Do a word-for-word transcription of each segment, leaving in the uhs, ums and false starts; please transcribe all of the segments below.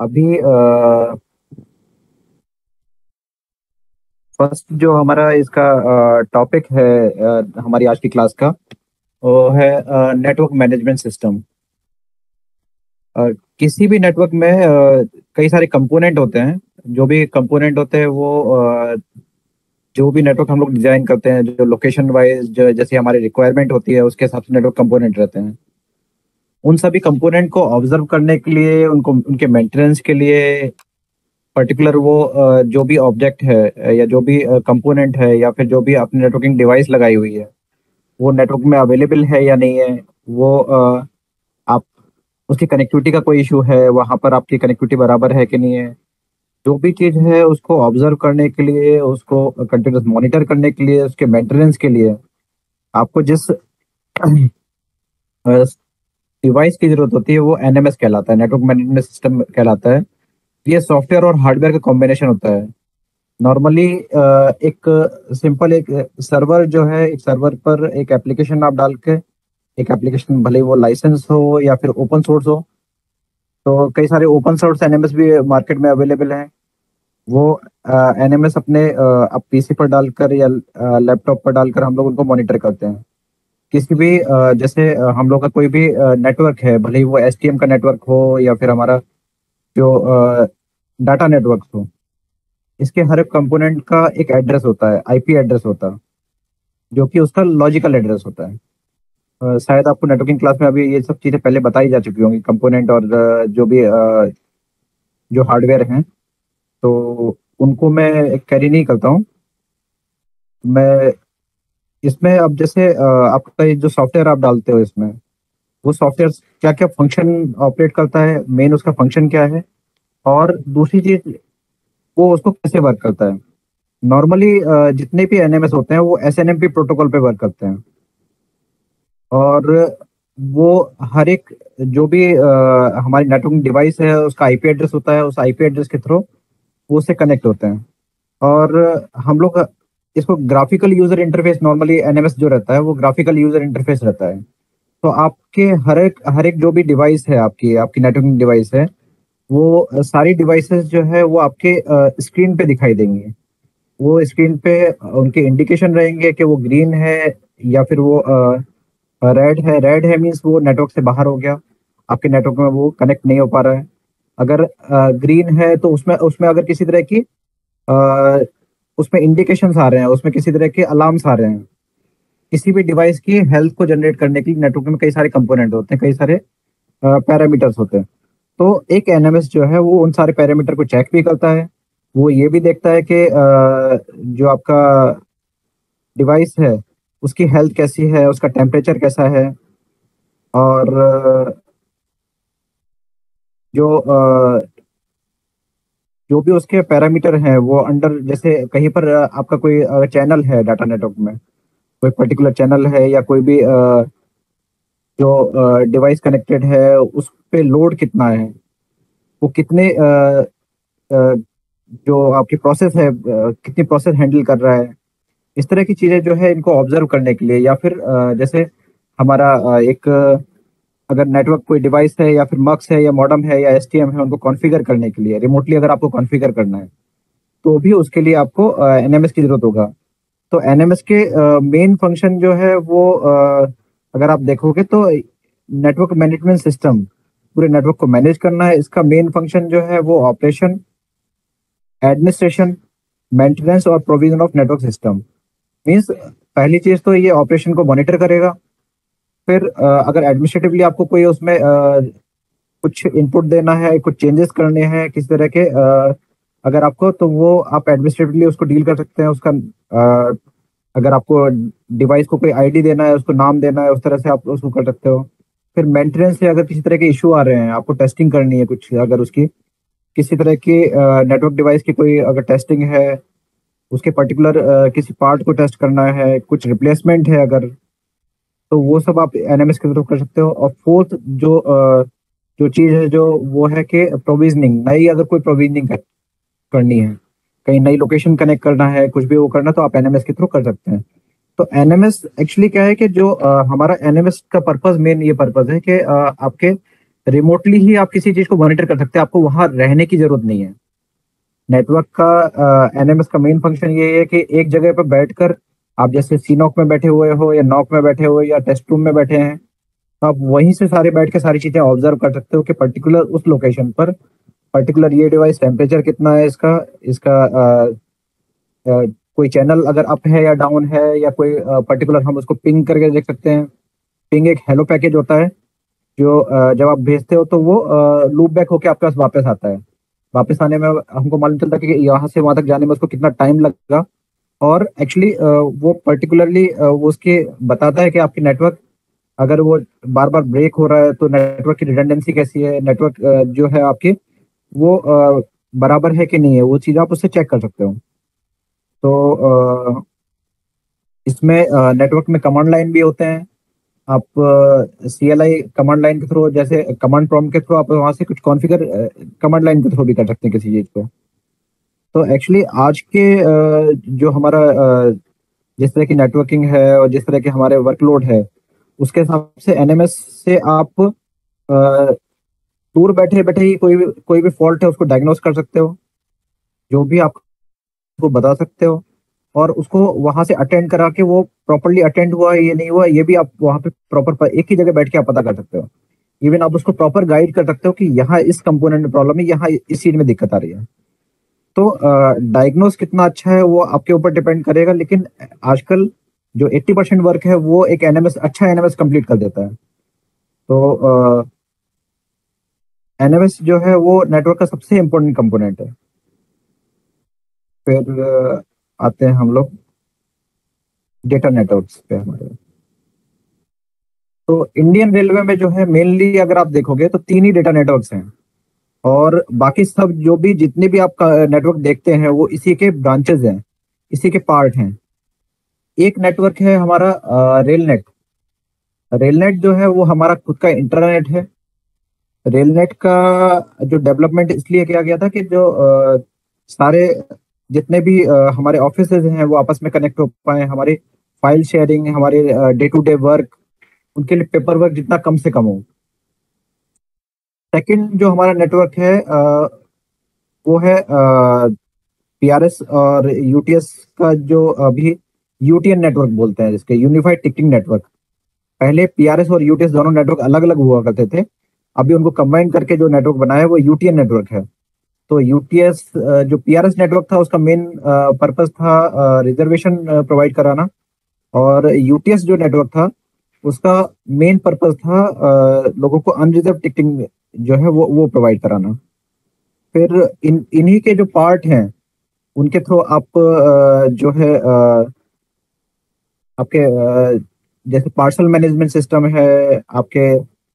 अभी फर्स्ट जो हमारा इसका टॉपिक है अ, हमारी आज की क्लास का वो है नेटवर्क मैनेजमेंट सिस्टम। किसी भी नेटवर्क में अ, कई सारे कंपोनेंट होते हैं। जो भी कंपोनेंट होते हैं वो अ, जो भी नेटवर्क हम लोग डिजाइन करते हैं, जो लोकेशन वाइज जो जैसे हमारी रिक्वायरमेंट होती है उसके हिसाब से नेटवर्क कंपोनेंट रहते हैं। उन सभी कंपोनेंट को ऑब्जर्व करने के लिए, उनको उनके मेंटेनेंस के लिए पर्टिकुलर वो अ, जो भी ऑब्जेक्ट है अ, या जो भी कंपोनेंट है या फिर जो भी आपने नेटवर्किंग डिवाइस लगाई हुई है वो नेटवर्क में अवेलेबल है या नहीं है। वो अ, आप उसकी कनेक्टिविटी का कोई इशू है, वहाँ पर आपकी कनेक्टिविटी बराबर है कि नहीं है। जो भी चीज़ है उसको ऑब्जर्व करने के लिए, उसको कंटिन्यूस मॉनिटर करने के लिए, उसके मेंटेनेंस के लिए आपको जिस डिवाइस की जरूरत होती है वो एन एम एस कहलाता है, नेटवर्क मैनेजमेंट सिस्टम कहलाता है। ये सॉफ्टवेयर और हार्डवेयर का कॉम्बिनेशन होता है। नॉर्मली एक सिंपल एक सर्वर जो है, एक सर्वर पर एक एप्लीकेशन आप डाल के, एक एप्लीकेशन भले ही वो लाइसेंस हो या फिर ओपन सोर्स हो, तो कई सारे open source N M S भी मार्केट में अवेलेबल हैं। वो एन एम एस अपने अ, आप पी सी पर डालकर या लैपटॉप पर डालकर हम लोग उनको मॉनिटर करते हैं। किसी भी अ, जैसे अ, हम लोग का कोई भी नेटवर्क है, भले ही वो एस टी एम का नेटवर्क हो या फिर हमारा जो डाटा नेटवर्क हो, इसके हर एक कंपोनेंट का एक एड्रेस होता है, आई पी एड्रेस होता है, जो कि उसका लॉजिकल एड्रेस होता है। अ, शायद आपको नेटवर्किंग क्लास में अभी ये सब चीज़ें पहले बताई जा चुकी होंगी, कंपोनेंट और अ, जो भी अ, जो हार्डवेयर हैं। तो उनको मैं कैरी नहीं करता हूँ। मैं इसमें अब जैसे अ, आपका ये जो सॉफ्टवेयर आप डालते हो इसमें, वो सॉफ्टवेयर क्या क्या फंक्शन ऑपरेट करता है, मेन उसका फंक्शन क्या है, और दूसरी चीज वो उसको कैसे वर्क करता है। नॉर्मली जितने भी एन एम एस होते हैं वो S N M P protocol पे वर्क करते हैं। और वो हर एक जो भी अ, हमारी नेटवर्किंग डिवाइस है उसका आई पी एड्रेस होता है, उस आई पी एड्रेस के थ्रू वो उससे कनेक्ट होते हैं। और हम लोग इसको graphical user interface, normally N M S जो रहता है वो ग्राफिकल यूजर इंटरफेस रहता है। तो आपके हर एक हर एक जो भी डिवाइस है, आपकी आपकी नेटवर्किंग डिवाइस है, वो अ, सारी डिवाइसेस जो है वो आपके स्क्रीन पे दिखाई देंगी। वो स्क्रीन पे अ, उनके इंडिकेशन रहेंगे कि वो ग्रीन है या फिर वो रेड है। रेड है मीन्स वो नेटवर्क से बाहर हो गया, आपके नेटवर्क में वो कनेक्ट नहीं हो पा रहा है। अगर ग्रीन है तो उसमें उसमें अगर किसी तरह की अ, उसमें इंडिकेशंस आ रहे हैं, उसमें किसी तरह के अलार्म्स आ रहे हैं। किसी भी डिवाइस की हेल्थ को जनरेट करने के लिए नेटवर्क में कई सारे कंपोनेंट होते हैं, कई सारे पैरामीटर्स होते हैं। तो एक एन एम एस जो है वो उन सारे पैरामीटर को चेक भी करता है। वो ये भी देखता है कि अ, जो आपका डिवाइस है उसकी हेल्थ कैसी है, उसका टेम्परेचर कैसा है। और अ, जो अ, जो भी उसके पैरामीटर हैं वो अंडर, जैसे कहीं पर अ, आपका कोई चैनल है डाटा नेटवर्क में, कोई पर्टिकुलर चैनल है या कोई भी अ, जो डिवाइस कनेक्टेड है उस पे लोड कितना है, वो कितने अ, अ, जो आपकी प्रोसेस है अ, कितनी प्रोसेस हैंडल कर रहा है। इस तरह की चीजें जो है इनको ऑब्जर्व करने के लिए, या फिर अ, जैसे हमारा अ, एक अ, अगर नेटवर्क कोई डिवाइस है या फिर मक्स है या मॉडेम है या एस टी एम है, उनको कॉन्फ़िगर करने के लिए रिमोटली अगर आपको कॉन्फ़िगर करना है तो भी उसके लिए आपको एन एम एस की जरूरत होगा। तो एन एम एस के मेन फंक्शन जो है वो अ, अगर आप देखोगे तो नेटवर्क मैनेजमेंट सिस्टम, पूरे नेटवर्क को मैनेज करना है। इसका मेन फंक्शन जो है वो ऑपरेशन, एडमिनिस्ट्रेशन, मेंटेनेंस और provision of network system. Means पहली चीज तो ये ऑपरेशन को मॉनिटर करेगा। फिर अ, अगर एडमिनिस्ट्रेटिवली आपको कोई उसमें अ, कुछ इनपुट देना है, कुछ चेंजेस करने हैं किसी तरह के, अ, अगर आपको, तो वो आप एडमिनिस्ट्रेटिवली उसको डील कर सकते हैं। उसका अ, अगर आपको डिवाइस को कोई आई डी देना है, उसको नाम देना है, उस तरह से आप उसको कर सकते हो। फिर मेंटेनेंस से अगर किसी तरह के इशू आ रहे हैं, आपको टेस्टिंग करनी है कुछ, अगर उसकी किसी तरह की नेटवर्क डिवाइस की कोई अगर टेस्टिंग है, उसके पर्टिकुलर किसी पार्ट को टेस्ट करना है, कुछ रिप्लेसमेंट है अगर, तो वो सब आप एन एम एस के थ्रू कर सकते हो। और फोर्थ जो अ, जो चीज़ है जो वो है कि प्रोविजनिंग, नई अगर कोई प्रोविजनिंग कर, करनी है, कहीं नई लोकेशन कनेक्ट करना है, कुछ भी वो करना, तो आप एन एम एस के थ्रू कर सकते हैं। तो एन एम एस एक्चुअली क्या है कि जो अ, हमारा एन एम एस का पर्पस, मेन ये पर्पस है कि अ, आपके रिमोटली ही आप किसी चीज को मॉनिटर कर सकते हैं, आपको वहां रहने की जरूरत नहीं है। नेटवर्क का एनएमएस का मेन फंक्शन ये है कि एक जगह पर बैठकर आप जैसे सीनॉक में बैठे हुए हो या नॉक में बैठे हो या टेस्ट रूम में बैठे हैं, तो आप वहीं से सारे बैठ के सारी चीजें ऑब्जर्व कर सकते हो कि पर्टिकुलर उस लोकेशन पर पर्टिकुलर ये डिवाइस टेम्परेचर कितना है इसका इसका अ, अ, कोई चैनल अगर अप है या डाउन है, या कोई पर्टिकुलर हम उसको पिंग करके देख सकते हैं। पिंग एक हेलो पैकेज होता है जो अ, जब आप भेजते हो तो वो लूप बैक होके आपके पास वापस आता है। वापस आने में हमको मालूम चलता है कि यहाँ से वहां तक जाने में उसको कितना टाइम लगेगा। और एक्चुअली वो पर्टिकुलरली वो उसके बताता है कि आपकी नेटवर्क अगर वो बार बार ब्रेक हो रहा है तो नेटवर्क की रिडंडेंसी कैसी है, नेटवर्क जो है आपकी वो अ, बराबर है कि नहीं है, वो चीज़ आप उससे चेक कर सकते हो। तो अ, इसमें नेटवर्क में कमांड लाइन भी होते हैं। आप C L I command line के थ्रू, जैसे कमांड प्रॉम्प्ट के थ्रू आप वहां से कुछ कॉन्फ़िगर कमांड लाइन के थ्रू भी कर सकते हैं किसी चीज को। तो एक्चुअली आज के अ, जो हमारा अ, जिस तरह की नेटवर्किंग है और जिस तरह के हमारे वर्कलोड है, उसके हिसाब से एनएमएस से आप अ, दूर बैठे बैठे ही कोई भी कोई भी फॉल्ट है उसको डायग्नोस कर सकते हो, जो भी आपको बता सकते हो, और उसको वहां से अटेंड करा के वो प्रॉपरली अटेंड हुआ है ये नहीं हुआ, ये भी आप वहां पे प्रॉपर एक ही जगह बैठ के आप पता कर सकते हो। इवन आप उसको प्रॉपर गाइड कर सकते हो कि यहाँ इस कंपोनेंट में प्रॉब्लम है, यहाँ इस चीज में दिक्कत आ रही है। तो डायग्नोस कितना अच्छा है वो आपके ऊपर डिपेंड करेगा, लेकिन आजकल जो अस्सी परसेंट वर्क है वो एक एनएमएस अच्छा एनएमएस कंप्लीट कर देता है। तो एनएमएस जो है वो नेटवर्क का सबसे इंपॉर्टेंट कंपोनेंट है। फिर अ, आते हैं हम लोग डेटा नेटवर्क्स पे हमारे। तो इंडियन रेलवे में जो है मेनली अगर आप देखोगे तो तीन ही डेटा नेटवर्क्स हैं, और बाकी सब जो भी जितने भी आप नेटवर्क देखते हैं वो इसी के ब्रांचेस हैं, इसी के पार्ट हैं। एक नेटवर्क है हमारा रेल नेट। रेल नेट जो है वो हमारा खुद का इंटरनेट है। रेल नेट का जो डेवलपमेंट इसलिए किया गया था कि जो अ, सारे जितने भी अ, हमारे ऑफिस हैं वो आपस में कनेक्ट हो पाए, हमारी फाइल शेयरिंग, हमारे डे टू डे वर्क, उनके लिए पेपर वर्क जितना कम से कम हो। सेकंड जो हमारा नेटवर्क है अ, वो है पीआरएस और यूटीएस का, जो अभी यूटीएन नेटवर्क बोलते हैं, जिसके यूनिफाइड टिकटिंग नेटवर्क। पहले पीआरएस और यूटीएस दोनों नेटवर्क अलग अलग हुआ करते थे, अभी उनको कंबाइन करके जो नेटवर्क बनाया है वो यूटीएन नेटवर्क है। तो यूटीएस जो पीआरएस नेटवर्क था उसका मेन पर्पस था रिजर्वेशन प्रोवाइड कराना, और यूटीएस जो नेटवर्क था उसका मेन पर्पस था अ, लोगों को अनरिजर्व टिकटिंग जो है वो वो प्रोवाइड कराना। फिर इन इन्हीं के जो पार्ट हैं उनके थ्रू आप अ, जो है अ, आपके अ, जैसे पार्सल मैनेजमेंट सिस्टम है, आपके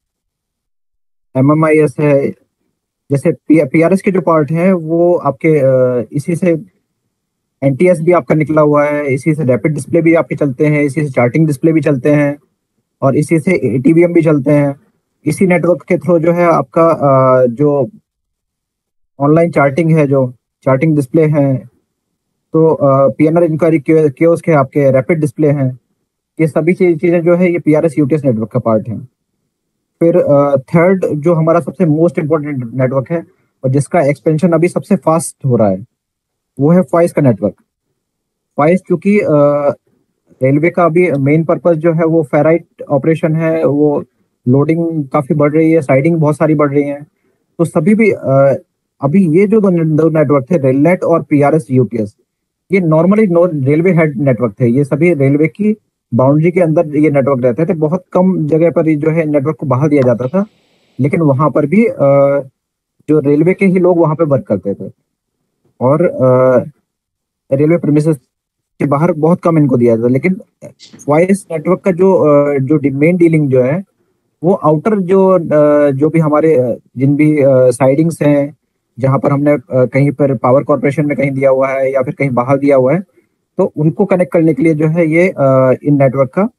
एमएमआईएस है, जैसे पीआरएस के जो पार्ट हैं वो आपके अ, इसी से एनटीएस भी आपका निकला हुआ है, इसी से रैपिड डिस्प्ले भी आपके चलते हैं, इसी से चार्टिंग डिस्प्ले भी चलते हैं, और इसी से एटीवीएम भी चलते हैं। इसी नेटवर्क के थ्रू जो है आपका अ, जो ऑनलाइन चार्टिंग है, जो चार्टिंग डिस्प्ले है, तो पीएनआर इंक्वायरी कियोस्क है, आपके रैपिड डिस्प्ले हैं, ये सभी चीज- चीजें जो है ये पीआरएस यूटीएस नेटवर्क का पार्ट है। फिर थर्ड जो हमारा सबसे मोस्ट इम्पोर्टेंट नेटवर्क है और जिसका एक्सपेंशन अभी सबसे फास्ट हो रहा है, वो है फॉइस का नेटवर्क। फॉइस क्योंकि अ, रेलवे का अभी मेन पर्पस जो है वो फेराइट ऑपरेशन है, वो लोडिंग काफी बढ़ रही है, साइडिंग बहुत सारी बढ़ रही है। तो सभी भी अ, अभी ये जो दो, दो नेटवर्क थे, रेलनेट और पीआरएस यूटीएस, ये normally no railway head network थे। ये सभी रेलवे की बाउंड्री के अंदर ये नेटवर्क रहते थे, बहुत कम जगह पर ये जो है नेटवर्क को बहाल दिया जाता था, लेकिन वहां पर भी अ, जो रेलवे के ही लोग वहां पे वर्क करते थे, और अ, रेलवे प्रीमिसेस के बाहर बहुत कम इनको दिया जाता। लेकिन वॉइस नेटवर्क का जो अ, जो मेन डीलिंग जो है वो आउटर जो अ, जो भी हमारे अ, जिन भी साइडिंग्स हैं, जहां पर हमने अ, कहीं पर पावर कॉर्पोरेशन में कहीं दिया हुआ है या फिर कहीं बाहर दिया हुआ है, तो उनको कनेक्ट करने के लिए जो है ये अ, इन नेटवर्क का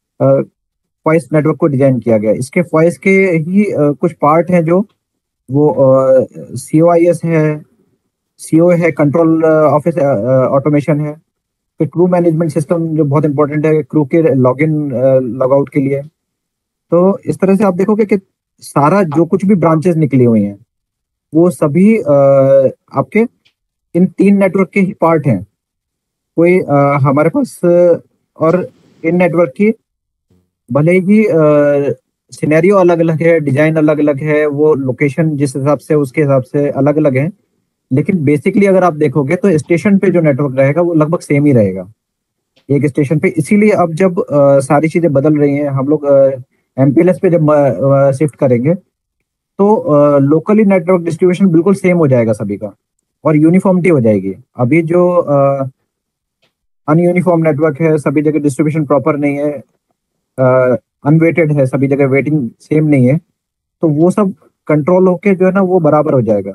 वॉइस नेटवर्क को डिजाइन किया गया है। इसके वॉइस के ही अ, कुछ पार्ट हैं जो वो सी ओ आई एस है, सीओ है, कंट्रोल ऑफिस ऑटोमेशन है, फिर क्रू मैनेजमेंट सिस्टम जो बहुत इंपॉर्टेंट है क्रू के लॉग इन लॉग आउट के लिए। तो इस तरह से आप देखोगे कि सारा जो कुछ भी ब्रांचेस निकली हुई हैं वो सभी अ, आपके इन तीन नेटवर्क के ही पार्ट हैं। कोई अ, हमारे पास अ, और इन नेटवर्क की भले ही सिनेरियो अलग अलग है, डिजाइन अलग अलग है, वो लोकेशन जिस हिसाब से उसके हिसाब से अलग अलग है, लेकिन बेसिकली अगर आप देखोगे तो स्टेशन पे जो नेटवर्क रहेगा वो लगभग सेम ही रहेगा एक स्टेशन पे। इसीलिए अब जब अ, सारी चीजें बदल रही हैं, हम लोग एमपीएलएस पे जब शिफ्ट करेंगे तो लोकली नेटवर्क डिस्ट्रीब्यूशन बिल्कुल सेम हो जाएगा सभी का और यूनिफॉर्मिटी हो जाएगी। अभी जो अनयूनिफॉर्म नेटवर्क है, सभी जगह डिस्ट्रीब्यूशन प्रॉपर नहीं है, अनवेटेड है, सभी जगह वेटिंग सेम नहीं है, तो वो सब कंट्रोल होके जो है ना वो बराबर हो जाएगा।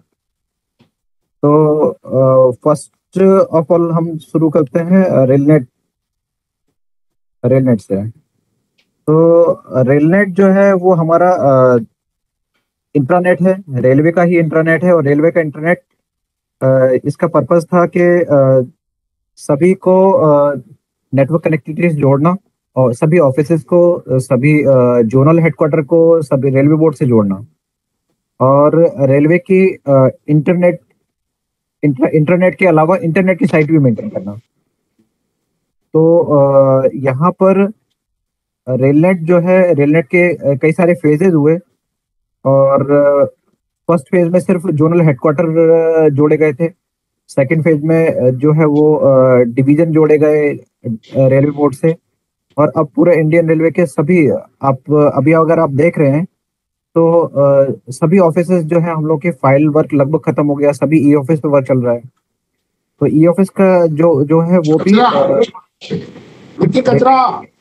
तो फर्स्ट ऑफ ऑल हम शुरू करते हैं रेलनेट रेलनेट से। तो रेलनेट जो है वो हमारा इंट्रानेट है, रेलवे का ही इंट्रानेट है। और रेलवे का इंटरनेट इसका पर्पस था कि अ, सभी को नेटवर्क कनेक्टिविटी से जोड़ना और सभी ऑफिसेज को, अ, सभी जोनल हेडक्वार्टर को सभी रेलवे बोर्ड से जोड़ना और रेलवे की इंटरनेट इंटर, इंटरनेट के अलावा इंटरनेट की साइट भी मेंटेन करना। तो अ, यहाँ पर रेलनेट जो है, रेलनेट के अ, कई सारे फेजेस हुए और फर्स्ट फेज में सिर्फ जोनल हेडक्वार्टर जोड़े गए थे। सेकंड फेज में अ, जो है वो डिवीजन जोड़े गए रेलवे बोर्ड से। और अब पूरे इंडियन रेलवे के सभी, आप अभी अगर आप देख रहे हैं तो अ, सभी ऑफिसेज जो है हम लोग के फाइल वर्क लगभग खत्म हो गया, सभी ई ऑफिस पे वर्क चल रहा है। तो ई ऑफिस का जो जो है वो भी कचरा मिट्टी कचरा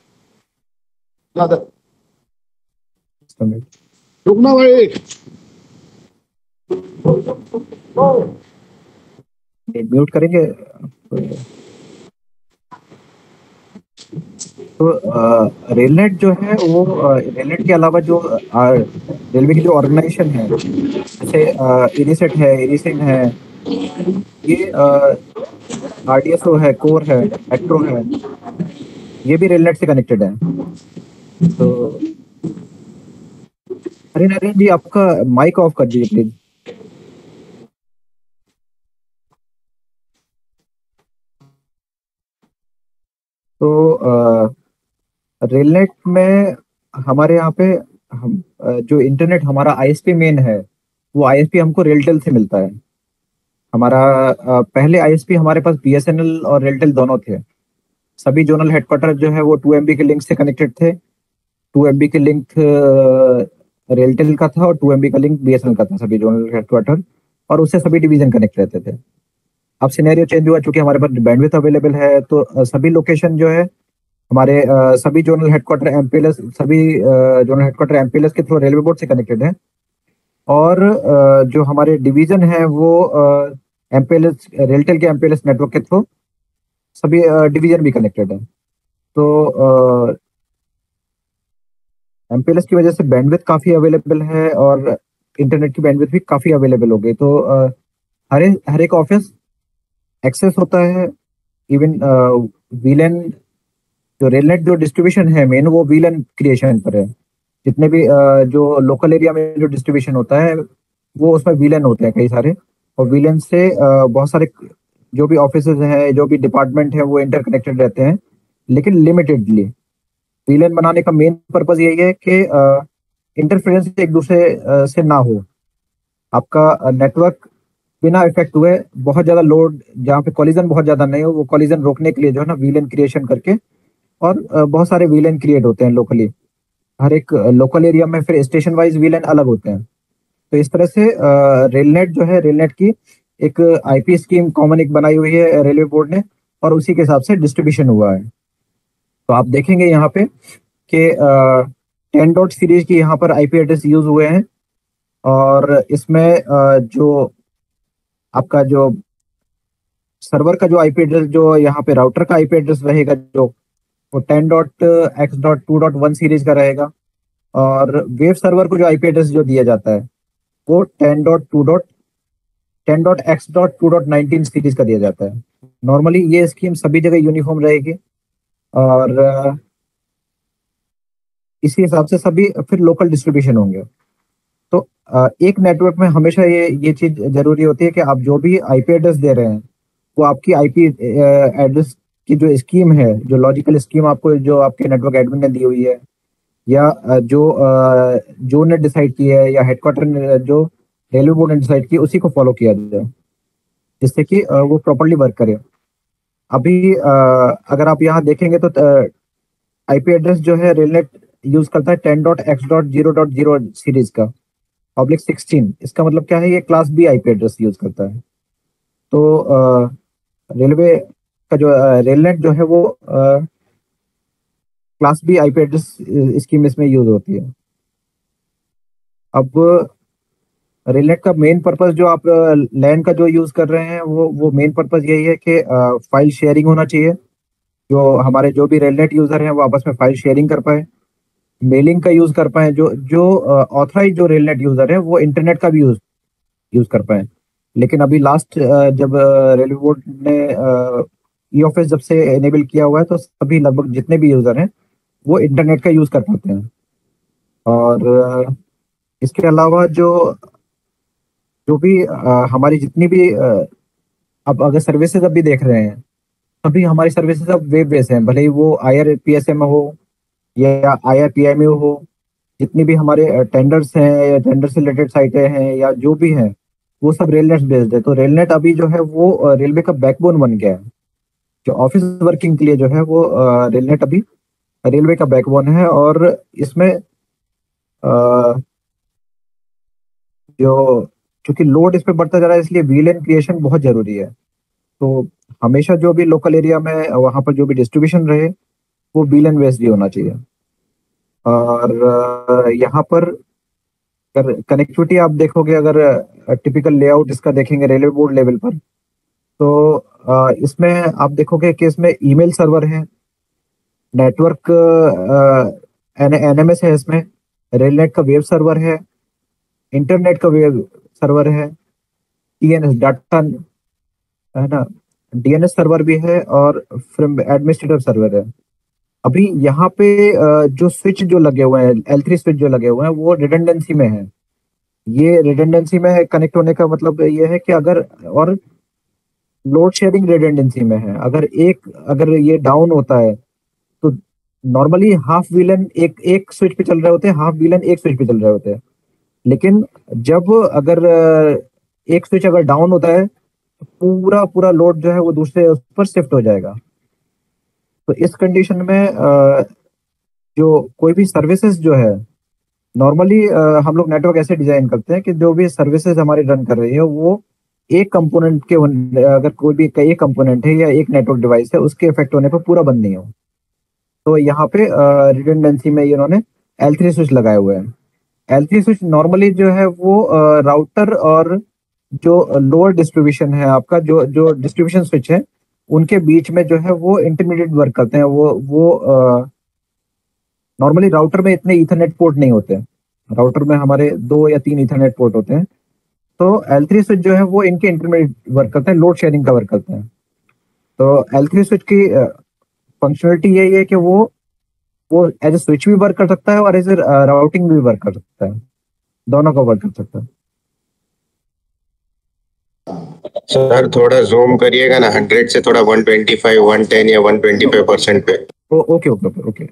रुकना भाई, म्यूट करेंगे। तो रेलनेट जो है वो रेलनेट के अलावा जो अ, रेलवे की जो ऑर्गेनाइजेशन है, जैसे इरिसेट है, इरिसिन है, ये आरडीएसओ है, कोर है, मेट्रो है, ये भी रेलनेट से कनेक्टेड है। तो अरे नरेंद्र जी, आपका माइक ऑफ कर दीजिए प्लीज। तो रेलनेट में हमारे यहाँ पे हम अ, जो इंटरनेट हमारा आईएसपी मेन है, वो आईएसपी हमको रेलटेल से मिलता है। हमारा अ, पहले आईएसपी हमारे पास बीएसएनएल और रेलटेल दोनों थे। सभी जोनल हेडक्वार्टर जो है वो टू एमबी के लिंक से कनेक्टेड थे। टू एमबी के लिंक रेलटेल का था और टू एमबी का लिंक बीएसएनएल का था, सभी जोनल हेडक्वार्टर। और उससे सभी डिवीजन कनेक्ट रहते थे। अब सिनेरियो चेंज हुआ, चूंकि हमारे पास बैंडविड्थ अवेलेबल है, तो अ, सभी लोकेशन जो है हमारे अ, सभी जोनल हेडक्वार्टर एमपीएलएस, सभी जोनल हेडक्वार्टर एमपीएलएस के थ्रू रेलवे बोर्ड से कनेक्टेड है। और अ, जो हमारे डिवीजन है वो एमपीएलएस, रेलटेल के एमपीएलएस नेटवर्क के थ्रू सभी डिवीजन भी कनेक्टेड है। तो एमपीएलएस की वजह से बैंडविड्थ काफी अवेलेबल है और इंटरनेट की बैंडविड्थ भी काफी अवेलेबल हो गई। तो अ, हर एक हर एक ऑफिस एक्सेस होता है। इवन वीलन, जो रेलनेट जो डिस्ट्रीब्यूशन है मेन, वो वीलन क्रिएशन पर है। जितने भी अ, जो लोकल एरिया में जो डिस्ट्रीब्यूशन होता है वो उसमें वीलन होते हैं कई सारे। और वीलन से अ, बहुत सारे जो भी ऑफिसेज हैं, जो भी डिपार्टमेंट है, वो इंटरकनेक्टेड रहते हैं, लेकिन लिमिटेडली। वीलन बनाने का मेन पर्पज यही है कि इंटरफेरेंस एक दूसरे अ, से ना हो। आपका नेटवर्क बिना इफेक्ट हुए, बहुत ज्यादा लोड, जहाँ पे कॉलिजन बहुत ज्यादा नहीं हो, वो कॉलिजन रोकने के लिए जो है ना वीलन क्रिएशन करके। और अ, बहुत सारे वीलन क्रिएट होते हैं लोकली। हर एक लोकल एरिया में फिर स्टेशन वाइज वीलन अलग होते हैं। तो इस तरह से रेलनेट जो है, रेलनेट की एक आईपी स्कीम कॉमन एक बनाई हुई है रेलवे बोर्ड ने, और उसी के हिसाब से डिस्ट्रीब्यूशन हुआ है। तो आप देखेंगे यहाँ पे कि टेन डॉट सीरीज की यहाँ पर आईपी एड्रेस यूज हुए हैं। और इसमें अ, जो आपका जो सर्वर का जो आईपी एड्रेस, जो यहाँ पे राउटर का आईपी एड्रेस रहेगा, जो वो ten dot X dot two dot one series का रहेगा। और वेब सर्वर को जो आईपी एड्रेस जो दिया जाता है वो ten dot two dot ten dot X dot two dot nineteen series का दिया जाता है। नॉर्मली ये स्कीम सभी जगह यूनिफॉर्म रहेगी और अ, इसी हिसाब से सभी फिर लोकल डिस्ट्रीब्यूशन होंगे। अ, एक नेटवर्क में हमेशा ये ये चीज जरूरी होती है कि आप जो भी आईपी एड्रेस दे रहे हैं वो आपकी आईपी एड्रेस की जो स्कीम है, जो लॉजिकल स्कीम आपको जो आपके नेटवर्क एडमिन ने दी हुई है, या अ, जो अ, जो ने डिसाइड की है, या हेडक्वार्टर ने जो रेलवे बोर्ड ने डिसाइड की, उसी को फॉलो किया जाए, जिससे कि अ, वो प्रॉपरली वर्क करे। अभी अ, अगर आप यहाँ देखेंगे तो आईपी एड्रेस जो है रेलनेट यूज करता है ten dot X dot zero dot zero series का पब्लिक सिक्सटीन। इसका मतलब क्या है, ये class B IP address use करता है। तो अ, रेलवे का जो रेलनेट जो है वो class B IP address scheme इसमें यूज होती है। अब रेलनेट का मेन पर्पस जो आप लैन का जो यूज कर रहे हैं, वो वो मेन पर्पस यही है कि फाइल शेयरिंग होना चाहिए। जो हमारे जो भी रेलनेट यूजर हैं वो आपस में फाइल शेयरिंग कर पाए, मेलिंग का यूज कर पाए। जो जो ऑथराइज जो रेलनेट यूजर है वो इंटरनेट का भी यूज यूज कर पाए। लेकिन अभी लास्ट जब रेलवे बोर्ड ने ई ऑफिस जब से एनेबल किया हुआ है, तो सभी लगभग जितने भी यूजर हैं वो इंटरनेट का यूज कर पाते हैं। और अ, इसके अलावा जो जो भी अ, हमारी जितनी भी अ, अब अगर सर्विसेज अभी देख रहे हैं, अभी हमारी सर्विसेज अब वेब बेस हैं, भले ही वो I R P S M हो या I R P M U हो। जितनी भी हमारे टेंडर्स हैं या टेंडर से रिलेटेड साइटें हैं या जो भी हैं, वो सब रेलनेट बेस्ड है। तो रेलनेट अभी जो है वो रेलवे का बैकबोन बन गया है। जो ऑफिस वर्किंग के लिए जो है वो रेलनेट अभी रेलवे का बैकबोन है। और इसमें अ, जो चूंकि लोड इस पे बढ़ता जा रहा है, इसलिए वीलेन क्रिएशन बहुत जरूरी है। तो हमेशा जो भी लोकल एरिया में वहां पर जो भी डिस्ट्रीब्यूशन रहे, वो वीलेन बेस्ड ही होना चाहिए। और अ, यहाँ पर अगर कनेक्टिविटी आप देखोगे, अगर टिपिकल लेआउट इसका देखेंगे रेलवे बोर्ड लेवल पर, तो अ, इसमें आप देखोगे कि इसमें ईमेल सर्वर है, नेटवर्क एन एम एस है, इसमें रेलनेट का वेब सर्वर है, इंटरनेट का वेब सर्वर है, टी एन एस डाटा है ना, डी एन एस सर्वर भी है, और एडमिनिस्ट्रेटिव सर्वर है। अभी यहाँ पे अ, जो स्विच जो लगे हुए हैं, एल थ्री स्विच जो लगे हुए हैं, वो रिडंडेंसी में है। ये रिडंडेंसी में कनेक्ट होने का मतलब ये है कि अगर, और लोड शेयरिंग रिडंडेंसी में है, अगर एक अगर ये डाउन होता है तो नॉर्मली हाफ विलन एक एक स्विच पे चल रहे होते हैं, हाफ विलन एक स्विच पे चल रहे होते हैं। लेकिन जब अगर अ, एक स्विच अगर डाउन होता है, तो पूरा पूरा लोड जो है वो दूसरे उस पर शिफ्ट हो जाएगा। तो इस कंडीशन में अ, जो कोई भी सर्विसेज जो है, नॉर्मली हम लोग नेटवर्क ऐसे डिजाइन करते हैं कि जो भी सर्विसेज हमारी रन कर रही है, वो एक कंपोनेंट के अगर कोई भी कई कंपोनेंट है या एक नेटवर्क डिवाइस है, उसके इफेक्ट होने पर पूरा बंद नहीं हो। तो यहाँ पे रिडंडेंसी में इन्होंने एल थ्री स्विच लगाए हुए हैं। एल थ्री स्विच नॉर्मली जो है वो राउटर और जो लोअर डिस्ट्रीब्यूशन है आपका, जो जो डिस्ट्रीब्यूशन स्विच है, उनके बीच में जो है वो इंटरमीडिएट वर्क करते हैं। वो वो नॉर्मली राउटर में इतने इथरनेट पोर्ट नहीं होते हैं। राउटर में हमारे दो या तीन इथरनेट पोर्ट होते हैं। तो एल थ्री स्विच जो है वो इनके इंटरमीडिएट वर्क करते हैं, लोड शेयरिंग का वर्क करते हैं। तो एल थ्री स्विच की फंक्शनलिटी यही है कि वो वो एज ए स्विच भी वर्क कर सकता है और एज ए राउटिंग भी वर्क कर सकता है, दोनों का वर्क कर सकता है। सर थोड़ा जूम करिएगा ना, हंड्रेड से थोड़ा one twenty five one ten या वन ट्वेंटी फाइव परसेंट पे। Oh, okay okay okay okay.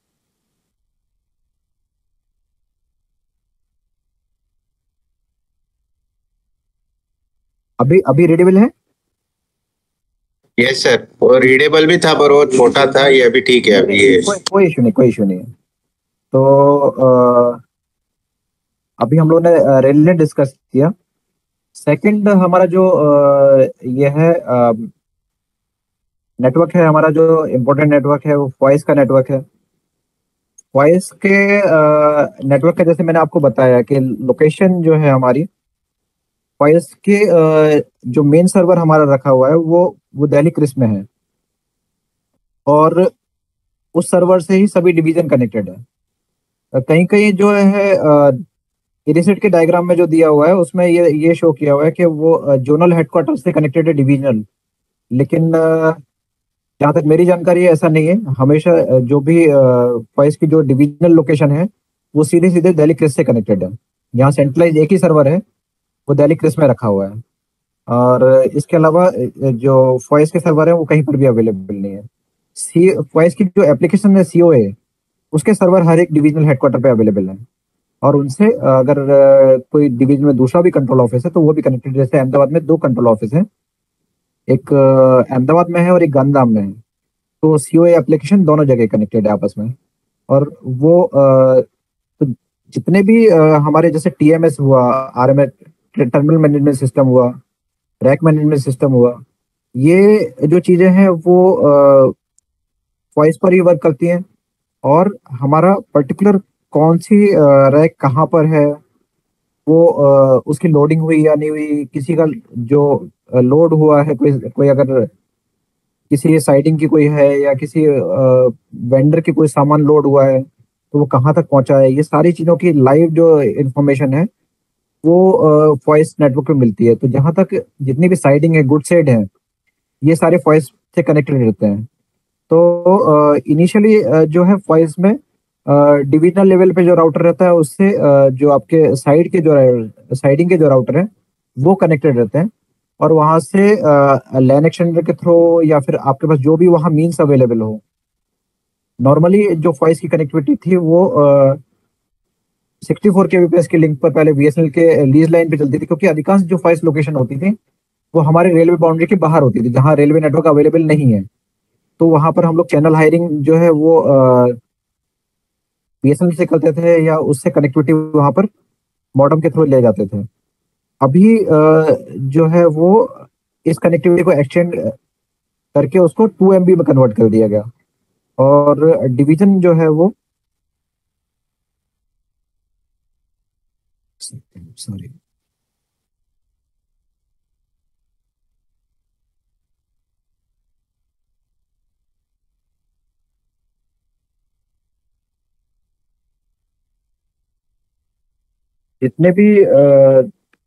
अभी अभी रीडेबल है? यस सर, वो रीडेबल भी था पर वो छोटा था, ये अभी ठीक है अभी ये। कोई कोई इशू नहीं, कोई इशू नहीं है। तो अ, अभी हम लोगों ने रेल ने डिस्कस किया। सेकंड हमारा जो अ, ये है नेटवर्क है, हमारा जो इम्पोर्टेंट नेटवर्क है वो वॉइस का नेटवर्क है। वॉइस के नेटवर्क का जैसे मैंने आपको बताया कि लोकेशन जो है हमारी वॉइस के अ, जो मेन सर्वर हमारा रखा हुआ है वो वो दिल्ली क्रिस में है, और उस सर्वर से ही सभी डिवीजन कनेक्टेड है। कहीं कहीं जो है इरिसेट के डायग्राम में जो दिया हुआ है उसमें ये ये शो किया हुआ है कि वो जोनल हेडक्वार्टर से कनेक्टेड है, डिवीजनल। लेकिन अ, जहाँ तक मेरी जानकारी है ऐसा नहीं है। हमेशा अ, जो भी वॉइस की जो डिवीजनल लोकेशन है वो सीधे सीधे दिल्ली क्रिस से कनेक्टेड है। यहाँ सेंट्रलाइज एक ही सर्वर है, वो दिल्ली क्रिस में रखा हुआ है। और इसके अलावा अ, जो वॉइस के सर्वर है वो कहीं पर भी अवेलेबल नहीं है। सी वॉइस की जो एप्लीकेशन है सी ओ ए, उसके सर्वर हर एक डिविजनल हेडक्वार्टर पे अवेलेबल है। और उनसे अ, अगर अ, कोई डिवीजन में दूसरा भी कंट्रोल ऑफिस है तो वो भी कनेक्टेड। जैसे अहमदाबाद में दो कंट्रोल ऑफिस है, एक अ, अहमदाबाद में है और एक गांधीधाम में है। तो सी ओ ए एप्लीकेशन दोनों जगह कनेक्टेड है आपस में। और वो अ, तो जितने भी अ, हमारे जैसे टी एम एस हुआ, R M S terminal management system हुआ, रैक मैनेजमेंट सिस्टम हुआ, ये जो चीजें हैं वो वॉइस पर ही वर्क करती हैं। और हमारा पर्टिकुलर कौन सी रैक कहाँ पर है, वो अ, उसकी लोडिंग हुई या नहीं हुई, किसी का जो लोड हुआ है, कोई कोई अगर किसी साइटिंग की कोई है या किसी वेंडर की कोई सामान लोड हुआ है तो वो कहाँ तक पहुंचा है, ये सारी चीजों की लाइव जो इंफॉर्मेशन है वो वॉइस नेटवर्क पे मिलती है। तो जहां तक जितनी भी साइटिंग है, गुड साइड है, ये सारे वॉइस से कनेक्टेड रहते हैं। तो इनिशियली जो है वॉइस में डिविजनल लेवल पे जो राउटर रहता है उससे अ, जो आपके साइड के जो साइडिंग के जो राउटर हैं वो कनेक्टेड रहते हैं। और वहां से लैन एक्सटेंडर के थ्रू या फिर आपके पास जो भी वहाँ मीन्स अवेलेबल हो, नॉर्मली जो वॉइस की कनेक्टिविटी थी वो sixty four K B P S के लिंक पर पहले बी एस एन एल के लीज लाइन पे चलती थी, क्योंकि अधिकांश जो वॉइस लोकेशन होती थी वो हमारे रेलवे बाउंड्री के बाहर होती थी, जहाँ रेलवे नेटवर्क अवेलेबल नहीं है। तो वहां पर हम लोग चैनल हायरिंग जो है वो बी एस एन एल से करते थे या उससे कनेक्टिविटी वहां पर मॉडेम के थ्रू ले जाते थे। अभी अ, जो है वो इस कनेक्टिविटी को एक्सटेंड करके उसको टू एम बी में कन्वर्ट कर दिया गया। और डिवीजन जो है वो, सॉरी, जितने भी अ,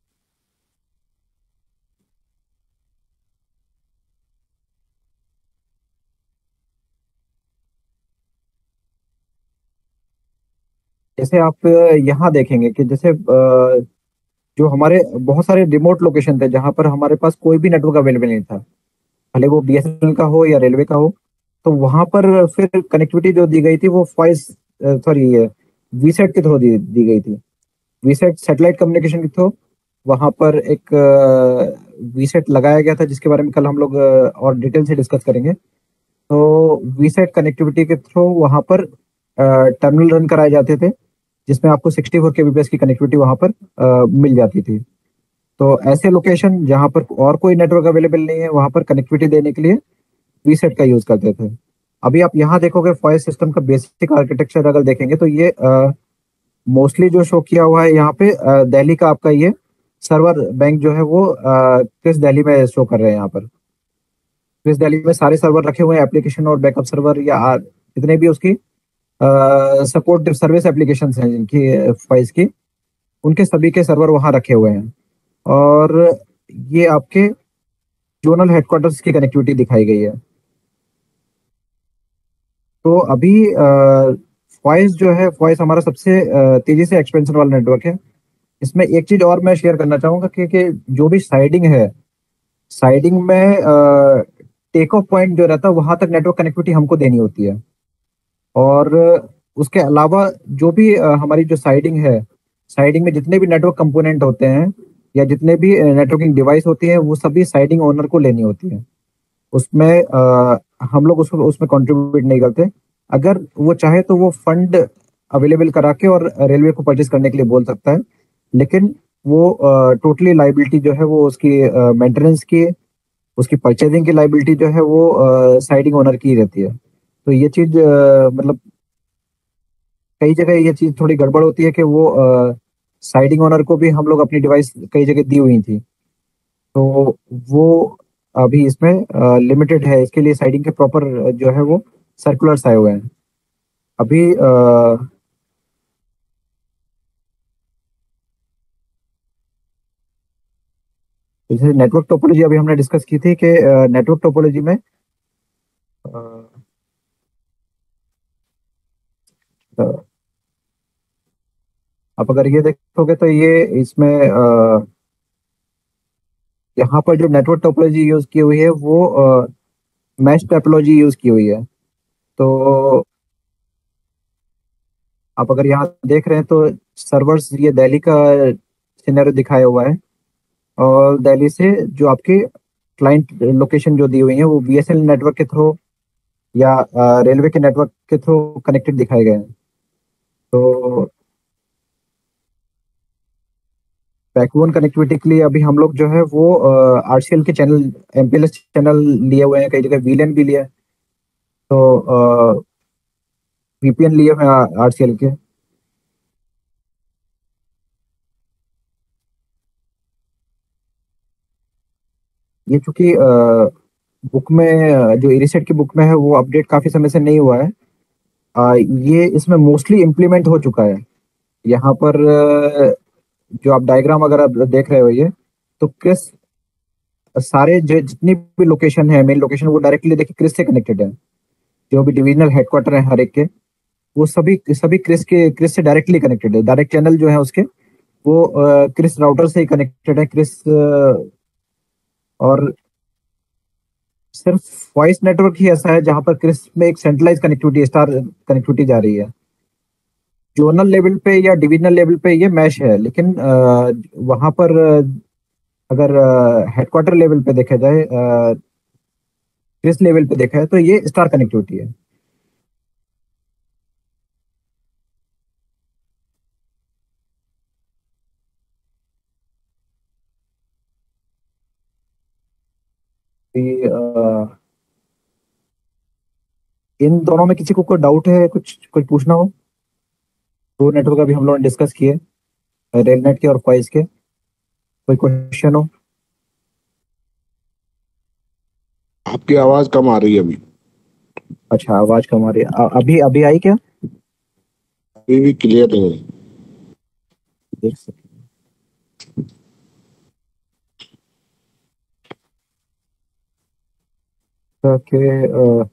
जैसे आप यहाँ देखेंगे कि जैसे अ, जो हमारे बहुत सारे रिमोट लोकेशन थे जहां पर हमारे पास कोई भी नेटवर्क अवेलेबल नहीं था, भले वो बी एस एन एल का हो या रेलवे का हो। तो वहां पर फिर कनेक्टिविटी जो दी गई थी वो वॉइस, सॉरी, वीसेट के थ्रू दी, दी गई थी। वीसेट सैटेलाइट कम्युनिकेशन के थ्रू वहां पर एक वीसेट लगाया गया था, जिसके बारे में कल हम लोग अ, और डिटेल से डिस्कस करेंगे। तो वीसेट कनेक्टिविटी के थ्रू वहां पर टर्मिनल रन कराए जाते थे, जिसमें आपको sixty four K B P S की कनेक्टिविटी वहां पर अ, मिल जाती थी। तो ऐसे लोकेशन जहां पर और कोई नेटवर्क अवेलेबल नहीं है वहां पर कनेक्टिविटी देने के लिए वीसेट का यूज करते थे। अभी आप यहाँ देखोगे वॉइस सिस्टम का बेसिक आर्किटेक्चर अगर देखेंगे तो ये मोस्टली जो शो किया हुआ है यहाँ पे अ, दिल्ली का आपका ये सर्वर बैंक जो है वो अ, किस दिल्ली में शो कर रहे हैं यहाँ पर। किस दिल्ली में सारे सर्वर रखे हुए हैं, एप्लीकेशन और बैकअप सर्वर या आ, जितने भी उसकी सपोर्ट सर्विस एप्लीकेशन हैं जिनकी वॉइस की, उनके सभी के सर्वर वहाँ रखे हुए हैं। और ये आपके जोनल हेडक्वार्टर्स की कनेक्टिविटी दिखाई गई है। तो अभी वॉइस जो है, वॉइस हमारा सबसे अ, तेजी से एक्सपेंशन वाला नेटवर्क है। इसमें एक चीज और मैं शेयर करना चाहूंगा कि, कि जो भी साइडिंग है, साइडिंग में टेक ऑफ पॉइंट जो रहता है वहां तक नेटवर्क कनेक्टिविटी हमको देनी होती है। और उसके अलावा जो भी अ, हमारी जो साइडिंग है, साइडिंग में जितने भी नेटवर्क कंपोनेंट होते हैं या जितने भी नेटवर्किंग डिवाइस होती है वो सभी साइडिंग ओनर को लेनी होती है। उसमें अ, हम लोग उसको उसमें कंट्रीब्यूट नहीं करते। अगर वो चाहे तो वो फंड अवेलेबल करा के और रेलवे को परचेज करने के लिए बोल सकता है, लेकिन वो टोटली लाइबिलिटी जो है वो उसकी मेंटेनेंस की, उसकी परचेजिंग की लाइबिलिटी जो है वो साइडिंग ओनर की ही रहती है। तो ये चीज अ, मतलब कई जगह ये चीज थोड़ी गड़बड़ होती है कि वो साइडिंग ओनर को भी हम लोग अपनी डिवाइस कई जगह दी हुई थी। तो वो अभी इसमें लिमिटेड है, इसके लिए साइडिंग के प्रॉपर जो है वो सर्कुलर्स आए हुए हैं अभी। अ, जैसे नेटवर्क टोपोलॉजी अभी हमने डिस्कस की थी कि नेटवर्क टोपोलॉजी में अ, अ, आप अगर ये देखोगे तो ये इसमें अ, यहाँ पर जो नेटवर्क टोपोलॉजी यूज की हुई है वो मैश टोपोलॉजी यूज की हुई है। तो आप अगर यहाँ देख रहे हैं तो सर्वर्स ये दिल्ली का सिनेरियो दिखाया हुआ है, और दिल्ली से जो आपके क्लाइंट लोकेशन जो दी हुई है वो बीएसएनएल नेटवर्क के थ्रू या रेलवे के नेटवर्क के थ्रू कनेक्टेड दिखाए गए हैं। तो बैकबोन कनेक्टिविटी के लिए अभी हम लोग जो है वो आरसीएल के चैनल, एमपीएलएस चैनल लिए हुए हैं, कई जगह वीलैन भी लिया है, तो वीपीएन लिए हुए हैं आरसीएल के। ये चूंकि बुक में अ, जो इरिसेट की बुक में है वो अपडेट काफी समय से नहीं हुआ है। अ, ये इसमें मोस्टली इम्प्लीमेंट हो चुका है। यहाँ पर अ, जो आप डायग्राम अगर आप देख रहे हो ये, तो क्रिस सारे जो जितनी भी लोकेशन है, मेन लोकेशन, वो डायरेक्टली देखिए क्रिस से कनेक्टेड है। जो भी डिविजनल हेडक्वार्टर है हर एक के, वो सभी सभी क्रिस के क्रिस से डायरेक्टली कनेक्टेड है। डायरेक्ट चैनल जो है उसके वो अ, क्रिस राउटर से ही कनेक्टेड है। क्रिस अ, और सिर्फ वॉइस नेटवर्क ही ऐसा है जहां पर क्रिस में एक सेंट्रलाइज कनेक्टिविटी, स्टार कनेक्टिविटी जा रही है। जोनल लेवल पे या डिविजनल लेवल पे ये मैश है, लेकिन वहां पर अ, अगर हेडक्वार्टर लेवल पे देखा जाए, क्रिस लेवल पे देखा है, तो ये स्टार कनेक्टिविटी है। ये, अ, इन दोनों में किसी को कोई डाउट है, कुछ कुछ पूछना हो? दो नेटवर्क अभी हम लोगों ने डिस्कस किए, रेलनेट के और क्वाइस के। कोई क्वेश्चन हो? आपकी आवाज कम आ रही है अभी। अच्छा, आवाज कम आ रही है। अ- अभी अभी आई क्या? अभी भी क्लियर नहीं है। देख सकते हैं कि अ,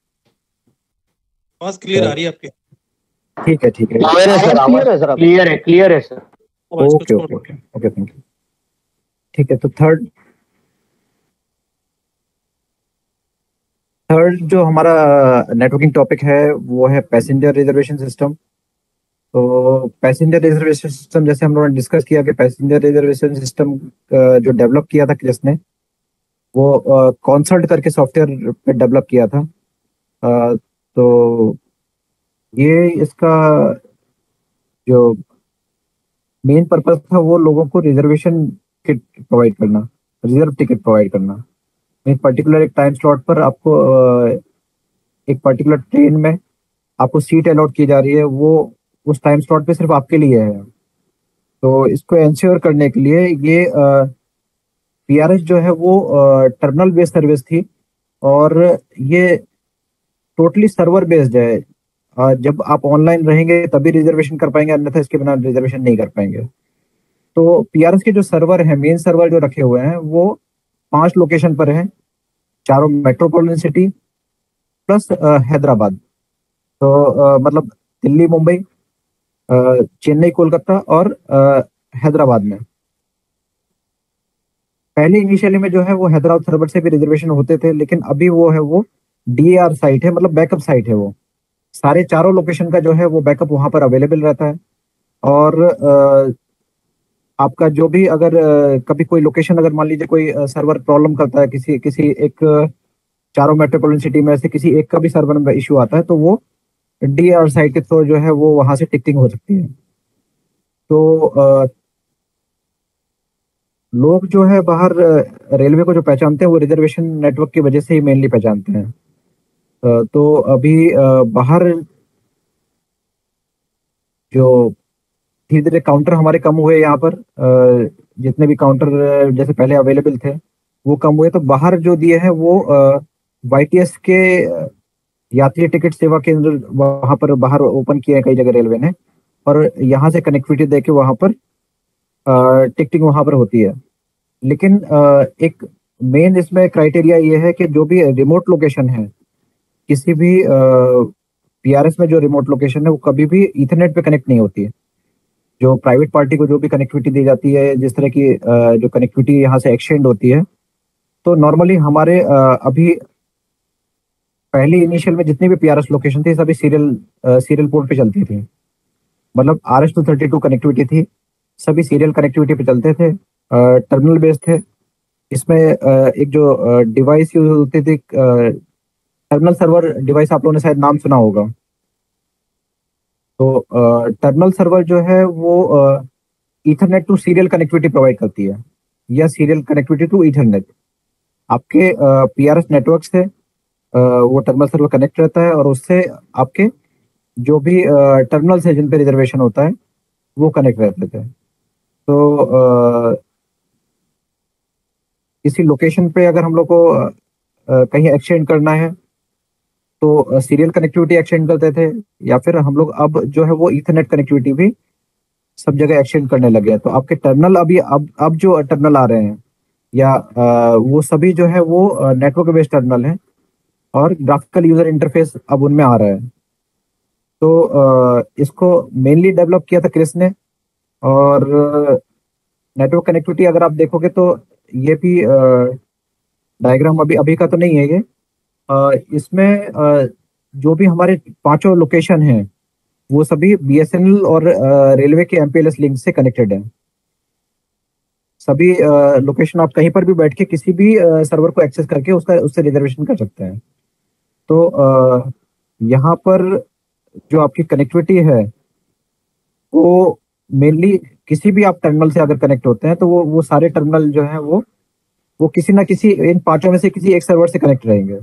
आवाज क्लियर आ रही है आपकी? ठीक है, ठीक है। क्लियर है सर, आवाज क्लियर है, क्लियर है सर। आवाज को ओके, छोड़ okay, okay, okay, thank you. ठीक है, तो थर्ड थर्ड जो हमारा नेटवर्किंग टॉपिक है वो है पैसेंजर रिजर्वेशन सिस्टम। तो पैसेंजर रिजर्वेशन सिस्टम, जैसे हम लोगों ने डिस्कस किया कि पैसेंजर रिजर्वेशन सिस्टम जो डेवलप किया था जिसने, वो कॉन्सर्ट करके सॉफ्टवेयर पे डेवलप किया था। अ, तो ये इसका जो मेन पर्पस था वो लोगों को रिजर्वेशन टिकट प्रोवाइड करना, रिजर्व टिकट प्रोवाइड करना। एक पर्टिकुलर एक टाइम स्लॉट पर आपको अ, एक पर्टिकुलर ट्रेन में आपको सीट अलॉट की जा रही है, वो उस टाइम स्लॉट पे सिर्फ आपके लिए है। तो इसको इंश्योर करने के लिए ये पीआरएस जो है वो टर्मिनल बेस्ड सर्विस थी, और ये टोटली सर्वर बेस्ड है। अ, जब आप ऑनलाइन रहेंगे तभी रिजर्वेशन कर पाएंगे, अन्यथा इसके बिना रिजर्वेशन नहीं कर पाएंगे। तो पीआरएस के जो सर्वर है, मेन सर्वर जो रखे हुए हैं, वो पांच लोकेशन पर हैं, चारों मेट्रोपॉलिटन सिटी प्लस हैदराबाद। तो अ, मतलब दिल्ली, मुंबई, अ, चेन्नई, कोलकाता और अ, हैदराबाद में। पहले इनिशियली में जो है वो हैदराबाद सर्वर से भी रिजर्वेशन होते थे, लेकिन अभी वो है वो डीएआर साइट है, मतलब बैकअप साइट है। वो सारे चारों लोकेशन का जो है वो बैकअप वहां पर अवेलेबल रहता है। और अ, आपका जो भी अगर अ, कभी कोई लोकेशन, अगर मान लीजिए कोई सर्वर प्रॉब्लम करता है, किसी किसी एक अ, चारों मेट्रोपॉलिटन सिटी में से किसी एक का भी सर्वर में इशू आता है, तो वो डीआर साइट के थ्रू जो है वो वहां से टिकटिंग हो सकती है। तो अ, लोग जो है बाहर अ, रेलवे को जो पहचानते हैं वो रिजर्वेशन नेटवर्क की वजह से ही मेनली पहचानते हैं। अ, तो अभी अ, बाहर जो धीरे धीरे काउंटर हमारे कम हुए यहाँ पर, अ, जितने भी काउंटर जैसे पहले अवेलेबल थे वो कम हुए, तो बाहर जो दिए हैं वो वाईटीएस के अ, यात्री टिकट सेवा केंद्र वहां पर बाहर ओपन किए हैं कई जगह रेलवे ने, और यहाँ से कनेक्टिविटी देके वहां पर टिकटिंग वहां पर होती है। लेकिन अ, एक मेन इसमें क्राइटेरिया ये है कि जो भी रिमोट लोकेशन है, किसी भी पीआरएस में जो रिमोट लोकेशन है वो कभी भी इथरनेट पे कनेक्ट नहीं होती है। जो प्राइवेट पार्टी को जो भी कनेक्टिविटी दी जाती है, जिस तरह की अ, जो कनेक्टिविटी यहाँ से एक्सचेंज होती है, तो नॉर्मली हमारे अ, अभी पहली इनिशियल में जितनी भी पीआरएस लोकेशन थी सभी सीरियल सीरियल पोर्ट पे चलती थी। मतलब R S two thirty two connectivity थी, सभी सीरियल कनेक्टिविटी पे चलते थे, टर्मिनल बेस्ड थे। इसमें अ, एक जो डिवाइस यूज होती थी, टर्मिनल सर्वर डिवाइस, आप लोगों ने शायद नाम सुना होगा। तो टर्मिनल सर्वर जो है वो ethernet to serial connectivity provide करती है, या सीरियल कनेक्टिविटी टू ईथरनेट। आपके पीआरएस नेटवर्क से अ, वो टर्मिनल सर्वर कनेक्ट रहता है और उससे आपके जो भी टर्मिनल्स है जिन पे रिजर्वेशन होता है वो कनेक्ट रहते थे। तो अ, किसी लोकेशन पे अगर हम लोग को अ, अ, कहीं एक्सचेंज करना है तो सीरियल कनेक्टिविटी एक्सचेंज करते थे, या फिर हम लोग अब जो है वो ईथरनेट कनेक्टिविटी भी सब जगह एक्सचेंज करने लगे हैं। तो आपके टर्मिनल अभी अब अब जो टर्मिनल आ रहे हैं या अ, वो सभी जो है वो नेटवर्क बेस्ड टर्मिनल हैं और ग्राफिकल यूजर इंटरफेस अब उनमें आ रहा है। तो अ, इसको मेनली डेवलप किया था क्रिस ने। और नेटवर्क कनेक्टिविटी अगर आप देखोगे तो ये भी डायग्राम अभी अभी का तो नहीं है ये। अ, इसमें अ, जो भी हमारे पांचों लोकेशन हैं वो सभी बीएसएनएल और रेलवे के एमपीएलएस लिंक से कनेक्टेड है। सभी लोकेशन आप कहीं पर भी बैठ के किसी भी सर्वर को एक्सेस करके उसका उससे रिजर्वेशन कर सकते हैं। तो अ, यहाँ पर जो आपकी कनेक्टिविटी है वो मेनली किसी भी आप टर्मिनल से अगर कनेक्ट होते हैं तो वो वो सारे टर्मिनल जो है वो वो किसी ना किसी इन पांचों में से किसी एक सर्वर से कनेक्ट रहेंगे।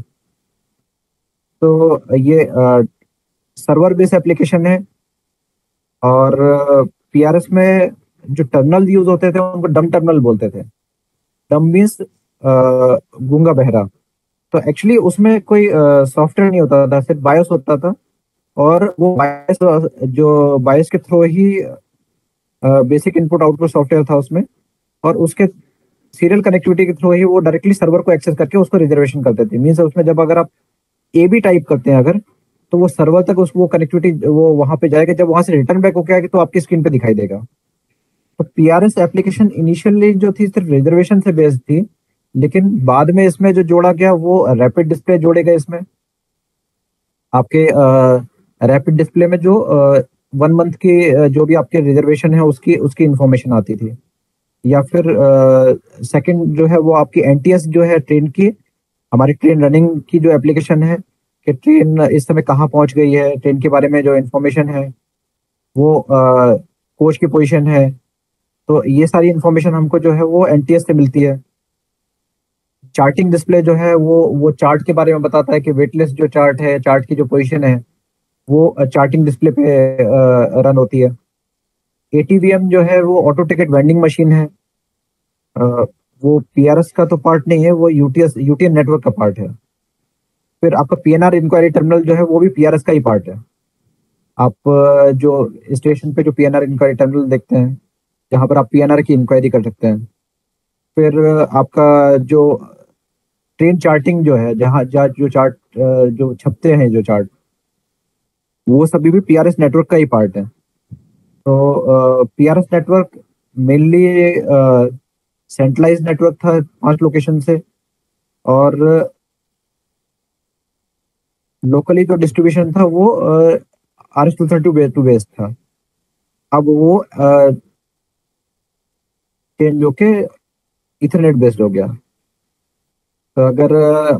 तो ये सर्वर बेस्ड एप्लीकेशन है। और पीआरएस में जो टर्मिनल यूज होते थे उनको डम टर्मिनल बोलते थे। डम मीन्स गूंगा बहरा। तो एक्चुअली उसमें कोई सॉफ्टवेयर नहीं होता था, सिर्फ बायोस होता था। और वो बायोस जो बायोस के थ्रू ही बेसिक इनपुट आउटपुट सॉफ्टवेयर था उसमें, और उसके सीरियल कनेक्टिविटी के थ्रू ही वो डायरेक्टली सर्वर को एक्सेस करके उसको रिजर्वेशन करते थे। मीन्स उसमें जब अगर आप ए बी टाइप करते हैं अगर, तो वो सर्वर तक उस वो कनेक्टिविटी वो वहां पे जाएगा, जब वहां से रिटर्न बैक होके आएगा तो आपकी स्क्रीन पे दिखाई देगा। तो पीआरएस एप्लीकेशन इनिशियली जो थी सिर्फ रिजर्वेशन से बेस्ड थी, लेकिन बाद में इसमें जो जोड़ा गया वो रैपिड डिस्प्ले जोड़े गए इसमें। आपके रैपिड डिस्प्ले में जो वन मंथ की अ, जो भी आपके रिजर्वेशन है उसकी उसकी इंफॉर्मेशन आती थी। या फिर सेकंड जो है वो आपकी एनटीएस जो है ट्रेन की, हमारी ट्रेन रनिंग की जो एप्लीकेशन है कि ट्रेन इस समय कहाँ पहुंच गई है, ट्रेन के बारे में जो इंफॉर्मेशन है, वो कोच की पोजीशन है। तो ये सारी इंफॉर्मेशन हमको जो है वो एनटीएस से मिलती है। चार्टिंग डिस्प्ले जो है वो वो चार्ट के बारे में बताता है कि वेटलिस्ट जो चार्ट है, चार्ट की जो पोजीशन है वो चार्टिंग डिस्प्ले पे रन होती है। एटीवीएम जो है वो ऑटो टिकट वेंडिंग मशीन है। अ, वो पीआरएस का तो पार्ट नहीं है, वो यूटीएस यूटीएन नेटवर्क का पार्ट है। फिर आपका पीएनआर इंक्वायरी टर्मिनल जो है वो भी पीआरएस का ही पार्ट है। आप अ, जो स्टेशन पे जो पीएनआर इंक्वायरी टर्मिनल देखते हैं जहाँ पर आप पीएनआर की इंक्वायरी कर सकते हैं। फिर अ, आपका जो ट्रेन चार्टिंग जो है, जहाँ जहाँ जो चार्ट जो छपते हैं जो चार्ट, वो सभी भी पीआरएस नेटवर्क का ही पार्ट है। तो PRS network mainly centralize network था पांच लोकेशन से, और लोकली जो डिस्ट्रीब्यूशन था वो R S two thirty base to base था। अब वो चेंज होके इथरनेट बेस्ड हो गया। तो अगर अ,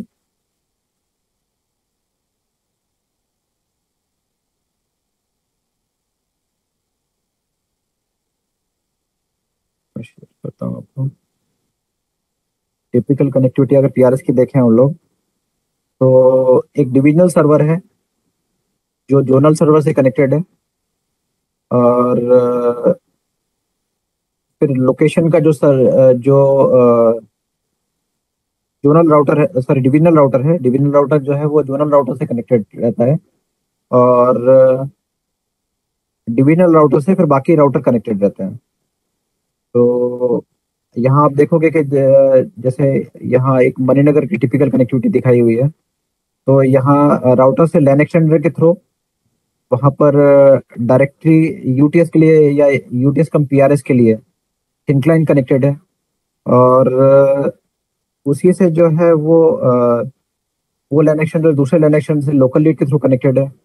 करता हूँ आपको टिपिकल कनेक्टिविटी अगर पीआरएस की देखें हम लोग, तो एक डिविजनल सर्वर है जो जोनल सर्वर से कनेक्टेड है। और अ, फिर लोकेशन का जो सर अ, जो जोनल राउटर है, सॉरी डिविजनल राउटर है, डिविजनल राउटर जो है वो जोनल राउटर से कनेक्टेड रहता है। और डिविजनल राउटर से फिर बाकी राउटर कनेक्टेड रहते हैं। तो यहाँ आप देखोगे कि ज- जैसे यहाँ एक मणिनगर की टिपिकल कनेक्टिविटी दिखाई हुई है। तो यहाँ राउटर से लैन एक्सटेंडर के थ्रू वहाँ पर डायरेक्टली यूटीएस के लिए या यूटीएस कम पीआरएस के लिए इंक्लाइन कनेक्टेड है, और अ, उसी से जो है वो अ, वो लैन एक्शन जो दूसरे लैन एक्शन से लोकल लीड के थ्रू कनेक्टेड है,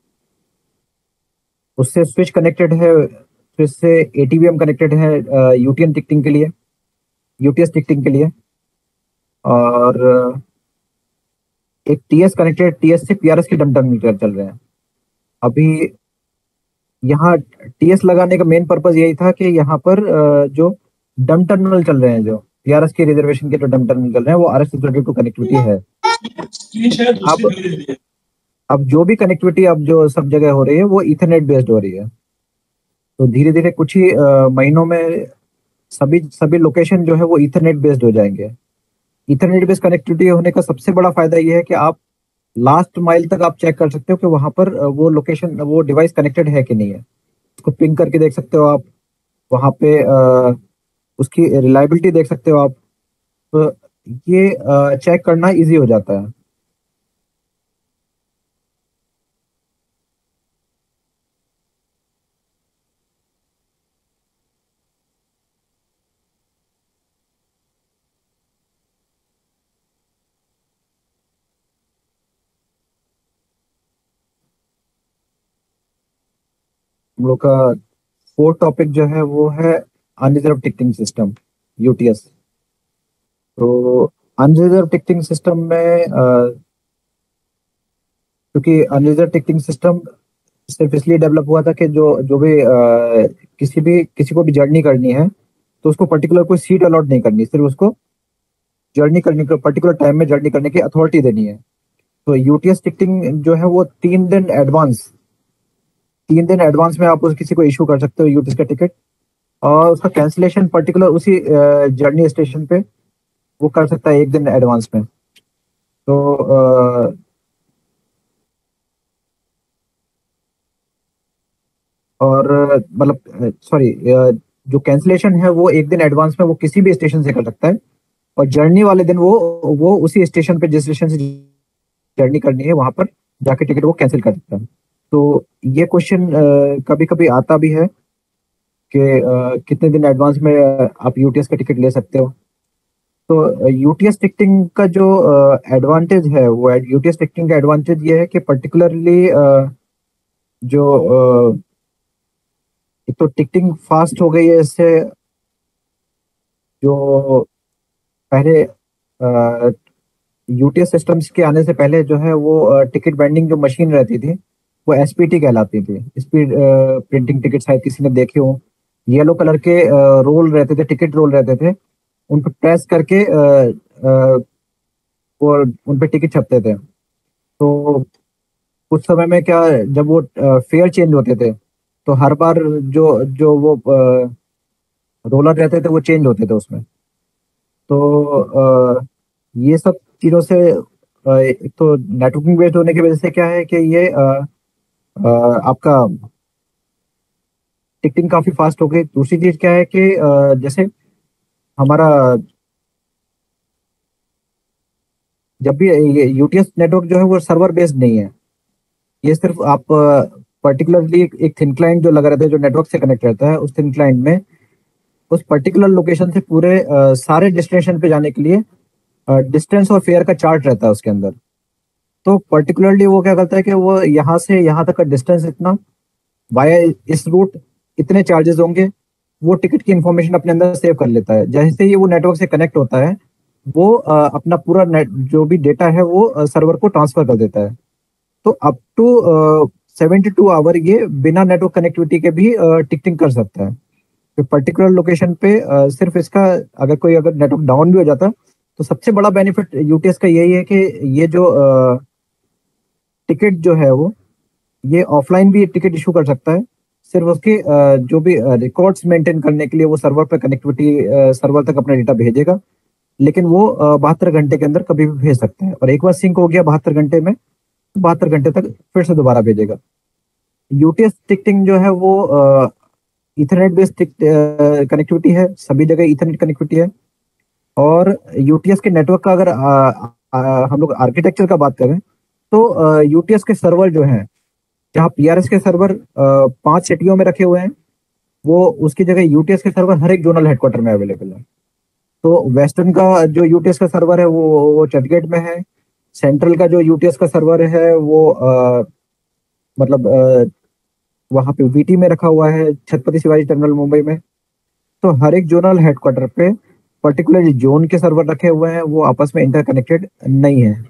उससे स्विच कनेक्टेड है, स्विच से एटीवीएम कनेक्टेड है यूटीएन टिकटिंग के लिए, यूटीएस टिकटिंग के लिए, और अ, एक टीएस कनेक्टेड, टीएस से पीआरएस के डम टर्मिनल चल रहे हैं। अभी यहाँ टीएस लगाने का मेन पर्पस यही था कि यहाँ पर अ, जो डम टर्मिनल चल रहे हैं, जो पीआरएस के रिजर्वेशन के जो डम टर्मिनल चल रहे हैं, वो आरएस टू कनेक्टिविटी है। अब अब जो भी कनेक्टिविटी अब जो सब जगह हो रही है वो इथरनेट बेस्ड हो रही है। तो धीरे धीरे कुछ ही अ, महीनों में सभी सभी लोकेशन जो है वो इथरनेट बेस्ड हो जाएंगे। इथरनेट बेस्ड कनेक्टिविटी होने का सबसे बड़ा फायदा ये है कि आप लास्ट माइल तक आप चेक कर सकते हो कि वहां पर अ, वो लोकेशन, वो डिवाइस कनेक्टेड है कि नहीं है। उसको पिंग करके देख सकते हो आप, वहां पे अ, उसकी रिलायबिलिटी देख सकते हो आप। तो ये चेक करना इजी हो जाता है। हम लोग का फोर्थ टॉपिक जो है वो है अनरिजर्व टिकटिंग सिस्टम, यूटीएस। तो अनरिजर्व टिकटिंग सिस्टम में अ, क्योंकि अनरिजर्व टिकटिंग सिस्टम सिर्फ इसलिए डेवलप हुआ था कि जो जो भी अ, किसी भी किसी को भी जर्नी करनी है तो उसको पर्टिकुलर कोई सीट अलॉट नहीं करनी, सिर्फ उसको जर्नी करने को पर्टिकुलर टाइम में जर्नी करने की अथॉरिटी देनी है। तो यूटीएस टिकटिंग जो है वो तीन दिन एडवांस तीन दिन एडवांस में आप उस किसी को इशू कर सकते हो यूटीएस का टिकट, और उसका कैंसिलेशन पर्टिकुलर उसी जर्नी स्टेशन पे वो कर सकता है एक दिन एडवांस में। तो अ, और अ, मतलब सॉरी, जो कैंसिलेशन है वो एक दिन एडवांस में वो किसी भी स्टेशन से कर सकता है, और जर्नी वाले दिन वो वो उसी स्टेशन पे, जिस स्टेशन से जर्नी करनी है वहां पर जाके टिकट वो कैंसिल कर सकता है। तो ये क्वेश्चन कभी कभी आता भी है कि अ, कितने दिन एडवांस में अ, आप यूटीएस का टिकट ले सकते हो। तो यूटीएस टिकटिंग का जो एडवांटेज है, वो यूटीएस टिकटिंग का एडवांटेज ये है कि पर्टिकुलरली जो अ, एक तो टिकटिंग फास्ट हो गई है इससे। जो पहले यूटीएस सिस्टम्स के आने से पहले जो है वो टिकट वेंडिंग जो मशीन रहती थी वो एसपीटी कहलाती थी, स्पीड प्रिंटिंग टिकट, शायद किसी ने देखे हो। येलो कलर के रोल रहते थे, टिकट रोल रहते थे, उन पर प्रेस करके अ, अ, वो उन पे टिकट छपते थे। तो कुछ समय में क्या, जब वो फेयर चेंज होते थे तो हर बार जो जो वो रोलर रहते थे वो चेंज होते थे उसमें। तो अ, ये सब चीज़ों से अ, एक तो नेटवर्किंग बेस्ड होने की वजह से क्या है कि ये अ, अ, आपका टिकटिंग काफी फास्ट हो गई। दूसरी चीज क्या है कि अ, जैसे हमारा जब भी ये यूटीएस नेटवर्क जो है वो सर्वर बेस्ड नहीं है, ये सिर्फ आप पर्टिकुलरली एक, एक थिन क्लाइंट जो लगा रहता है, जो नेटवर्क से कनेक्ट रहता है, उस थिन क्लाइंट में उस पर्टिकुलर लोकेशन से पूरे अ, सारे डेस्टिनेशन पे जाने के लिए डिस्टेंस और फेयर का चार्ट रहता है उसके अंदर। तो पर्टिकुलरली वो क्या करता है कि वो यहाँ से यहाँ तक का डिस्टेंस इतना, वाया इस रूट इतने चार्जेस होंगे, वो टिकट की इंफॉर्मेशन अपने अंदर सेव कर लेता है। जैसे ही वो नेटवर्क से कनेक्ट होता है वो अ, अपना पूरा नेट जो भी डेटा है वो सर्वर को ट्रांसफर कर देता है। तो up to seventy two hour ये बिना नेटवर्क कनेक्टिविटी के भी टिकटिंग कर सकता है। तो पर्टिकुलर लोकेशन पे अ, सिर्फ इसका, अगर कोई अगर नेटवर्क डाउन भी हो जाता तो सबसे बड़ा बेनिफिट यूटीएस का यही है कि ये जो टिकट जो है वो ये ऑफलाइन भी टिकट इशू कर सकता है। सिर्फ उसके अ, जो भी रिकॉर्ड्स मेंटेन करने के लिए वो सर्वर पर कनेक्टिविटी, सर्वर तक अपना डेटा भेजेगा, लेकिन वो बहत्तर घंटे के अंदर कभी भी भेज सकता है। और एक बार सिंक हो गया बहत्तर घंटे में, तो बहत्तर घंटे तक फिर से दोबारा भेजेगा। यूटीएस टिकटिंग जो है वो इथरनेट बेस्ड कनेक्टिविटी है, सभी जगह इथरनेट कनेक्टिविटी है। और यूटीएस के नेटवर्क का अगर आ, आ, हम लोग आर्किटेक्चर का बात करें तो यूटीएस के सर्वर जो हैं जहाँ पीआरएस के सर्वर पांच सिटियों में रखे हुए हैं, वो उसकी जगह यूटीएस के सर्वर हर एक जोनल हेडक्वार्टर में अवेलेबल है। तो वेस्टर्न का जो यूटीएस का सर्वर है वो वो चर्चगेट में है। सेंट्रल का जो यूटीएस का सर्वर है वो अ, मतलब अ, वहाँ पे वीटी में रखा हुआ है, छत्रपति शिवाजी टर्मिनल मुंबई में। तो हर एक जोनल हेडक्वार्टर पे पर्टिकुलर जोन के सर्वर रखे हुए हैं, वो आपस में इंटरकनेक्टेड नहीं है।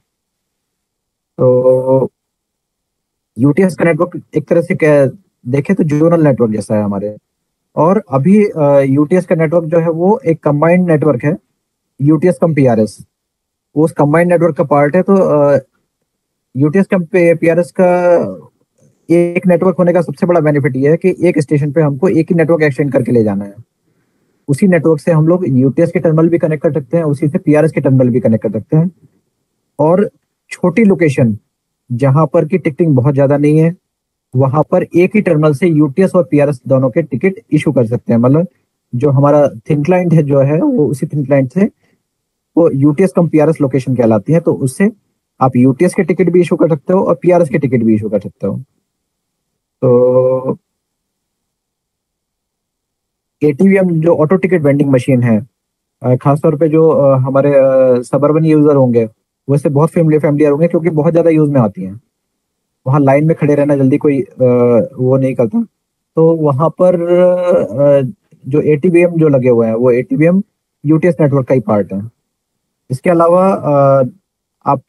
तो यूटीएस का नेटवर्क एक तरह से देखें तो जोनल नेटवर्क जैसा है हमारे। और अभी यूटीएस का नेटवर्क जो है वो एक कंबाइंड नेटवर्क है, यूटीएस कम पीआरएस, वो उस कंबाइंड नेटवर्क का पार्ट है। तो यूटीएस कम पीआरएस का एक नेटवर्क होने का सबसे बड़ा बेनिफिट ये है कि एक स्टेशन पे हमको एक ही नेटवर्क एक्सटेंड करके ले जाना है। उसी नेटवर्क से हम लोग यूटीएस के टर्मिनल भी कनेक्ट कर सकते हैं, उसी से पीआरएस के टर्मिनल भी कनेक्ट कर सकते हैं। और छोटी लोकेशन जहां पर की टिकटिंग बहुत ज्यादा नहीं है, वहां पर एक ही टर्मिनल से यूटीएस और पीआरएस दोनों के टिकट इशू कर सकते हैं। मतलब जो हमारा थिन क्लाइंट है जो है वो उसी थिन क्लाइंट से वो यूटीएस कम पीआरएस लोकेशन कहलाती है। तो उससे आप यूटीएस के टिकट भी इशू कर सकते हो और पीआरएस के टिकट भी इशू कर सकते हो। तो एटीवीएम जो ऑटो टिकट वेंडिंग मशीन है, अ, खासतौर पे जो अ, हमारे सबर्बन यूजर होंगे वैसे बहुत फैमिली फैमिलियर होंगे, क्योंकि बहुत ज्यादा यूज में आती हैं। वहाँ लाइन में खड़े रहना जल्दी कोई अ, वो नहीं करता। तो वहाँ पर अ, जो एटीवीएम जो लगे हुए हैं वो एटीवीएम यूटीएस नेटवर्क का ही पार्ट है। इसके अलावा अ, आप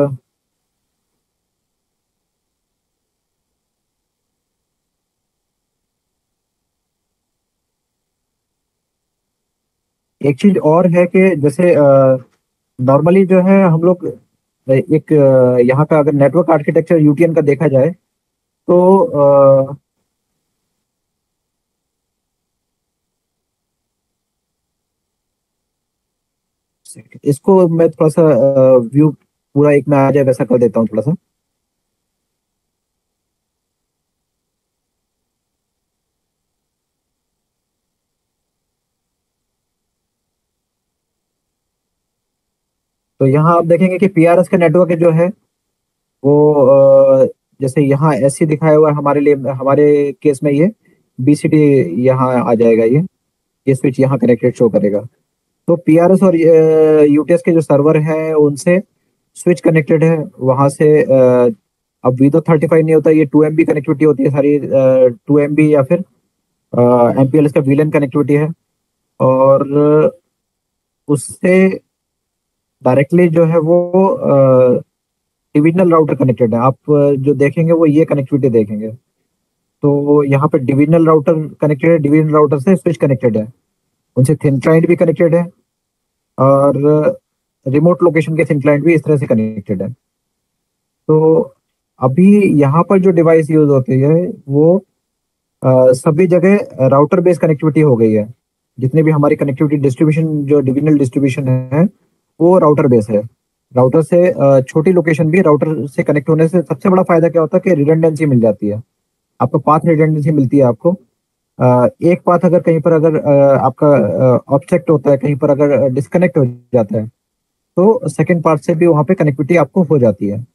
एक चीज और है कि जैसे नॉर्मली जो है हम लोग एक अ, यहाँ का अगर नेटवर्क आर्किटेक्चर यूटीएन का देखा जाए तो अ, इसको मैं थोड़ा सा व्यू पूरा एक में आ जाए वैसा कर देता हूँ थोड़ा सा। तो यहाँ आप देखेंगे कि पीआरएस का नेटवर्क जो है वो अ, जैसे यहाँ एससी दिखाया हुआ है हमारे लिए, हमारे केस में ये बीसीटी यहाँ आ जाएगा, ये ये स्विच यहाँ कनेक्टेड शो करेगा। तो पीआरएस और यूटीएस के जो सर्वर हैं उनसे स्विच कनेक्टेड है वहां से। अ, अब वीदो थर्टी फाइव नहीं होता, ये टू एम बी कनेक्टिविटी होती है सारी, टू एम बी या फिर एमपीएलएस का वीलन कनेक्टिविटी है। और उससे डायरेक्टली जो है वो डिविजनल राउटर कनेक्टेड है। आप अ, जो देखेंगे वो ये कनेक्टिविटी देखेंगे। तो यहाँ पे डिविजनल राउटर कनेक्टेड है, डिविजनल राउटर से स्विच कनेक्टेड है, उनसे थिन क्लाइंट भी कनेक्टेड है और रिमोट लोकेशन के थिन क्लाइंट भी इस तरह से कनेक्टेड है। तो अभी यहाँ पर जो डिवाइस यूज होती है वो अ, सभी जगह राउटर बेस्ड कनेक्टिविटी हो गई है। जितने भी हमारी कनेक्टिविटी डिस्ट्रीब्यूशन जो डिविजनल डिस्ट्रीब्यूशन है वो राउटर बेस है। राउटर से अ, छोटी लोकेशन भी राउटर से कनेक्ट होने से सबसे बड़ा फायदा क्या होता है कि रिडंडेंसी मिल जाती है, आपको पाथ रिडंडेंसी मिलती है। आपको अ, एक पाथ अगर कहीं पर अगर अ, आपका ऑब्जेक्ट होता है, कहीं पर अगर डिस्कनेक्ट हो जाता है तो सेकंड पार्ट से भी वहाँ पे कनेक्टिविटी आपको हो जाती है।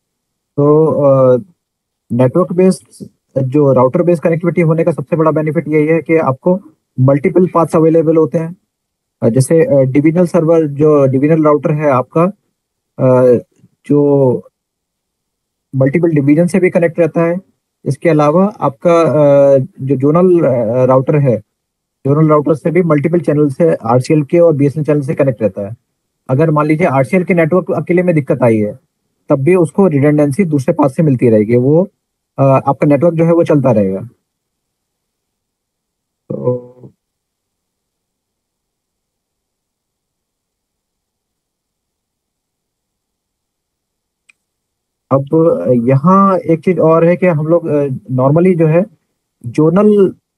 तो नेटवर्क बेस्ड जो राउटर बेस्ड कनेक्टिविटी होने का सबसे बड़ा बेनिफिट यही है कि आपको मल्टीपल पाथ्स अवेलेबल होते हैं। अ, जैसे डिविजनल सर्वर जो डिविजनल राउटर है आपका, अ, जो मल्टीपल डिवीजन से भी कनेक्ट रहता है। इसके अलावा आपका अ, जो जोनल राउटर है, जोनल राउटर से भी मल्टीपल चैनल से आरसीएल के और बीएसएनएल चैनल से कनेक्ट रहता है। अगर मान लीजिए आरसीएल के नेटवर्क अकेले में दिक्कत आई है तब भी उसको रिडंडेंसी दूसरे पास से मिलती रहेगी, वो अ, आपका नेटवर्क जो है वो चलता रहेगा। तो अब यहाँ एक चीज और है कि हम लोग नॉर्मली जो है जोनल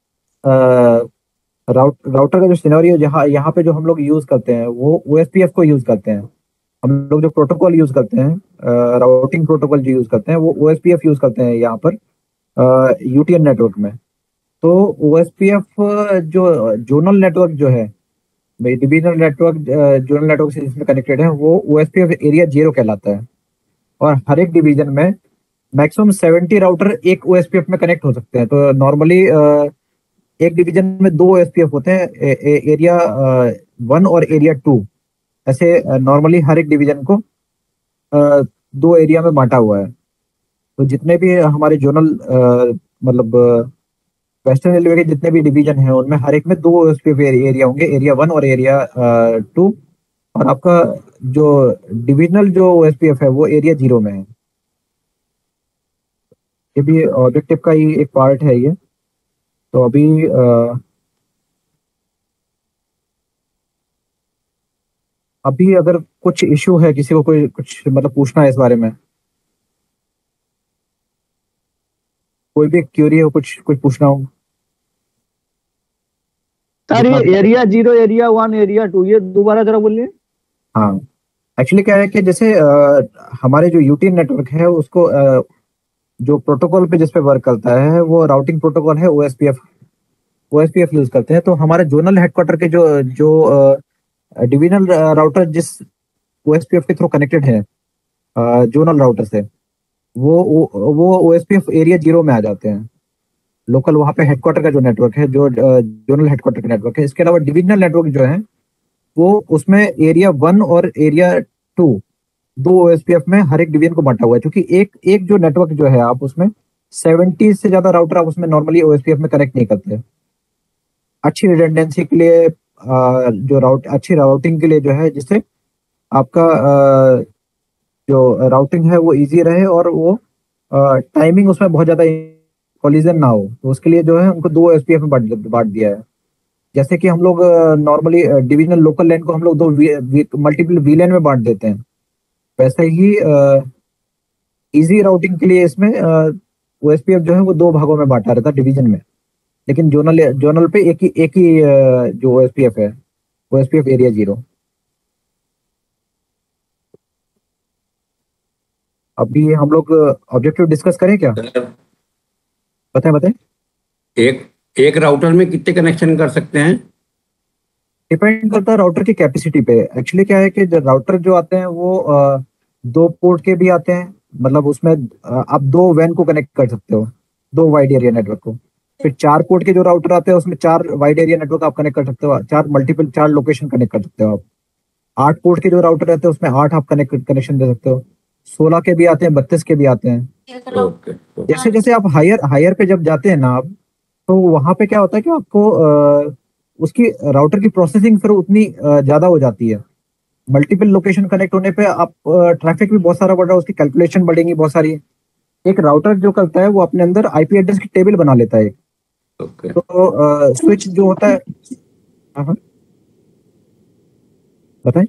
राउट राउटर का जो सिनेरियो जहाँ यहाँ पे जो हम लोग यूज करते हैं वो ओएसपीएफ को यूज करते हैं। हम लोग जो प्रोटोकॉल यूज करते हैं, राउटिंग प्रोटोकॉल जो यूज करते हैं वो ओएसपीएफ यूज करते हैं यहाँ पर यूटीएन नेटवर्क में। तो ओएसपीएफ जो जोनल नेटवर्क जो है, डिविजनल नेटवर्क जोनल नेटवर्क से जिसमें कनेक्टेड है वो ओएसपीएफ एरिया जीरो कहलाता है। और हर एक डिवीजन में मैक्सिमम सेवेंटी राउटर एक ओएसपीएफ में कनेक्ट हो सकते हैं। तो नॉर्मली एक डिवीजन में दो ओएसपीएफ होते हैं, ए, ए, एरिया वन और एरिया टू। ऐसे नॉर्मली हर एक डिवीजन को अ, दो एरिया में बांटा हुआ है। तो जितने भी हमारे जोनल मतलब वेस्टर्न रेलवे के जितने भी डिवीजन हैं उनमें हर एक में दो ओएसपीएफ एरिया होंगे, एरिया वन और एरिया टू। और आपका जो डिविजनल जो ओएसपीएफ है वो एरिया जीरो में है। ये भी ऑब्जेक्टिव का ही एक पार्ट है ये। तो अभी आ, अभी अगर कुछ इश्यू है, किसी को कोई कुछ मतलब पूछना है इस बारे में, कोई भी क्यूरी हो, कुछ कुछ पूछना हो। सर ये area zero, area one, area two, ये दोबारा जरा बोलिए। हाँ, एक्चुअली क्या है कि जैसे आ, हमारे जो यूटी नेटवर्क है उसको आ, जो प्रोटोकॉल पे जिस पे वर्क करता है वो राउटिंग प्रोटोकॉल है ओएसपीएफ। ओएसपीएफ यूज करते हैं। तो हमारे जोनल हेडक्वार्टर के जो जो डिविजनल राउटर जिस ओएसपीएफ के थ्रू कनेक्टेड है जोनल राउटर से, वो वो ओएसपीएफ एरिया जीरो में आ जाते हैं। लोकल वहाँ पे हेडक्वार्टर का जो नेटवर्क है, जो जोनल हेडक्वार्टर का नेटवर्क है। इसके अलावा डिविजनल नेटवर्क जो है वो उसमें एरिया वन और एरिया टू दो ओएसपीएफ में हर एक डिवीजन को बांटा हुआ है। क्योंकि एक एक जो नेटवर्क जो है आप उसमें सेवेंटी से ज्यादा राउटर आप उसमें नॉर्मली ओएसपीएफ में कनेक्ट नहीं करते। अच्छी रिडंडेंसी के लिए आ, जो राउट अच्छी राउटिंग के लिए जो है, जिससे आपका आ, जो राउटिंग है वो इजी रहे और वो टाइमिंग उसमें बहुत ज्यादा कोलिजन ना हो, तो उसके लिए जो है उनको दो एसपीएफ में बांट बांट दिया है। जैसे कि हम लोग नॉर्मली डिविजनल लोकल लाइन को हम लोग दो मल्टीपल वी लाइन में बांट देते हैं, वैसे ही इजी राउटिंग के लिए इसमें ओएसपीएफ जो है वो दो भागों में बांटा रहता है डिवीजन में। लेकिन जोनल जोनल पे एक ही एक ही अ, जो ओएसपीएफ है, ओएसपीएफ एरिया जीरो। अभी हम लोग ऑब्जेक्टिव डिस्कस करें क्या? बताएं बताएं। एक एक राउटर में कितने कनेक्शन कर सकते हैं? डिपेंड करता है राउटर की कैपेसिटी पे। एक्चुअली क्या है कि जो राउटर जो आते हैं वो अ, दो पोर्ट के भी आते हैं। मतलब उसमें अ, आप दो वैन को कनेक्ट कर सकते हो, दो वाइड एरिया नेटवर्क को। फिर चार पोर्ट के जो राउटर आते हैं उसमें चार वाइड एरिया नेटवर्क आप कनेक्ट कर सकते हो, चार मल्टीपल चार लोकेशन कनेक्ट कर सकते हो आप। आठ पोर्ट के जो राउटर रहते हैं उसमें आठ आप कनेक्ट कनेक्शन दे सकते हो। सोलह के भी आते हैं, बत्तीस के भी आते हैं। ओके जैसे जैसे आप हायर हायर पे जब जाते हैं ना आप, तो वहां पे क्या होता है कि आपको अ, उसकी राउटर की प्रोसेसिंग फिर उतनी अ, ज्यादा हो जाती है। मल्टीपल लोकेशन कनेक्ट होने पे आप ट्रैफिक भी बहुत सारा बढ़ रहा है, उसकी कैलकुलेशन बढ़ेंगी बहुत सारी। एक राउटर जो करता है वो अपने अंदर आईपी एड्रेस की टेबल बना लेता है। ओके तो स्विच जो होता है, हाँ हाँ बताएं।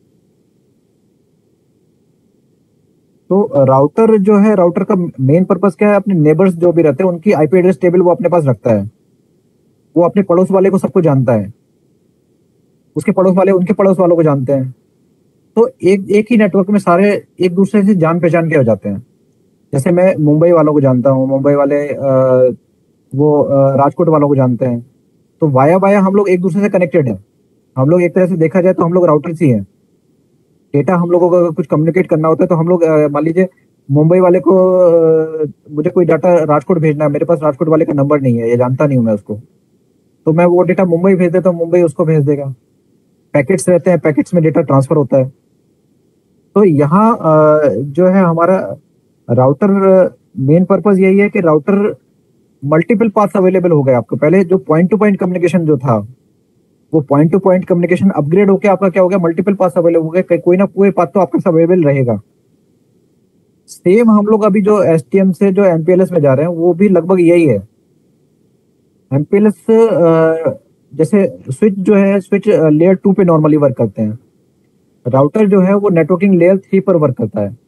तो राउटर जो है, राउटर का मेन पर्पस क्या है, अपने नेबर्स जो भी रहते हैं उनकी आईपी एड्रेस टेबल वो अपने पास रखता है। वो अपने पड़ोस वाले को सबको जानता है, उसके पड़ोस वाले उनके पड़ोस वालों को जानते हैं। तो एक एक ही नेटवर्क में सारे एक दूसरे से जान पहचान के हो जाते हैं। जैसे मैं मुंबई वालों को जानता हूँ, मुंबई वाले आ, वो आ, राजकोट वालों को जानते हैं। तो वाया वाया हम लोग एक दूसरे से कनेक्टेड हैं। हम लोग एक तरह से देखा जाए तो हम लोग राउटर्स ही हैं। डेटा हम लोगों को अगर कुछ कम्युनिकेट करना होता है तो हम लोग अ, मान लीजिए मुंबई वाले को अ, मुझे कोई डाटा राजकोट भेजना है, मेरे पास राजकोट वाले का नंबर नहीं है, ये जानता नहीं हूँ मैं उसको, तो मैं वो डेटा मुंबई भेज देता हूँ, मुंबई उसको भेज देगा। पैकेट्स रहते हैं, पैकेट्स में डेटा ट्रांसफर होता है। तो यहाँ अ, जो है हमारा राउटर मेन पर्पस यही है कि राउटर मल्टीपल पाथ्स अवेलेबल हो गए आपको। पहले जो पॉइंट टू पॉइंट कम्युनिकेशन जो था, वो point to point communication upgrade होकर आपका क्या हो गया, मल्टीपल पाथ अवेलेबल हो गए। कोई ना कोई पाथ तो आपका अवेलेबल रहेगा। सेम हम लोग अभी जो एसटीएम से जो एमपीएलएस में जा रहे हैं वो भी लगभग यही है। एमपीएलएस जैसे स्विच जो है, स्विच लेयर टू पे नॉर्मली वर्क करते हैं। राउटर जो है वो नेटवर्किंग लेयर थ्री पर वर्क करता है।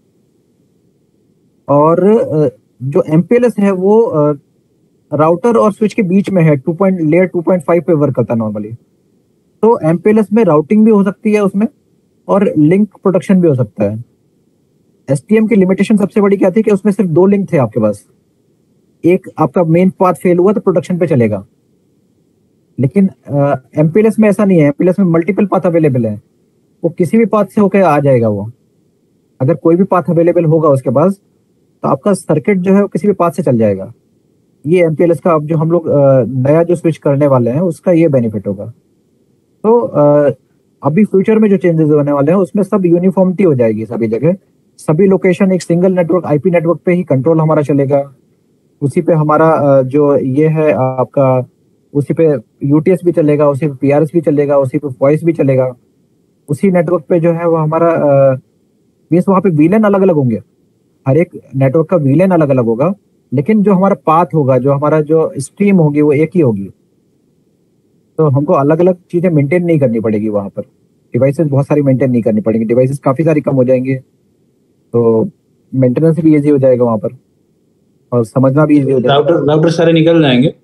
और अ, जो एमपीएलएस है वो राउटर और स्विच के बीच में है, two point layer two point five पे वर्क करता है नॉर्मली। तो एमपीएलएस में राउटिंग भी हो सकती है उसमें, और लिंक प्रोटेक्शन भी हो सकता है। एसटीएम की लिमिटेशन सबसे बड़ी क्या थी कि उसमें सिर्फ दो लिंक थे आपके पास। एक आपका मेन पाथ फेल हुआ तो प्रोटेक्शन पे चलेगा। लेकिन एमपीएलएस में ऐसा नहीं है। एमपीएलएस में मल्टीपल पाथ अवेलेबल है, वो किसी भी पाथ से होकर आ जाएगा। वो अगर कोई भी पाथ अवेलेबल होगा उसके पास तो आपका सर्किट जो है वो किसी भी पाथ से चल जाएगा। ये एमपीएलएस का अब जो हम लोग अ, नया जो स्विच करने वाले हैं उसका ये बेनिफिट होगा। तो अ, अभी फ्यूचर में जो चेंजेस होने वाले हैं उसमें सब यूनिफॉर्मिटी हो जाएगी सभी जगह, सभी लोकेशन एक सिंगल नेटवर्क आईपी नेटवर्क पे ही कंट्रोल हमारा चलेगा। उसी पे हमारा अ, जो ये है आपका, उसी पे यूटीएस भी चलेगा, उसी पे पीआरएस भी चलेगा, उसी पे वॉइस भी चलेगा। उसी नेटवर्क पे जो है वो हमारा मीन्स वहाँ पे वीलन अलग अलग होंगे, हर एक नेटवर्क का वीलन अलग अलग होगा, लेकिन जो हमारा पाथ होगा, जो हमारा जो स्ट्रीम होगी वो एक ही होगी। तो हमको अलग अलग चीजें मेंटेन नहीं करनी पड़ेगी वहां पर, डिवाइसेस बहुत सारी मेंटेन नहीं करनी पड़ेंगी, डिवाइसेस काफी सारी कम हो जाएंगे, तो मेंटेनेंस भी इजी हो जाएगा वहां पर और समझना भी इजी हो जाएगा। राउटर राउटर सारे निकल जाएंगे।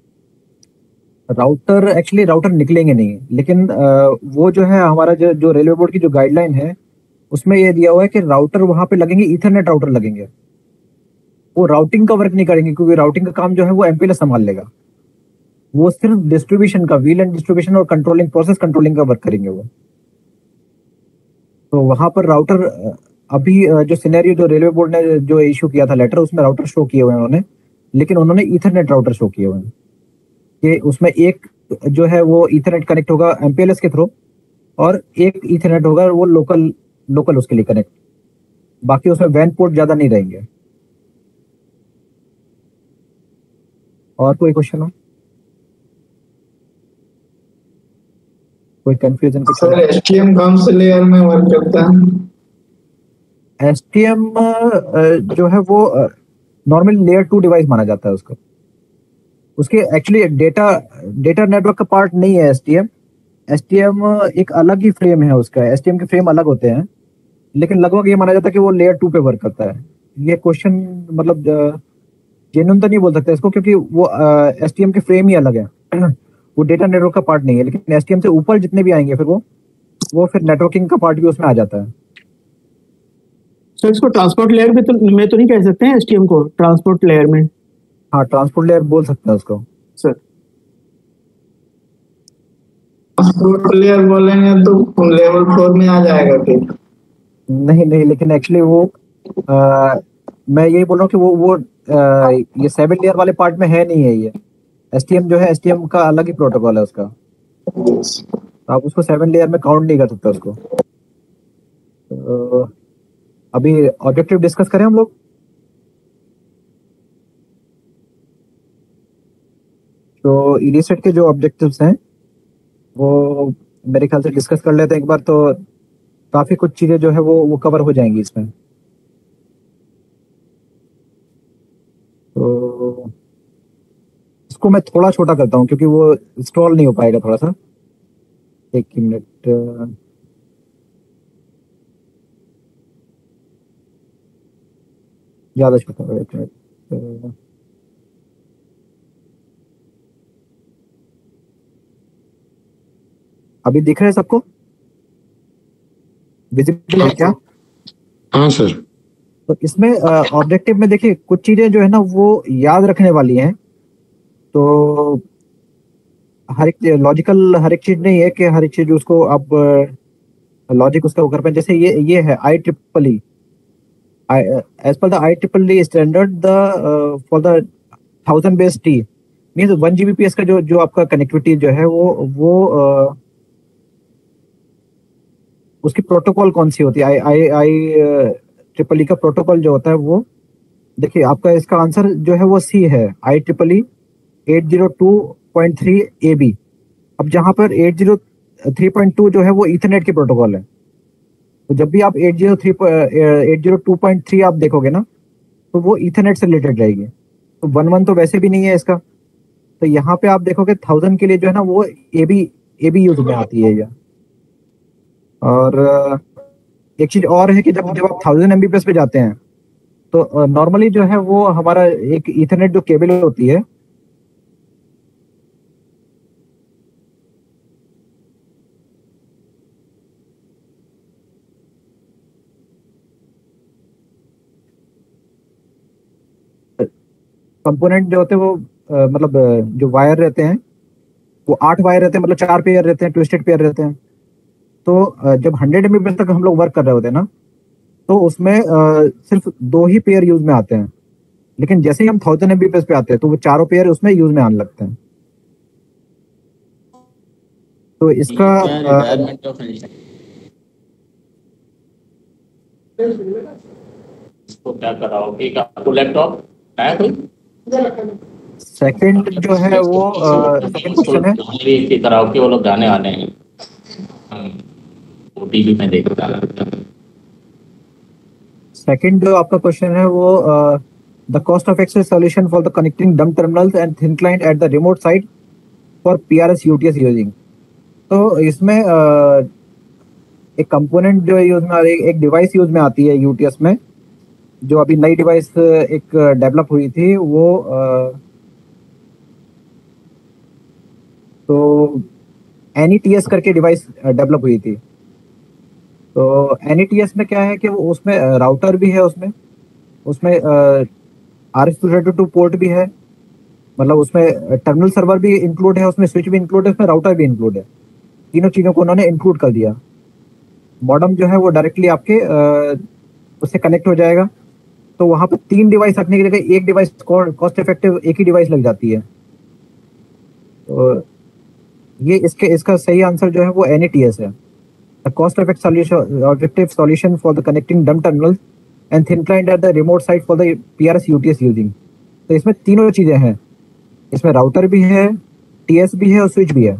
राउटर एक्चुअली राउटर निकलेंगे नहीं, लेकिन अ, वो जो है हमारा जो जो रेलवे बोर्ड की जो गाइडलाइन है उसमें ये दिया हुआ है कि राउटर वहां पे लगेंगे, ईथरनेट राउटर लगेंगे। वो राउटिंग का वर्क नहीं करेंगे क्योंकि राउटिंग का काम जो है वो एमपीएलएस संभाल लेगा। वो सिर्फ डिस्ट्रीब्यूशन का, व्हील एंड डिस्ट्रीब्यूशन और कंट्रोलिंग, प्रोसेस कंट्रोलिंग का वर्क करेंगे वो। तो वहां पर राउटर अ, अभी अ, जो सिनेरियो जो रेलवे बोर्ड ने जो इशू किया था लेटर, उसमें राउटर शो किए हुए हैं उन्होंने, लेकिन उन्होंने ईथरनेट राउटर शो किए हुए हैं कि उसमें एक जो है वो ईथरनेट कनेक्ट होगा एमपीएलएस के थ्रू और एक ईथरनेट होगा वो लोकल लोकल उसके लिए कनेक्ट, बाकी उसमें वैन पोर्ट ज्यादा नहीं रहेंगे। और कोई क्वेश्चन हो, कोई कंफ्यूजन? सर एसटीएम कौन से लेयर में वर्क करता है? एसटीएम जो है वो नॉर्मली लेयर टू डिवाइस माना जाता है उसको। उसके एक्चुअली डेटा डेटा नेटवर्क का पार्ट नहीं है एसटीएम। एसटीएम एक अलग ही फ्रेम है उसका, एसटीएम के फ्रेम अलग होते हैं, लेकिन लगभग ये माना जाता है कि वो लेयर टू पे वर्क करता है। ये क्वेश्चन मतलब जेन्युइन तो नहीं बोल सकते इसको, क्योंकि वो एसटीएम के फ्रेम ही अलग है वो डेटा नेटवर्क का पार्ट नहीं है, लेकिन एसटीएम से ऊपर जितने भी आएंगे फिर वो वो फिर नेटवर्किंग का पार्ट भी उसमें आ जाता है। सर इसको ट्रांसपोर्ट लेयर में तो में तो नहीं कह सकते हैं एसटीएम को, ट्रांसपोर्ट लेयर में? हाँ, ट्रांसपोर्ट लेयर बोल सकते हैं उसको सर। ट्रांसपोर्ट लेयर बोलेंगे तो लेवल फोर में आ जाएगा फिर? नहीं नहीं, लेकिन एक्चुअली वो आ, मैं यही बोल रहा हूँ कि वो वो आ, ये सेवन लेयर वाले पार्ट में है नहीं है। ये एसटीएम जो है, एसटीएम का अलग ही प्रोटोकॉल है उसका, तो आप उसको सेवन लेयर में काउंट नहीं कर सकते उसको। तो अभी ऑब्जेक्टिव डिस्कस करें हम लोग। तो ईडीसेट के जो ऑब्जेक्टिव्स हैं वो मेरे ख्याल से डिस्कस कर लेते हैं एक बार, तो काफी कुछ चीजें जो है वो वो कवर हो जाएंगी इसमें। तो इसको मैं थोड़ा छोटा करता हूँ क्योंकि वो इंस्टॉल नहीं हो पाएगा थोड़ा सा। एक मिनट, ज्यादा छोटा, एक मिनट। अभी दिख रहा है सबको? विजिबल है क्या? हाँ सर। तो इसमें ऑब्जेक्टिव में देखिए कुछ चीजें जो है ना वो याद रखने वाली हैं। तो हर एक लॉजिकल हर एक चीज नहीं है कि हर एक चीज उसको आप लॉजिक उसका कर पाए। जैसे ये ये है I triple E, as per the I triple E standard the for the thousand base T means one GBPS का जो जो आपका कनेक्टिविटी जो है वो वो uh, उसकी प्रोटोकॉल कौन सी होती है? आई आई आई ट्रिपल ई का प्रोटोकॉल जो होता है वो देखिए आपका इसका आंसर जो है वो सी है, I triple E eight zero two point three A B. अब जहां पर eight zero three point two जो है वो इथरनेट की प्रोटोकॉल है, तो जब भी आप eight zero three eight zero two point three आप देखोगे ना तो वो इथरनेट से रिलेटेड रहेगी। तो वन वन तो वैसे भी नहीं है इसका, तो यहाँ पे आप देखोगे थाउजेंड के लिए जो है ना वो A B A B use में आती है ये। और एक चीज और है कि जब जब आप थाउजेंड एमबीपीएस पे जाते हैं तो नॉर्मली जो है वो हमारा एक इथरनेट जो केबल होती है कंपोनेंट जो होते हैं वो अ, मतलब अ, जो वायर रहते हैं वो आठ वायर रहते हैं, मतलब चार पेयर रहते हैं, ट्विस्टेड पेयर रहते हैं। तो अ, जब हंड्रेड एमबीपीएस तक हम लोग वर्क कर रहे होते हैं ना तो उसमें अ, सिर्फ दो ही पेयर यूज में आते हैं, लेकिन जैसे ही हम थाउजेंड एमबीपीएस पे आते हैं तो वो चारों पेयर उसमें यूज में आने लगते हैं। तो इसका अ, इसको क्या कराओ कि आपको लैपटॉप है कोई सेकंड जो है वो सेकंड क्वेश्चन है, इसकी कराओ कि वो लोग गाने आने हैं ओटीवी में देख रहा है। सेकंड जो आपका क्वेश्चन है वो the cost of access solution for the connecting dumb terminals and thin client at the remote site for PRS UTS using. तो इसमें uh, एक कंपोनेंट जो यूज में आ रही है, एक डिवाइस यूज में आती है यूटीएस में, जो अभी नई डिवाइस एक डेवलप हुई थी वो uh, तो एनईटीएस करके डिवाइस डेवलप हुई थी। तो एनईटीएस में क्या है कि वो उसमें राउटर भी है, उसमें उसमें R S two thirty two port भी है, मतलब उसमें टर्मिनल सर्वर भी इंक्लूड है, उसमें स्विच भी इंक्लूड है, उसमें राउटर भी इंक्लूड है। तीनों चीज़ों को उन्होंने इंक्लूड कर दिया। मॉडम जो है वो डायरेक्टली आपके अ, उससे कनेक्ट हो जाएगा। तो वहाँ पर तीन डिवाइस रखने की जगह एक डिवाइस कॉस्ट इफेक्टिव एक ही डिवाइस लग जाती है। तो ये इसके इसका सही आंसर जो है वो एनईटीएस है, the cost effective solution effective solution for the connecting dumb terminal and thin client at the remote site for the PRS UTS using. तो इसमें तीनों चीजें हैं, इसमें राउटर भी है, टीएस भी है और स्विच भी है।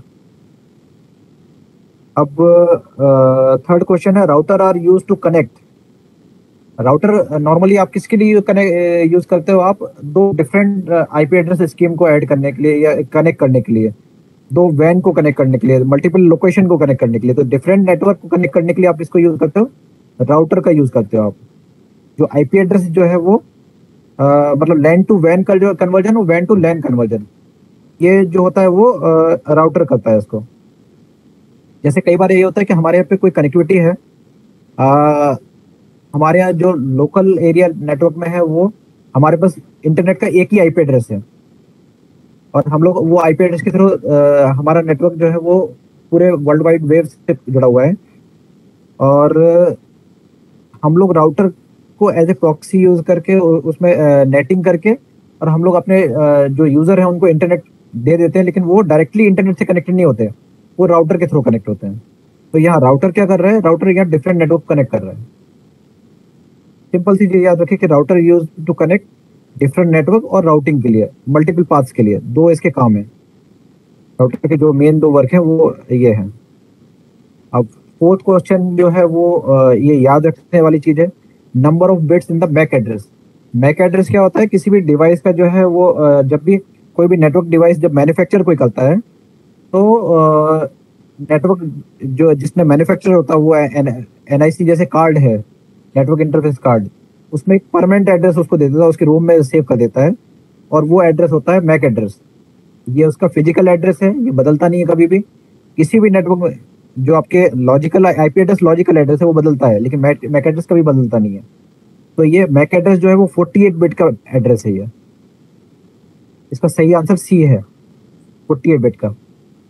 अब थर्ड क्वेश्चन है, router are use to connect. Router normally आप किसके लिए यूज करते हो? आप दो डिफरेंट आईपी एड्रेस स्कीम को ऐड करने के लिए या कनेक्ट करने के लिए, दो वैन को कनेक्ट करने के लिए, मल्टीपल लोकेशन को कनेक्ट करने के लिए। तो डिफरेंट नेटवर्क को कनेक्ट करने के लिए आप इसको यूज करते हो, राउटर का यूज करते हो आप। जो आईपी एड्रेस जो है वो आ, मतलब लैन टू वैन का जो कन्वर्जन, वो वैन टू लैन कन्वर्जन, ये जो होता है वो राउटर करता है इसको। जैसे कई बार ये होता है कि हमारे यहाँ पे कोई कनेक्टिविटी है, आ, हमारे यहाँ जो लोकल एरिया नेटवर्क में है वो हमारे पास इंटरनेट का एक ही आईपी एड्रेस है, और हम लोग वो आईपी एड्रेस के थ्रू हमारा नेटवर्क जो है वो पूरे वर्ल्ड वाइड वेब से जुड़ा हुआ है। और हम लोग राउटर को एज ए प्रॉक्सी यूज करके उसमें नेटिंग करके, और हम लोग अपने जो यूजर हैं उनको इंटरनेट दे देते हैं, लेकिन वो डायरेक्टली इंटरनेट से कनेक्टेड नहीं होते, वो राउटर के थ्रू कनेक्ट होते हैं। तो यहाँ राउटर क्या कर रहा है, राउटर यहाँ डिफरेंट नेटवर्क कनेक्ट कर रहा है। सिंपल सी चीज याद रखिए कि router use to connect different network और राउटिंग के लिए, मल्टीपल पाथ्स के लिए, दो इसके काम है। राउटर के जो मेन दो वर्क है वो ये है। अब फोर्थ क्वेश्चन जो है वो ये याद रखने वाली चीज है, number of bits in the MAC address. MAC address क्या होता है? किसी भी डिवाइस का जो है वो जब भी कोई भी नेटवर्क डिवाइस जब मैन्युफैक्चर कोई करता है तो नेटवर्क जो जिसमें मैन्युफैक्चर होता है वो एनआईसी जैसे कार्ड है, नेटवर्क इंटरफेस कार्ड, उसमें एक परमानेंट एड्रेस उसको दे देता है, उसके रूम में सेव कर देता है, और वो एड्रेस होता है मैक एड्रेस। ये उसका फिजिकल एड्रेस है, ये बदलता नहीं है कभी भी। किसी भी नेटवर्क में जो आपके logical IP address logical address है वो बदलता है, लेकिन मैक एड्रेस कभी बदलता नहीं है। तो ये मैक एड्रेस जो है वो अड़तालीस बिट का एड्रेस है। ये इसका सही आंसर सी है, अड़तालीस बिट का।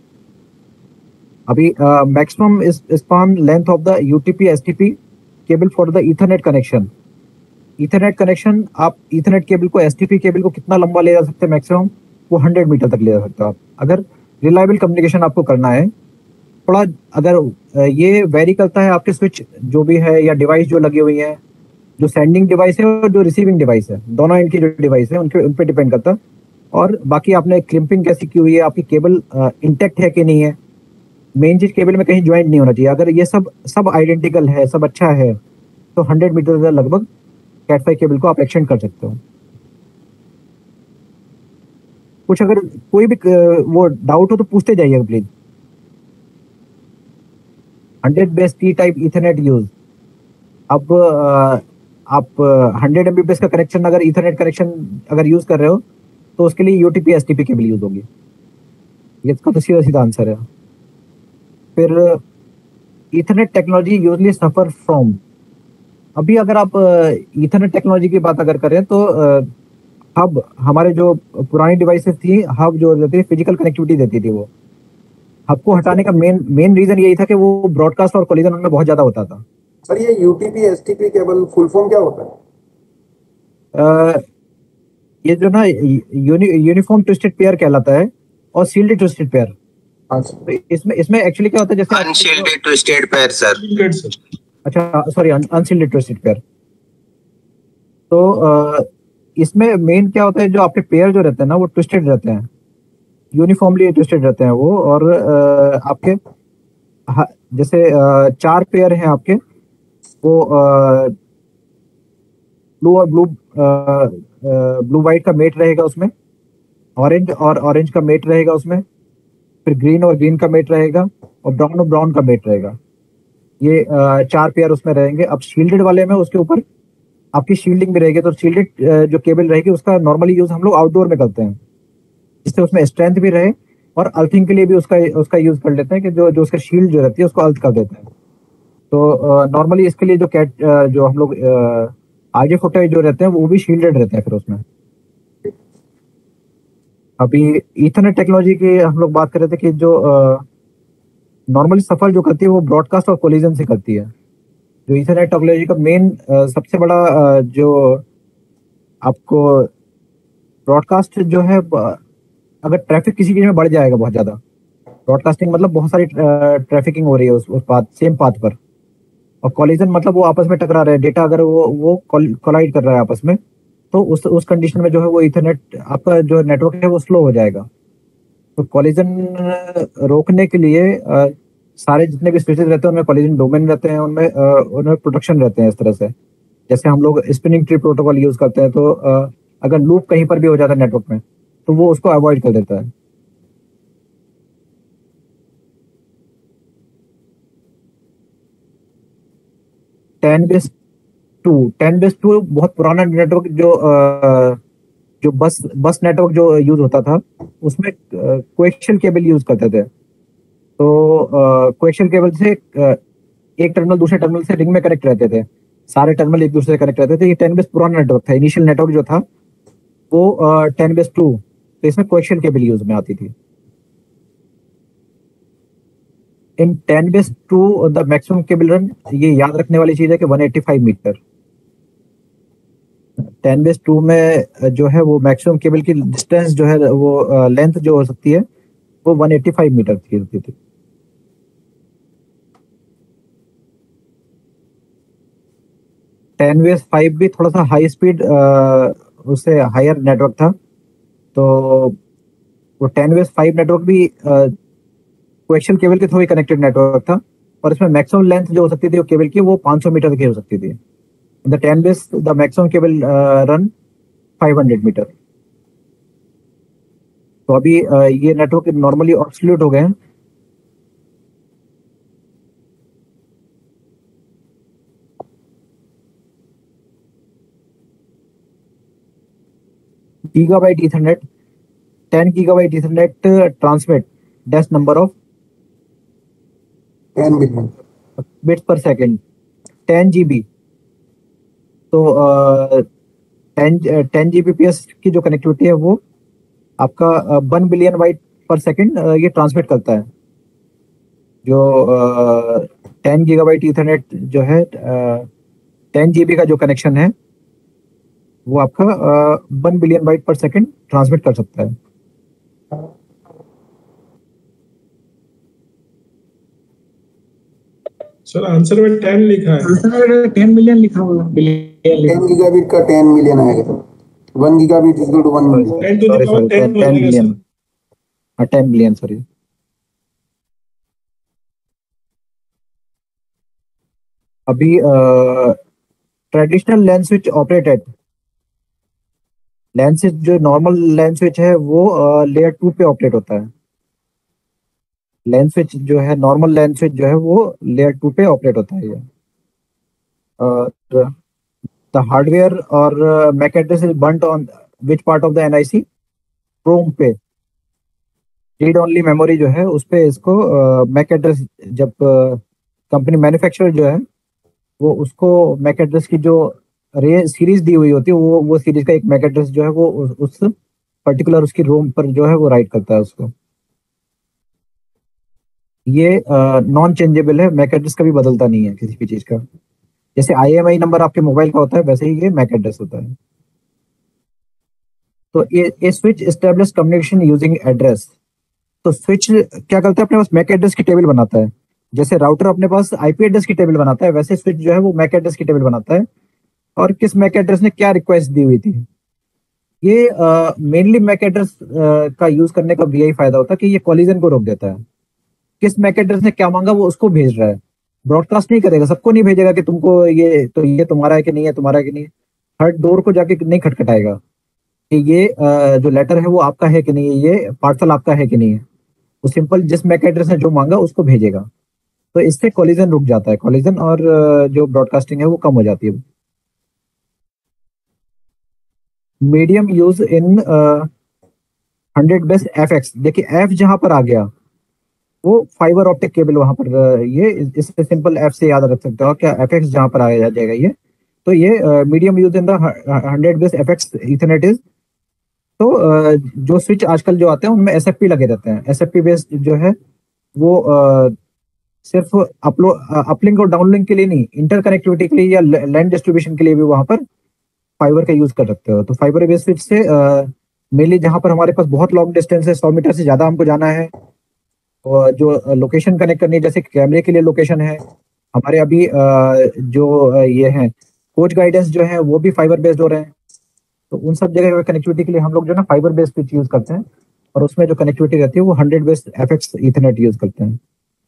अभी maximum span length of the UTP STP cable for the ethernet connection. Ethernet connection, आप ईथरनेट केबल को एसटीपी केबल को कितना लंबा ले जा सकते हैं? मैक्सिमम वो हंड्रेड मीटर तक ले जा सकते हो आप, अगर रिलायबल कम्युनिकेशन आपको करना है। थोड़ा अगर ये वेरी करता है आपके स्विच जो भी है या डिवाइस जो लगी हुई है, जो सेंडिंग डिवाइस है और जो रिसीविंग डिवाइस है, दोनों इनकी जो डिवाइस है उनके उन पर डिपेंड करता है। और बाकी आपने क्रिम्पिंग कैसी की हुई है, आपकी केबल इंटेक्ट है कि नहीं है, मेन चीज केबल में कहीं ज्वाइंट नहीं होना चाहिए। अगर ये सब सब आइडेंटिकल है, सब अच्छा है, तो हंड्रेड मीटर लगभग कैट फाइव केबल को आप एक्सटेंड कर सकते हो। कुछ अगर कोई भी वो डाउट हो तो पूछते जाइएगा please. Hundred base T type ethernet use. अब आप हंड्रेड एमबीपीएस का कनेक्शन अगर इथरनेट कनेक्शन अगर यूज कर रहे हो तो उसके लिए यूटीपी एसटीपी केबल यूज होगी। ये इसका तो सीधा सीधा आंसर है। फिर ethernet technology usually suffer from. अभी अगर आप इथरनेट टेक्नोलॉजी की बात अगर करें तो हब, हमारे जो पुरानी डिवाइसेस थी, हब जो देती थी फिजिकल कनेक्टिविटी देती थी, वो हब को हटाने का मेन मेन रीजन यही था कि वो ब्रॉडकास्ट और कोलिजन उनमें बहुत ज्यादा होता था। सर ये UTP STP cable full form क्या होता है? अ, ये जो ना यूनि, यूनिफॉर्म ट्विस्टेड पेयर कहलाता है और सील्ड ट्विस्टेड पेयर। अच्छा तो इसमें इसमें एक्चुअली क्या होता है जैसे अनशील्डेड ट्विस्टेड पेयर सर। अच्छा सॉरी अनसील्ड ट्विस्टेड पेयर। तो अ, इसमें मेन क्या होता है, जो आपके पेयर जो रहते हैं ना वो ट्विस्टेड रहते हैं, यूनिफॉर्मली ट्विस्टेड रहते हैं वो। और अ, आपके हा- जैसे अ, चार पेयर हैं आपके, वो ब्लू और ब्लू ब्लू वाइट का मेट रहेगा उसमें, ऑरेंज और ऑरेंज का मेट रहेगा उसमें, फिर ग्रीन और ग्रीन का मेट रहेगा, और ब्राउन और ब्राउन का मेट रहेगा। ये अ, चार पेयर उसमें रहेंगे। अब शील्डेड वाले में उसके ऊपर आपकी शील्डिंग भी रहेगी। तो शील्डेड जो केबल रहेगी उसका नॉर्मली यूज हम लोग आउटडोर में करते हैं, जिससे उसमें स्ट्रेंथ भी रहे, और अर्थिंग के लिए भी उसका उसका यूज कर लेते हैं कि जो जो उसका शील्ड जो रहती है उसको अर्थ कर देते हैं। तो नॉर्मली इसके लिए जो कैट जो हम लोग अ, आगे फुटे जो रहते हैं वो भी शील्डेड रहते हैं फिर उसमें। अभी ईथरनेट टेक्नोलॉजी की हम लोग बात कर रहे थे कि जो नॉर्मली सफर जो करती है वो ब्रॉडकास्ट और कोलिजन से करती है। जो ईथरनेट टेक्नोलॉजी का मेन सबसे बड़ा अ, जो आपको ब्रॉडकास्ट जो है, ब- अगर ट्रैफिक किसी चीज में बढ़ जाएगा बहुत ज्यादा, ब्रॉडकास्टिंग मतलब बहुत सारी ट्रैफिकिंग हो रही है उस, उस पाथ सेम पाथ पर, और कॉलिजन मतलब वो आपस में टकरा रहे हैं, डेटा अगर वो वो कोलाइड कर रहा है आपस में, तो उस उस कंडीशन में जो है वो इथरनेट आपका जो नेटवर्क है वो स्लो हो जाएगा। तो कॉलिजन रोकने के लिए अ, सारे जितने भी स्विचेस रहते हैं उनमें कॉलिजन डोमेन रहते हैं, उनमें अ, उनमें प्रोटेक्शन रहते हैं इस तरह से। जैसे हम लोग स्पिनिंग ट्री प्रोटोकॉल यूज करते हैं, तो अ, अगर लूप कहीं पर भी हो जाता है नेटवर्क में तो वो उसको अवॉइड कर देता है। Ten base two ten base two बहुत पुराना नेटवर्क, जो अ, जो बस बस नेटवर्क जो यूज होता था उसमें कोएक्शियल केबल यूज करते थे। तो कोएक्शियल केबल से अ, एक टर्मिनल दूसरे टर्मिनल से रिंग में कनेक्ट रहते थे, सारे टर्मिनल एक दूसरे से कनेक्ट रहते थे। ये टेन बेस पुराना नेटवर्क था, इनिशियल नेटवर्क जो था वो टेन बेस टू, तो इसमें कोएक्शियल केबल यूज में आती थी। In ten base two the maximum cable run, ये याद रखने वाली चीज है कि one eighty five metre. Ten base two में अ, जो है वो मैक्सिमम केबल की डिस्टेंस जो है वो लेंथ जो हो सकती है वो वन एटी फाइव मीटर की होती थी। टेन बेस फाइव भी थोड़ा सा हाई स्पीड, उससे हायर नेटवर्क था। तो वो टेन बेस फाइव नेटवर्क भी कोएक्शियल केबल के थ्रू ही कनेक्टेड नेटवर्क था, और इसमें मैक्सिमम लेंथ जो हो सकती थी वो केबल की वो पाँच सौ मीटर की हो सकती थी। The ten base the maximum cable run five hundred metre. तो अभी अ, ये नेटवर्क नॉर्मली ऑब्सोल्यूट हो गए हैं। Gigabyte ethernet, ten gigabyte ethernet transmit dash number of ten billion bits per second, ten GB. तो टेन टेन जीबीपीएस की जो connectivity है वो आपका one billion byte per second ये ट्रांसमिट करता है। जो टेन गीगाबाइट ईथरनेट जो है, टेन जीबी का जो कनेक्शन है वो आपका one billion byte per second transmit कर सकता है। सर आंसर में टेन लिखा है। आंसर टेन मिलियन लिखा हुआ है, बिलियन टेन गीगाबिट का टेन मिलियन आएगा sir. One gigabit is equal to one million. Ten to the sorry power sorry ten ten हो जाएगा बिलियन, सर। हाँ टेन बिलियन सॉरी। अभी traditional LAN switch operated, LAN switch जो normal LAN switch है वो layer two पे operate होता है। लैन स्विच जो है नॉर्मल लैन स्विच जो है वो लेयर टू पे ऑपरेट होता है। ये द हार्डवेयर और MAC address is burnt on which part of the NIC, ROM पे। रीड ओनली मेमोरी जो है उस पे इसको मैक एड्रेस, जब कंपनी मैन्युफैक्चरर जो है वो उसको मैक एड्रेस की जो रे सीरीज दी हुई होती है वो वो सीरीज का एक मैक एड्रेस जो है वो उस, उस पर्टिकुलर उसकी रोम पर जो है वो राइट करता है उसको। ये नॉन चेंजेबल है, मैक एड्रेस कभी बदलता नहीं है किसी भी चीज का। जैसे आई एम आई नंबर आपके मोबाइल का होता है वैसे ही ये मैक एड्रेस होता है। तो ये switch establish communication using address. तो स्विच क्या करता है, अपने पास मैक एड्रेस की टेबल बनाता है। जैसे राउटर अपने पास आईपी एड्रेस की टेबल बनाता है, वैसे स्विच जो है वो मैक एड्रेस की टेबल बनाता है, और किस मैक एड्रेस ने क्या रिक्वेस्ट दी हुई थी। ये मेनली मैक एड्रेस का यूज करने का भी यही फायदा होता है कि ये कॉलिजन को रोक देता है। किस मैक एड्रेस ने क्या मांगा वो उसको भेज रहा है, ब्रॉडकास्ट नहीं करेगा, सबको नहीं भेजेगा कि तुमको ये तो ये तुम्हारा है कि नहीं है, तुम्हारा है कि नहीं है। हर डोर को जाके नहीं खटखटाएगा कि ये अ, जो लेटर है वो आपका है कि नहीं है, ये पार्सल आपका है कि नहीं है। वो सिंपल जिस मैक एड्रेस ने जो मांगा उसको भेजेगा। तो इससे कॉलिजन रुक जाता है, कॉलिजन और अ, जो ब्रॉडकास्टिंग है वो कम हो जाती है। Medium use in hundred base F X. देखिए एफ जहां पर आ गया वो फाइबर ऑप्टिक केबल वहां पर, अ, ये इस- इससे सिंपल एफ से याद रख सकते हो क्या, एफ एक्स जहां पर आ जाएगा ये। तो ये medium use in the hundred base F X ethernet is. तो अ, जो स्विच आजकल जो आते हैं उनमें एस एफ पी लगे रहते हैं। एस एफ पी बेस्ड जो है वो अ, सिर्फ अपलोड अपलिंक और डाउनलिंक के लिए नहीं, इंटर कनेक्टिविटी के लिए या लैंड डिस्ट्रीब्यूशन के लिए भी वहां पर फाइबर का यूज कर सकते हो। तो फाइबर बेस्ड स्विच से मेनली जहां पर हमारे पास बहुत लॉन्ग डिस्टेंस है, सौ मीटर से ज्यादा हमको जाना है, और जो लोकेशन कनेक्ट करनी है, जैसे कैमरे के लिए लोकेशन है हमारे अभी अ, जो अ, ये है कोच गाइडेंस जो है वो भी फाइबर बेस्ड हो रहे हैं। तो उन सब जगह कनेक्टिविटी के लिए हम लोग जो है ना फाइबर बेस्ड स्विच यूज करते हैं, और उसमें जो कनेक्टिविटी रहती है वो hundred based F X ethernet use करते हैं।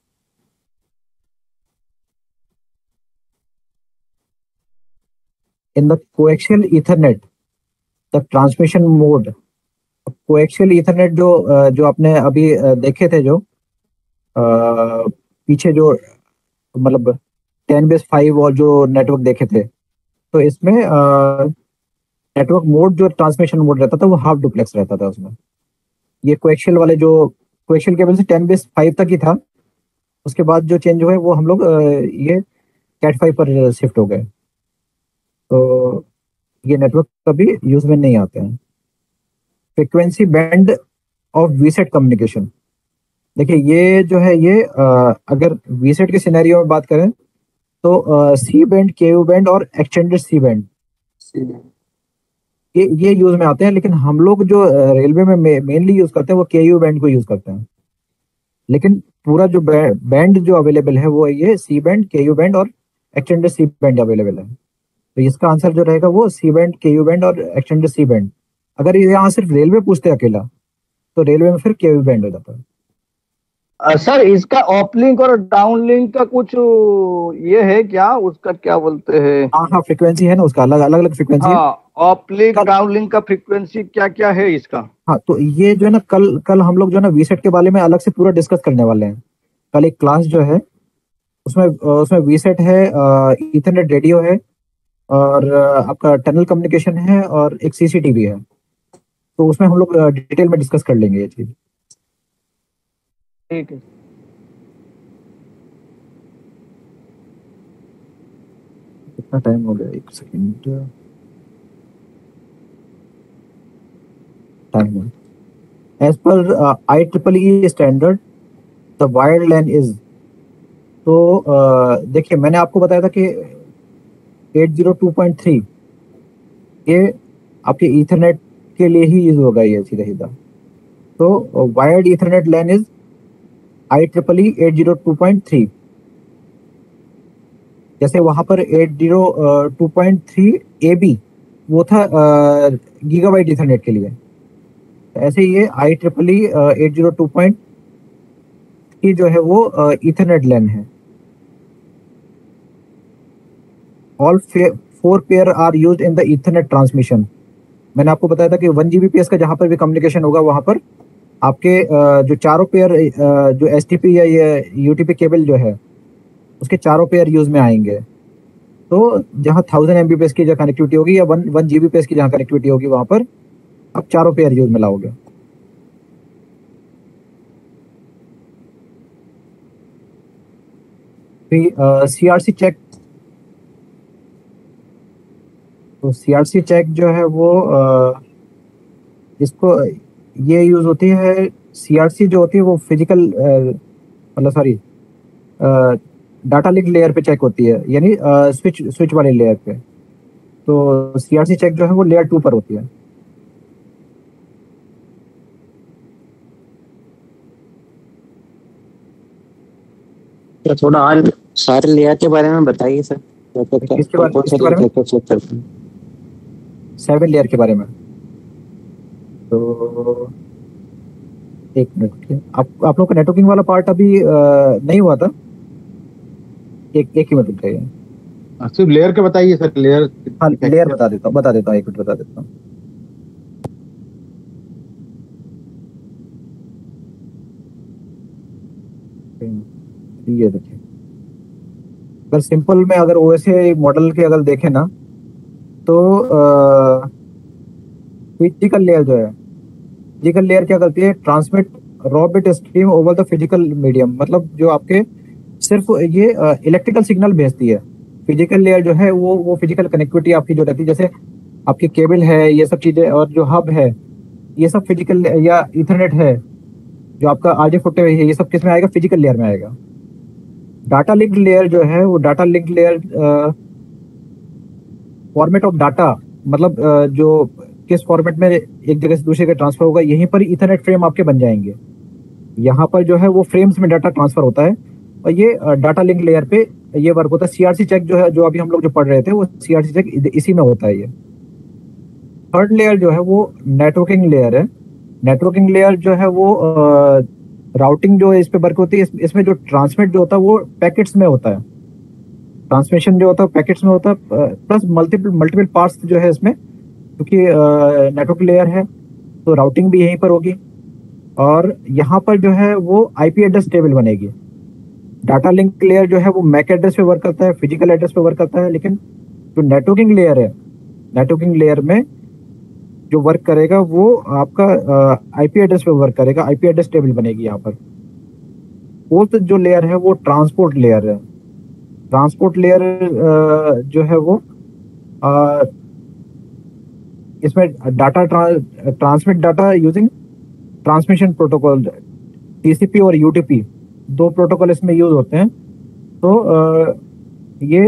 In the coaxial ethernet the transmission mode. Coaxial ethernet जो अ, जो आपने अभी अ, देखे थे, जो अ, पीछे जो मतलब टेन बेस फाइव और जो नेटवर्क देखे थे, तो इसमें नेटवर्क मोड जो ट्रांसमिशन मोड रहता था वो हाफ डुप्लेक्स रहता था उसमें। ये कोएक्सियल वाले जो कोएक्सियल केबल से टेन बेस फाइव तक ही था, उसके बाद जो चेंज हुए वो हम लोग अ, ये कैट फाइव पर शिफ्ट हो गए। तो ये नेटवर्क कभी यूज में नहीं आते हैं। Frequency band of VSAT communication. देखिए ये जो है ये अ, अगर वीसेट के सिनेरियो में बात करें तो C band, K U band और एक्सटेंडेड सी बैंड ये ये यूज में आते हैं। लेकिन हम लोग जो रेलवे में मेनली यूज करते हैं वो के यू बैंड को यूज करते हैं। लेकिन पूरा जो बैंड जो अवेलेबल है वो ये C band, K U band और एक्सटेंडेड सी बैंड अवेलेबल है। तो इसका आंसर जो रहेगा वो C band, K U band और एक्सटेंडेड सी बैंड। अगर ये यहाँ सिर्फ रेलवे पूछते अकेला तो रेलवे में फिर के यू बैंड हो जाता है। अ, सर इसका ऑपलिंक और डाउनलिंक का कुछ ये है क्या, उसका क्या बोलते हैं? हाँ हाँ, फ्रीक्वेंसी है ना, उसका अलग अलग अलग फ्रीक्वेंसी है। हाँ, ऑपलिंक डाउनलिंक का फ्रीक्वेंसी क्या क्या है इसका? हाँ, तो ये जो है ना कल कल हम लोग जो है ना वीसेट के बारे में अलग से पूरा डिस्कस करने वाले हैं। कल एक क्लास जो है उसमें उसमें वीसेट है, इथरनेट रेडियो है, और अ, आपका टनल कम्युनिकेशन है, और एक सीसीटीवी है। तो उसमें हम लोग डिटेल में डिस्कस कर लेंगे ये चीज। ठीक है। कितना टाइम हो गया, एक सेकंड टाइम है। As per I triple E standard the wired LAN is. तो अ, देखिए मैंने आपको बताया था कि eight zero two point three ये आपके ईथरनेट के लिए ही यूज होगा ये सीधा सीधा। तो wired ethernet LAN is I triple E eight zero two point three. जैसे वहां पर eight zero two point three A B वो था गीगाबाइट ईथरनेट के लिए, तो ऐसे ही ये I triple E eight zero two point three जो है वो ईथरनेट लैन है। All four pair are used in the ethernet transmission. मैंने आपको बताया था कि वन जीबीपीएस का जहां पर भी कम्युनिकेशन होगा वहां पर आपके अ, जो चारों पेयर जो एसटीपी या ये यूटीपी केबल जो है उसके चारों पेयर यूज में आएंगे। तो जहां थाउजेंड एमबीपीएस की जो कनेक्टिविटी होगी या वन वन जीबीपीएस की जहां कनेक्टिविटी होगी वहां पर आप चारों पेयर यूज में लाओगे। फिर सीआरसी चेक। तो सीआरसी चेक जो है वो अ, इसको ये यूज होती है। सीआरसी जो होती है वो फिजिकल मतलब सॉरी डाटा लिंक लेयर पे चेक होती है, यानी स्विच स्विच वाले लेयर पे। तो सीआरसी चेक जो है वो लेयर टू पर होती है। तो थोड़ा और सारे लेयर के बारे में बताइए सर। किसके बारे किसके बारे में? सेवन लेयर के बारे में। तो एक मिनट, आप आप लोग का नेटवर्किंग वाला पार्ट अभी आ, नहीं हुआ था? एक एक ही मिनट चाहिए। सिर्फ लेयर के बताइए सर। लेयर हाँ लेयर बता देता हूँ बता देता हूँ एक मिनट बता देता हूँ। ये देखिए, अगर सिंपल में अगर ओएसए मॉडल के अगर देखें ना तो फिजिकल लेयर जो है, फिजिकल लेयर क्या करती है? Transmit raw bit stream over the physical medium. मतलब जो आपके सिर्फ ये इलेक्ट्रिकल सिग्नल भेजती है। फिजिकल लेयर जो है वो वो फिजिकल कनेक्टिविटी आपकी जो रहती है, जैसे आपकी केबल है, ये सब चीजें, और जो हब है ये सब फिजिकल, या इथरनेट है जो आपका आरजे फोर्टी है, ये सब किस में आएगा? फिजिकल लेयर में आएगा। डाटा लिंक लेयर जो है वो data link layer format of data, मतलब uh, जो किस फॉर्मेट में एक जगह से दूसरे जगह ट्रांसफर होगा, यहीं पर इथरनेट फ्रेम आपके बन जाएंगे। यहाँ पर जो है वो फ्रेम्स में डाटा ट्रांसफर होता है, और ये डाटा लिंक लेयर पे ये वर्क होता है। सीआरसी चेक जो है, जो अभी हम लोग जो पढ़ रहे थे, वो सीआरसी चेक इसी में होता है। ये थर्ड लेयर जो है वो नेटवर्किंग लेयर है। नेटवर्किंग लेयर जो है वो राउटिंग जो है इस पे वर्क होती है। इस, इसमें जो ट्रांसमिट जो होता है वो पैकेट्स में होता है। ट्रांसमिशन जो होता है पैकेट्स में होता है, प्लस मल्टीपल मल्टीपल पार्ट्स जो है इसमें, क्योंकि नेटवर्क लेयर है तो राउटिंग भी यहीं पर होगी। और यहाँ पर जो है वो आईपी एड्रेस टेबल बनेगी। डाटा लिंक लेयर जो है वो मैक एड्रेस पे वर्क करता है, फिजिकल एड्रेस पे वर्क करता है, लेकिन जो नेटवर्किंग लेयर है, नेटवर्किंग लेयर में जो वर्क करेगा वो आपका आईपी एड्रेस पे वर्क करेगा, आईपी एड्रेस टेबल बनेगी यहाँ पर। फोर्थ जो लेयर है वो ट्रांसपोर्ट लेयर है। ट्रांसपोर्ट लेयर जो है वो आ, इसमें data transmit data using transmission protocol, TCP और यूटीपी, दो प्रोटोकॉल इसमें यूज होते हैं। तो आ, ये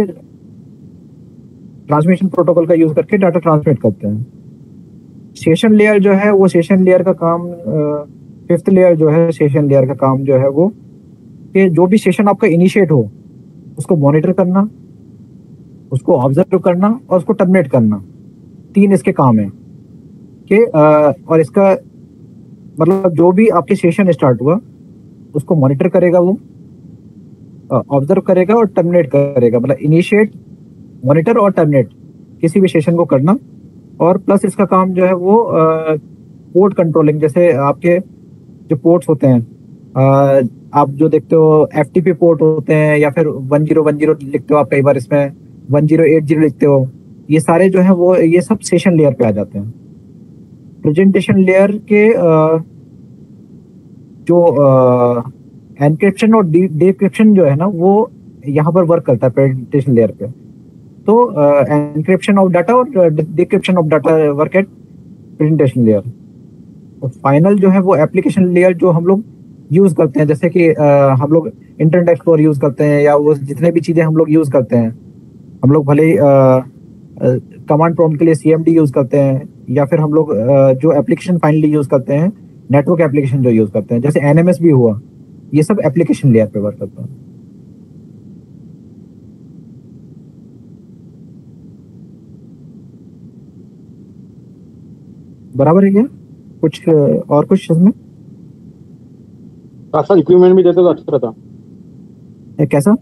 ट्रांसमिशन प्रोटोकॉल का यूज करके डाटा ट्रांसमिट करते हैं। सेशन लेयर जो है वो सेशन लेयर का काम, फिफ्थ लेयर जो है सेशन लेयर का काम जो है वो कि जो भी सेशन आपका इनिशिएट हो उसको मॉनिटर करना, उसको ऑब्जर्व करना और उसको टर्मिनेट करना। तीन इसके काम है कि और इसका मतलब जो भी आपके सेशन स्टार्ट हुआ उसको मॉनिटर करेगा, वो ऑब्जर्व करेगा और टर्मिनेट करेगा। मतलब इनिशिएट, मॉनिटर और टर्मिनेट किसी भी सेशन को करना। और प्लस इसका काम जो है वो पोर्ट कंट्रोलिंग, जैसे आपके जो पोर्ट्स होते हैं, आ, आप जो देखते हो एफटीपी पोर्ट होते हैं, या फिर वन जीरो वन जीरो लिखते हो आप, कई बार इसमें वन जीरो एट जीरो लिखते हो, ये सारे जो है वो ये सब सेशन लेयर पे आ जाते हैं। प्रेजेंटेशन लेयर के आ, जो एनक्रिप्शन और डिक्रिप्शन जो है ना वो यहाँ पर वर्क करता है प्रेजेंटेशन लेयर पे। तो एनक्रिप्शन ऑफ डाटा और decryption of data work at presentation layer. और फाइनल जो है वो एप्लीकेशन लेयर जो हम लोग यूज करते हैं, जैसे कि uh, हम लोग इंटरनेट एक्सप्लोरर यूज करते हैं, या वो जितने भी चीजें हम लोग यूज करते हैं, हम लोग भले ही कमांड प्रॉम्प्ट के लिए सीएमडी यूज करते हैं, या फिर हम लोग uh, जो एप्लीकेशन फाइनली यूज करते हैं, नेटवर्क एप्लीकेशन जो यूज करते हैं, जैसे एनएमएस भी हुआ, ये सब एप्लीकेशन लेयर पे वर्क करता है। बराबर है क्या? कुछ और कुछ इसमें सर इक्विपमेंट भी देते तो अच्छा रहता। ए, कैसा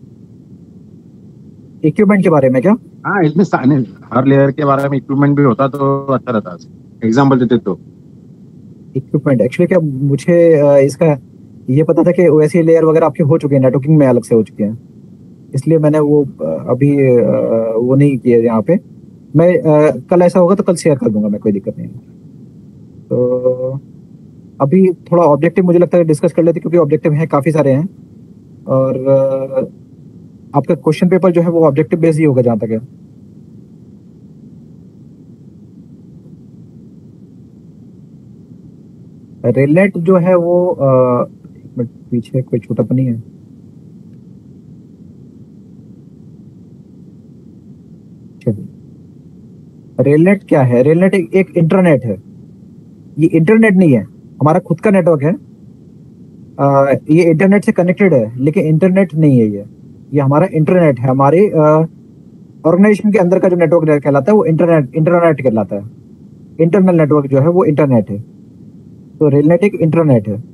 इक्विपमेंट के बारे में क्या? हाँ, इसमें हर लेयर के बारे में इक्विपमेंट भी होता तो अच्छा रहता, एग्जांपल देते तो। इक्विपमेंट एक्चुअली क्या, मुझे इसका ये पता था कि ओएसए लेयर वगैरह आपके हो चुके हैं, नेटवर्किंग में अलग से हो चुके हैं, इसलिए मैंने वो अभी वो नहीं किया यहाँ पे। मैं कल ऐसा होगा तो कल शेयर कर दूंगा मैं, कोई दिक्कत नहीं है। तो अभी थोड़ा ऑब्जेक्टिव मुझे लगता है डिस्कस कर लेते, क्योंकि ऑब्जेक्टिव हैं काफ़ी सारे हैं, और आपका क्वेश्चन पेपर जो है वो ऑब्जेक्टिव बेस्ड ही होगा जहाँ तक है। रेलनेट जो है वो आ, पीछे कोई छोटा तो नहीं है। ठीक है। रेलनेट क्या है? रेलनेट एक, एक इंटरनेट है। ये इंटरनेट नहीं है, हमारा खुद का नेटवर्क है। आ, ये इंटरनेट से कनेक्टेड है, लेकिन इंटरनेट नहीं है ये ये हमारा इंटरनेट है। हमारे ऑर्गेनाइजेशन के अंदर का जो नेटवर्क कहलाता है वो इंटरनेट इंटरनेट कहलाता है। इंटरनल नेटवर्क जो है वो इंटरनेट है। तो रेलनेट एक इंटरनेट है।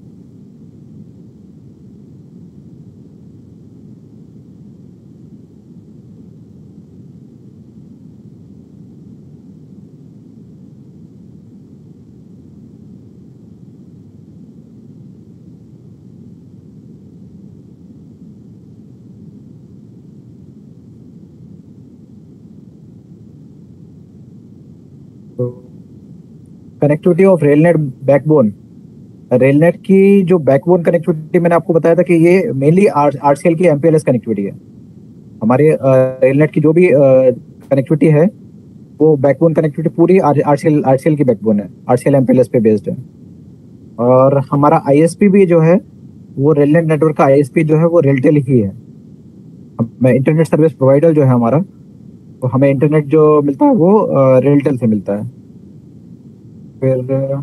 Connectivity of Railnet backbone. Railnet की जो बैकबोन कनेक्टिविटी मैंने आपको बताया था कि ये मेनली आरसीएल की एमपीएलएस कनेक्टिविटी है। हमारे रेलनेट की जो भी कनेक्टिविटी है वो बैकबोन कनेक्टिविटी पूरी आरसीएल आरसीएल की बैकबोन है, आरसीएल एमपीएलएस पे बेस्ड है। और हमारा आईएसपी भी जो है वो रेलनेट नेटवर्क का आईएसपी जो है वो रेलटेल ही है। मैं इंटरनेट सर्विस प्रोवाइडर जो है हमारा, तो हमें इंटरनेट जो मिलता है वो रेलटेल से मिलता है। फिर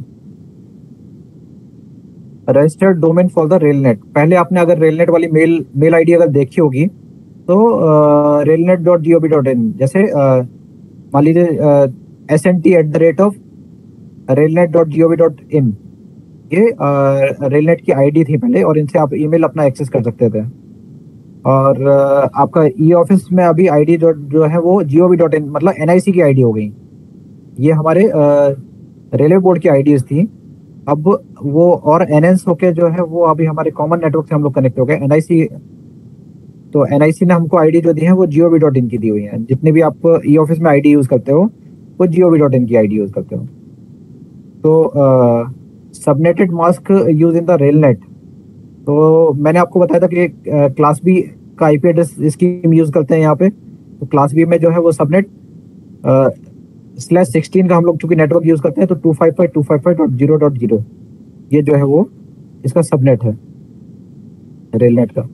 registered domain for the Railnet. पहले आपने अगर रेलनेट वाली मेल मेल आईडी अगर देखी होगी तो Railnet dot G O V dot in, जैसे मान लीजिए S N T at the rate of Railnet dot G O V dot in, ये रेलनेट की आईडी थी पहले, और इनसे आप ईमेल अपना एक्सेस कर सकते थे। और uh, आपका ई ऑफिस में अभी आईडी जो जो है वो जी ओ वी डॉट इन, मतलब एन आई सी की आईडी हो गई। ये हमारे रेलवे बोर्ड की आईडीज थी, अब वो और एनएस होके जो है वो अभी हमारे कॉमन नेटवर्क से हम लोग कनेक्ट हो गए। एनआईसी, तो एनआईसी ने हमको आईडी जो दी है वो जीओवी डॉट इन की दी हुई है। जितने भी आप ई ऑफिस में आईडी यूज करते हो वो जीओवी डॉट इन की आईडी यूज करते हो। तो subnetted mask use in the Railnet, तो मैंने आपको बताया था कि क्लास बी का आईपी एड्रेस स्कीम यूज करते हैं यहाँ पे। तो क्लास बी में जो है वो सबनेट स्लैश सिक्सटीन का हम लोग चूंकि नेटवर्क यूज करते हैं, तो two five five two five five dot zero dot zero ये जो है वो इसका सबनेट है रेलनेट का,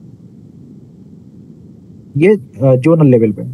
ये जोनल लेवल पे।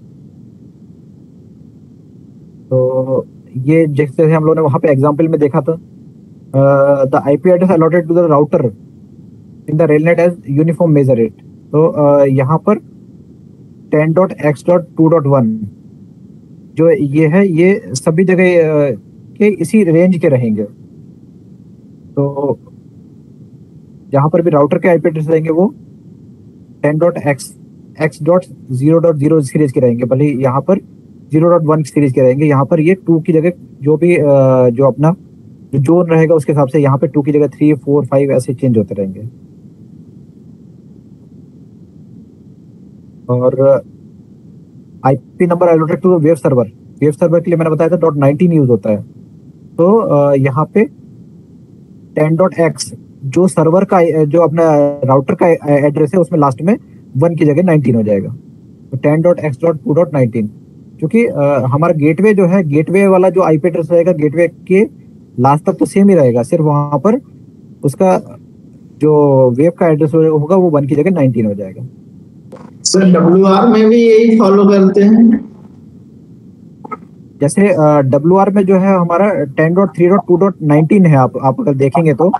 तो ये जैसे हम लोगों ने वहां पे एग्जांपल में देखा था, the IP address allotted to the router in the Railnet as uniform major rate. तो uh, यहाँ पर ten dot X dot two dot one जो ये है ये सभी जगह के इसी रेंज के रहेंगे। तो जहां पर भी राउटर के आईपी एड्रेस रहेंगे वो ten dot X X dot zero dot zero series के रहेंगे, भले यहाँ पर जीरो डॉट वन सीरीज के रहेंगे। यहाँ पर ये टू की जगह जो भी जो अपना जो जोन रहेगा उसके हिसाब से यहाँ पे टू की जगह थ्री फोर फाइव ऐसे चेंज होते रहेंगे। और IP number allotted to web server, web server के लिए मैंने बताया था डॉट नाइनटीन यूज होता है। तो यहाँ पे टेन डॉट एक्स जो सर्वर का जो अपना राउटर का एड्रेस है उसमें लास्ट में वन की जगह नाइनटीन हो जाएगा। तो ten dot X dot two dot nineteen, क्योंकि हमारा गेटवे जो है गेटवे वाला जो आईपी एड्रेस रहेगा गेटवे के लास्ट तक तो सेम ही रहेगा, सिर्फ वहां पर उसका जो वेब का एड्रेस होगा वो वन की जगह नाइनटीन हो जाएगा। सर डब्ल्यू आर में भी यही फॉलो करते हैं? जैसे डब्ल्यू आर में जो है हमारा ten dot three dot two dot nineteen है, आप आप अगर देखेंगे तो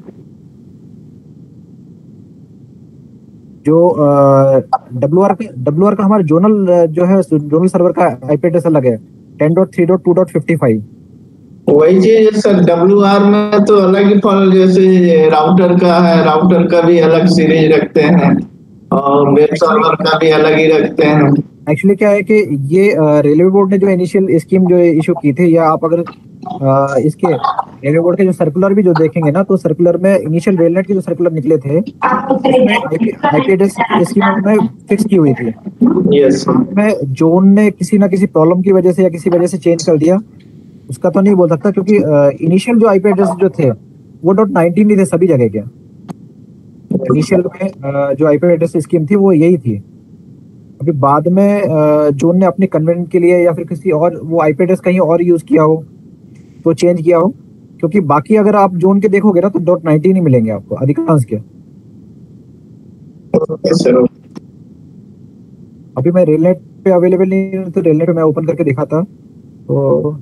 जो डब्ल्यू आर का डब्ल्यू आर का हमारा जोनल जो है जोनल सर्वर का आईपी एड्रेस अलग है, ten dot three dot two dot fifty five. वही चीज सर डब्ल्यू आर में तो अलग ही फॉलो, जैसे राउटर का है, राउटर का भी अलग सीरीज रखते हैं और वेब सर्वर का भी अलग ही रखते हैं। एक्चुअली क्या है कि ये रेलवे बोर्ड ने जो इनिशियल स्कीम जो इशू की थी, या आप अगर आ, इसके रेलवे बोर्ड के जो सर्कुलर भी जो देखेंगे ना, तो सर्कुलर में इनिशियल रेलनेट के जो सर्कुलर निकले थे उसमें आईपी एड्रेस स्कीम में फिक्स की हुई थी। यस में जोन ने किसी ना किसी प्रॉब्लम की वजह से या किसी वजह से चेंज कर दिया, उसका तो नहीं बोल सकता, क्योंकि इनिशियल जो आईपी एड्रेस जो थे वो डॉट नाइनटीन ही थे सभी जगह के। इनिशियल में जो आईपी एड्रेस स्कीम थी वो यही थी। अभी बाद में जोन ने अपनी कन्वेंट के लिए या फिर किसी और वो आईपी एड्रेस कहीं और यूज किया हो तो चेंज किया हो, क्योंकि बाकी अगर आप जोन के देखोगे ना तो डॉट नाइनटीन ही मिलेंगे आपको अधिकांश के। अभी मैं रेलनेट पे अवेलेबल नहीं है तो टेलनेट पे मैं ओपन करके दिखा था तो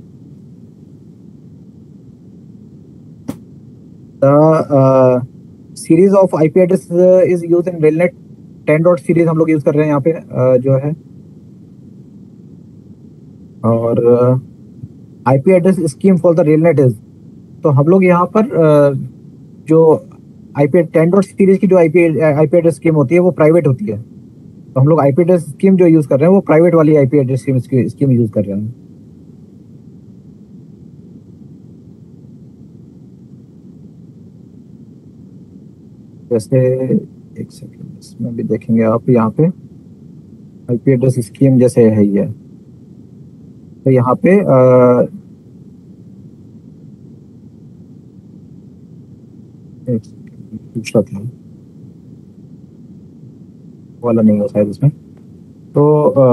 the series of IP address is use in Telnet ten dot series हम लोग यूज कर रहे हैं यहाँ पे uh, जो है और IP address scheme for the Railnet is तो हम लोग यहाँ पर uh, जो आईपी टेन डॉट सीरीज की जो आईपी आईपी एड्रेस स्कीम होती है वो प्राइवेट होती है तो हम लोग आईपी एड्रेस स्कीम जो यूज कर रहे हैं वो प्राइवेट वाली IP address scheme scheme use कर रहे हैं। जैसे एक सेकंड इसमें भी देखेंगे आप यहाँ पे आईपी एड्रेस स्कीम जैसे है ये तो यहाँ पे आ, एक दूसरा था वाला नहीं हो शायद इसमें तो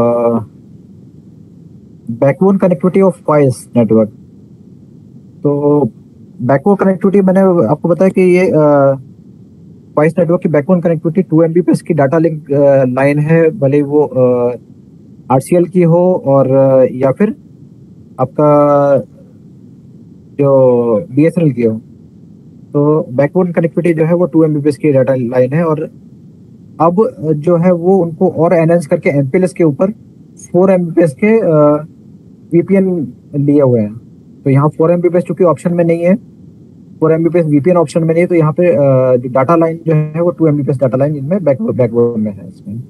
backbone connectivity of voice network तो बैकबोन कनेक्टिविटी मैंने आपको बताया कि ये वॉइस नेटवर्क की बैकबोन कनेक्टिविटी टू एमबीपीएस की डाटा लिंक लाइन है भले वो आरसीएल की हो और आ, या फिर आपका जो बीएसएनएल की हो तो बैकबोन कनेक्टिविटी जो है वो टू एमबीपीएस की डाटा लाइन है और अब जो है वो उनको और एनहेंस करके एमपीएलएस के ऊपर फोर एमबीपीएस के वीपीएन लिए हुए हैं तो यहाँ फोर एमबीपीएस चूंकि ऑप्शन में नहीं है फोर एमबीपीएस वीपीएन ऑप्शन में नहीं है तो यहाँ पे uh, जो डाटा लाइन जो है वो टू एमबीपीएस डाटा लाइन इनमें बैक बैकबोन में है इसमें।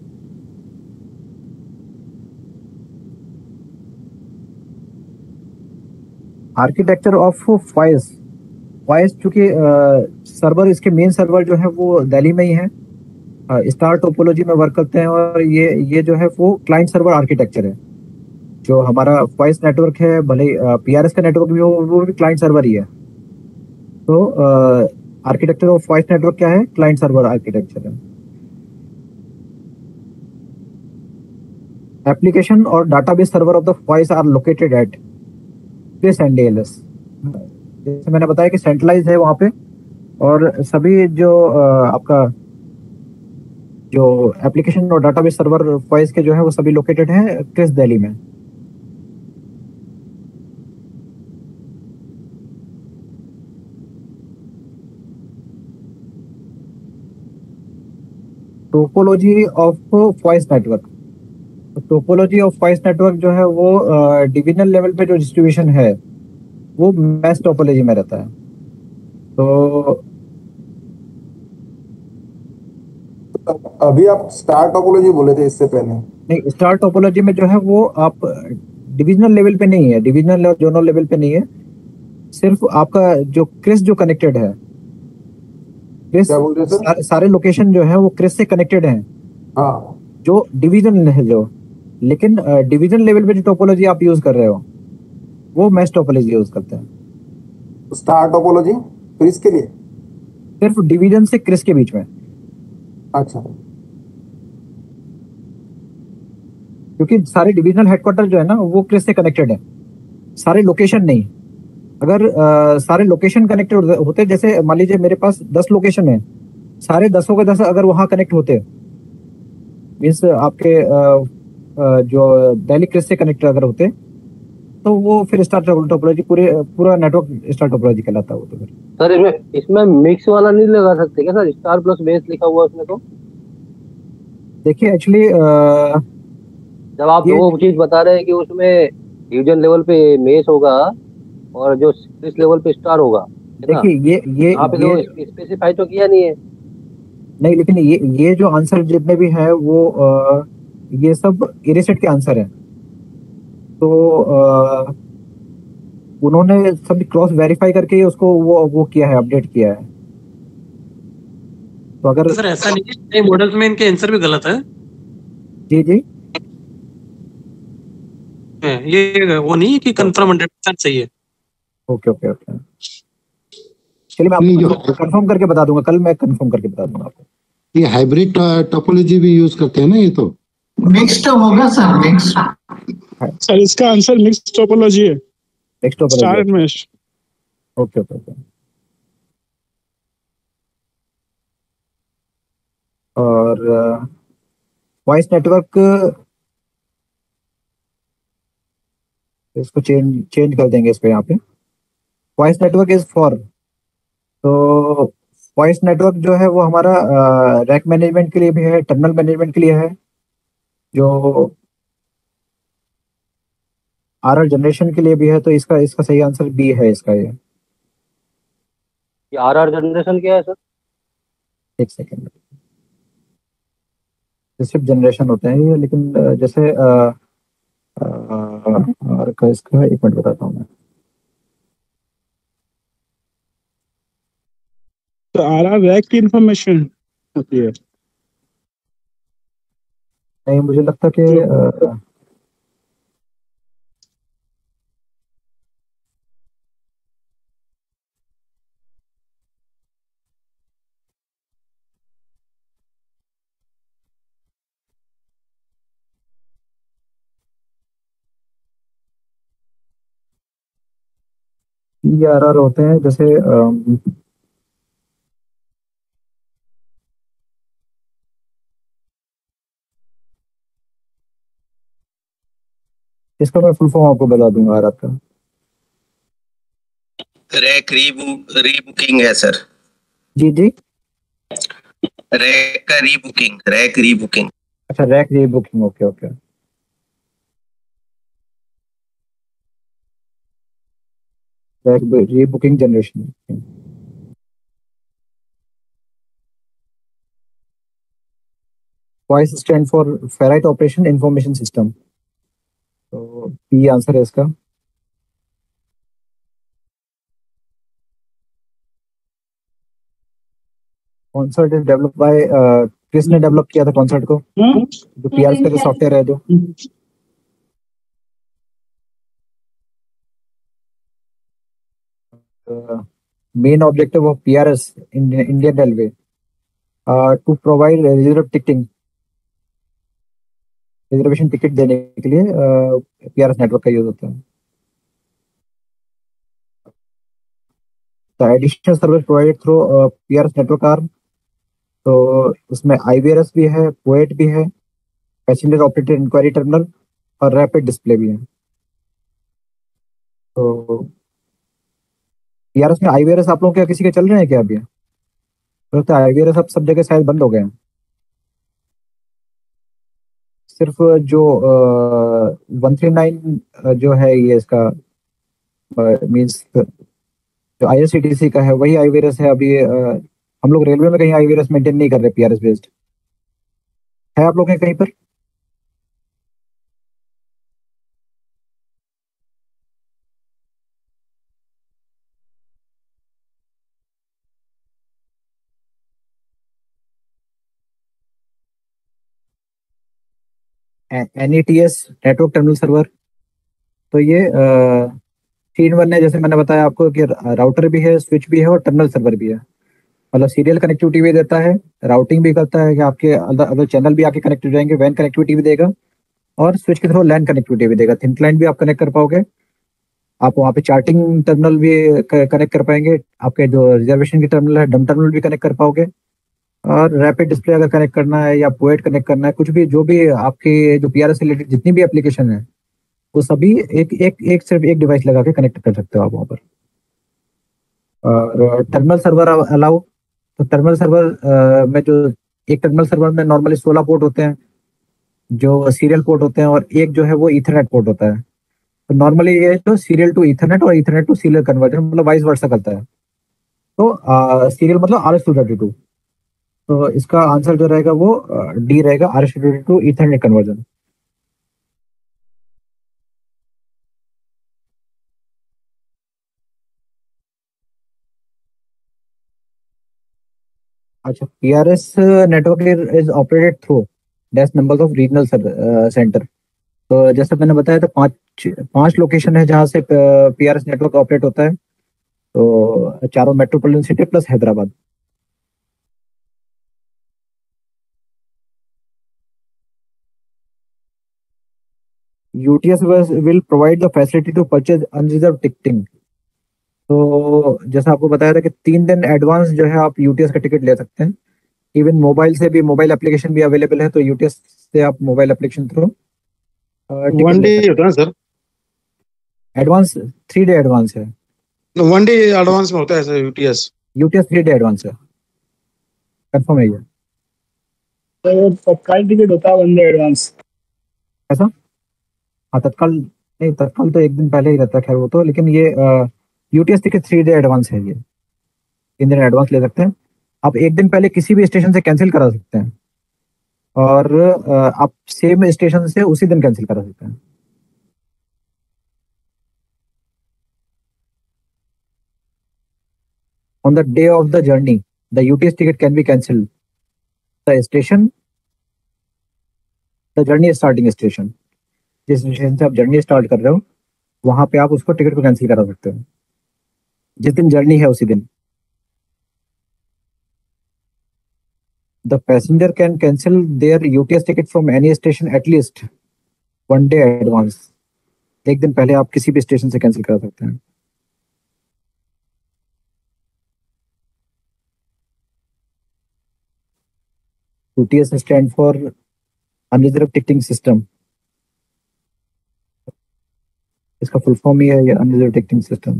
आर्किटेक्चर ऑफ वॉइस वॉइस चूंकि सर्वर इसके मेन सर्वर जो है वो दिल्ली में ही है स्टार टोपोलॉजी में वर्क करते हैं और ये ये जो है वो क्लाइंट सर्वर आर्किटेक्चर है जो हमारा वॉइस नेटवर्क है भले पीआरएस का नेटवर्क भी हो वो भी क्लाइंट सर्वर ही है तो आर्किटेक्चर ऑफ वॉइस नेटवर्क क्या है क्लाइंट सर्वर आर्किटेक्चर है। एप्लीकेशन और database server of the voice are located at this NDLS जैसे मैंने बताया कि सेंट्रलाइज है वहां पे और सभी जो आपका जो एप्लीकेशन और डाटाबेस सर्वर वॉइस के जो है वो सभी लोकेटेड हैं क्रिस दिल्ली में। Topology of voice network topology of voice network जो है वो डिविजनल लेवल पे जो डिस्ट्रीब्यूशन है वो मैश टोपोलॉजी में रहता है तो अभी आप स्टार टोपोलॉजी बोले थे इससे पहले नहीं स्टार टोपोलॉजी में जो है वो आप डिविजनल लेवल पे नहीं है डिविजनल और जोनल लेवल पे नहीं है सिर्फ आपका जो क्रिस जो कनेक्टेड है क्रिस सारे, सारे लोकेशन जो है वो क्रिस से कनेक्टेड हैं हाँ जो डिवीजन है जो लेकिन डिवीजन लेवल पे जो टोपोलॉजी आप यूज कर रहे हो वो मैश टोपोलॉजी यूज करते हैं। स्टार टोपोलॉजी क्रिस के लिए सिर्फ डिवीजन से क्रिस के बीच में अच्छा क्योंकि सारे डिविजनल हेडक्वार्टर जो है ना वो क्रिस से कनेक्टेड है सारे लोकेशन नहीं अगर आ, सारे लोकेशन कनेक्टेड होते जैसे मान लीजिए मेरे पास दस लोकेशन है सारे दसों के दस अगर वहां कनेक्ट होते मीन्स आपके आ, आ, जो दिल्ली क्रिस से कनेक्ट अगर होते तो वो फिर स्टार टोपोलॉजी पूरे पूरा नेटवर्क स्टार टोपोलॉजी कहलाता है वो तो फिर सर इसमें इसमें मिक्स वाला नहीं लगा सकते क्या सर स्टार प्लस बेस लिखा हुआ उसमें तो देखिए एक्चुअली जब आप वो चीज बता रहे हैं कि उसमें डिवीजन लेवल पे मेस होगा और जो क्रिस लेवल पे स्टार होगा देखिए ये ये आप ये स्पेसिफाई तो किया नहीं है नहीं लेकिन ये ये जो आंसर जितने भी है वो आ, ये सब इरेसेट के आंसर है तो आ, उन्होंने सब क्रॉस वेरीफाई करके उसको वो वो किया है अपडेट किया है तो अगर सर ऐसा नहीं है मॉडल्स में इनके आंसर भी गलत है जी जी ये वो नहीं है कि कंफर्म हंड्रेड परसेंट सही है ओके ओके ओके चलिए मैं आपको कंफर्म करके बता दूंगा कल मैं कंफर्म करके बता दूंगा आपको ये हाइब्रिड टोपोलॉजी भी यूज करते हैं ना ये तो मिक्स्ड होगा सर मिक्स्ड सर इसका आंसर मिक्स्ड टोपोलॉजी है mixed star topology mesh okay okay okay और वॉइस नेटवर्क तो इसको चेंज चेंज कर देंगे इस पे यहाँ पे। वॉइस नेटवर्क इज फॉर, तो वॉइस नेटवर्क जो है वो हमारा रैक मैनेजमेंट के लिए भी है, टर्मिनल मैनेजमेंट के लिए है, जो आर आर जनरेशन के लिए भी है। तो इसका इसका सही आंसर बी है इसका। ये ये आर आर जनरेशन क्या है सर? एक सेकेंड, सिर्फ जनरेशन होते हैं ये, लेकिन अ, जैसे अ, अ, और का इसका एक मिनट बताता हूँ मैं। तो आर आर रैक की इंफॉर्मेशन होती है। नहीं, मुझे लगता कि अ, ई आर आर होते हैं, जैसे अम, इसका मैं फुल फॉर्म आपको बता दूंगा आर आर का। रैक रीबुक रीबुकिंग है सर। जी जी, रैक का रीबुकिंग, रैक रीबुकिंग। अच्छा, rake rebooking, okay okay. Rake rebooking generation. Voice stand for freight operation information system, तो पी आंसर है इसका। कॉन्सर्ट इज डेवलप बाय, किसने डेवलप किया था कॉन्सर्ट को? जो पी आर एस का जो सॉफ्टवेयर है, जो main objective of P R S Indian railway to provide reserve ticketing, reservation ticket देने के लिए पी आर एस नेटवर्क का यूज होता है। तो additional service provided through P R S network arm, तो उसमें आई वी आर एस भी है, पोएट भी है, पैसेंजर ऑपरेटेड इंक्वायरी टर्मिनल और रैपिड डिस्प्ले भी है। तो पी आर एस में आई वी आर एस आप लोग क्या किसी के चल रहे हैं क्या अभी? तो आई वी आर एस अब सब जगह शायद बंद हो गए हैं। सिर्फ जो वन थ्री नाइन जो है ये इसका मीन्स जो I R C T C का है वही आई वी आर एस है अभी। अ, हम लोग रेलवे में कहीं I V R S maintain नहीं कर रहे पी आर एस बेस्ड, है आप लोग हैं कहीं पर? N E T S network terminal server, तो ये थ्री इन वन है। जैसे मैंने बताया आपको कि राउटर भी है, स्विच भी है और टर्मिनल सर्वर भी है। मतलब सीरियल कनेक्टिविटी भी देता है, राउटिंग भी करता है कि आपके अदर अदर चैनल भी आपके कनेक्ट हो जाएंगे, वैन कनेक्टिविटी भी देगा और स्विच के थ्रू लैन कनेक्टिविटी भी देगा। थिन क्लाइंट भी आप कनेक्ट कर पाओगे, आप वहाँ पे चार्टिंग टर्मिनल भी कनेक्ट कर पाएंगे, आपके जो रिजर्वेशन की टर्मिनल है डम टर्मिनल भी कनेक्ट कर पाओगे, और रैपिड डिस्प्ले अगर कनेक्ट करना है या पोएट कनेक्ट करना है, कुछ भी जो भी आपके जो पी आर एस रिलेटेड जितनी भी एप्लीकेशन है वो सभी एक एक एक सिर्फ एक डिवाइस लगा के कनेक्ट कर सकते हो आप वहाँ पर। और टर्मिनल सर्वर अलाउ, तो टर्मिनल सर्वर में जो एक टर्मिनल सर्वर में नॉर्मली सोलह पोर्ट होते हैं जो सीरियल पोर्ट होते हैं, और एक जो है वो ईथरनेट पोर्ट होता है। तो नॉर्मली ये तो सीरियल टू ईथरनेट और ईथरनेट टू सीरियल कन्वर्जन मतलब वाइस वर्सा करता है। तो सीरियल मतलब R S two thirty two, तो इसका आंसर जो रहेगा वो डी रहेगा, R S two thirty two ethernet conversion. अच्छा, P R S network is operated through dash numbers of regional centre. तो जैसे मैंने बताया था पांच पांच लोकेशन है जहां से P R S network operate होता है, तो चारों metropolitan city plus Hyderabad. U T S was, will provide the facility to purchase unreserved ticketing। तो जैसा आपको बताया था कि तीन दिन एडवांस जो है आप यूटीएस का टिकट ले सकते हैं। इवन मोबाइल से भी, मोबाइल एप्लीकेशन भी अवेलेबल है, तो यूटीएस से आप mobile application through one day होता है sir. Advance three day advance है, वन डे एडवांस में होता है sir UTS. UTS three day advance है, कंफर्म है ये। तो तत्काल टिकट होता है वन डे एडवांस। ऐसा? हाँ तत्काल नहीं, तत्काल तो एक दिन पहले ही रहता है खैर वो तो, लेकिन ये UTS ticket three day advance है, ये तीन दिन एडवांस ले सकते हैं आप। एक दिन पहले किसी भी स्टेशन से कैंसिल करा सकते हैं और अ, आप सेम स्टेशन से उसी दिन कैंसिल करा सकते हैं। On the day of the journey, the U T S ticket can be cancelled. The station, the journey starting station, जिस स्टेशन से आप जर्नी स्टार्ट कर रहे हो वहां पे आप उसको टिकट को कैंसिल करा सकते हो, जिस दिन जर्नी है उसी दिन। The passenger can cancel their U T S ticket from any station at least one day advance. एक दिन पहले आप किसी भी स्टेशन से कैंसिल करा सकते हैं। U T S stand for Unreserved Ticketing System। इसका फुल फॉर्म ही है ये अनरिजर्व टिकटिंग सिस्टम।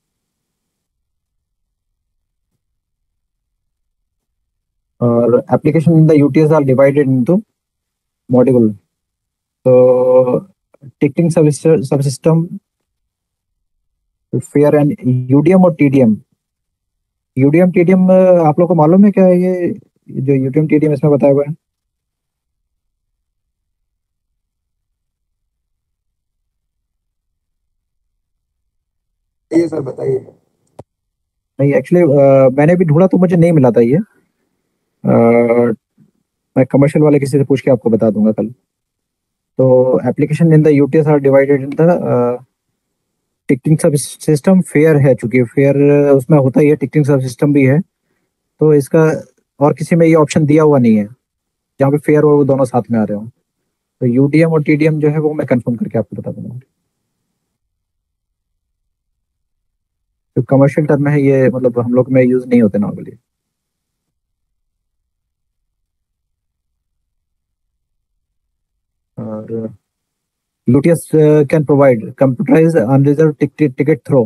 और application in the UTS are divided into module. तो ticketing sub system, fare and UDM और टीडीएम। यूडीएम टीडीएम आप लोग को मालूम है क्या है ये जो यूडीएम टीडीएम इसमें बताया हुआ है? ये सर बताइए। नहीं एक्चुअली मैंने भी ढूंढा तो मुझे नहीं मिला था ये। uh, मैं कमर्शियल वाले किसी से पूछ के आपको बता दूंगा कल। तो application in the UTS are divided in the ticketing sub system. Fare है, चूंकि फेयर उसमें होता ही है, टिकटिंग सब सिस्टम भी है, तो इसका और किसी में ये ऑप्शन दिया हुआ नहीं है जहाँ पे फेयर और वो दोनों साथ में आ रहे हो। तो यूडीएम और टीडीएम जो है वो मैं कंफर्म करके आपको बता दूंगा। तो कमर्शियल टर्म है ये, मतलब हम लोग में यूज नहीं होते नॉर्मली। और UTS can provide computerized unreserve ticket through.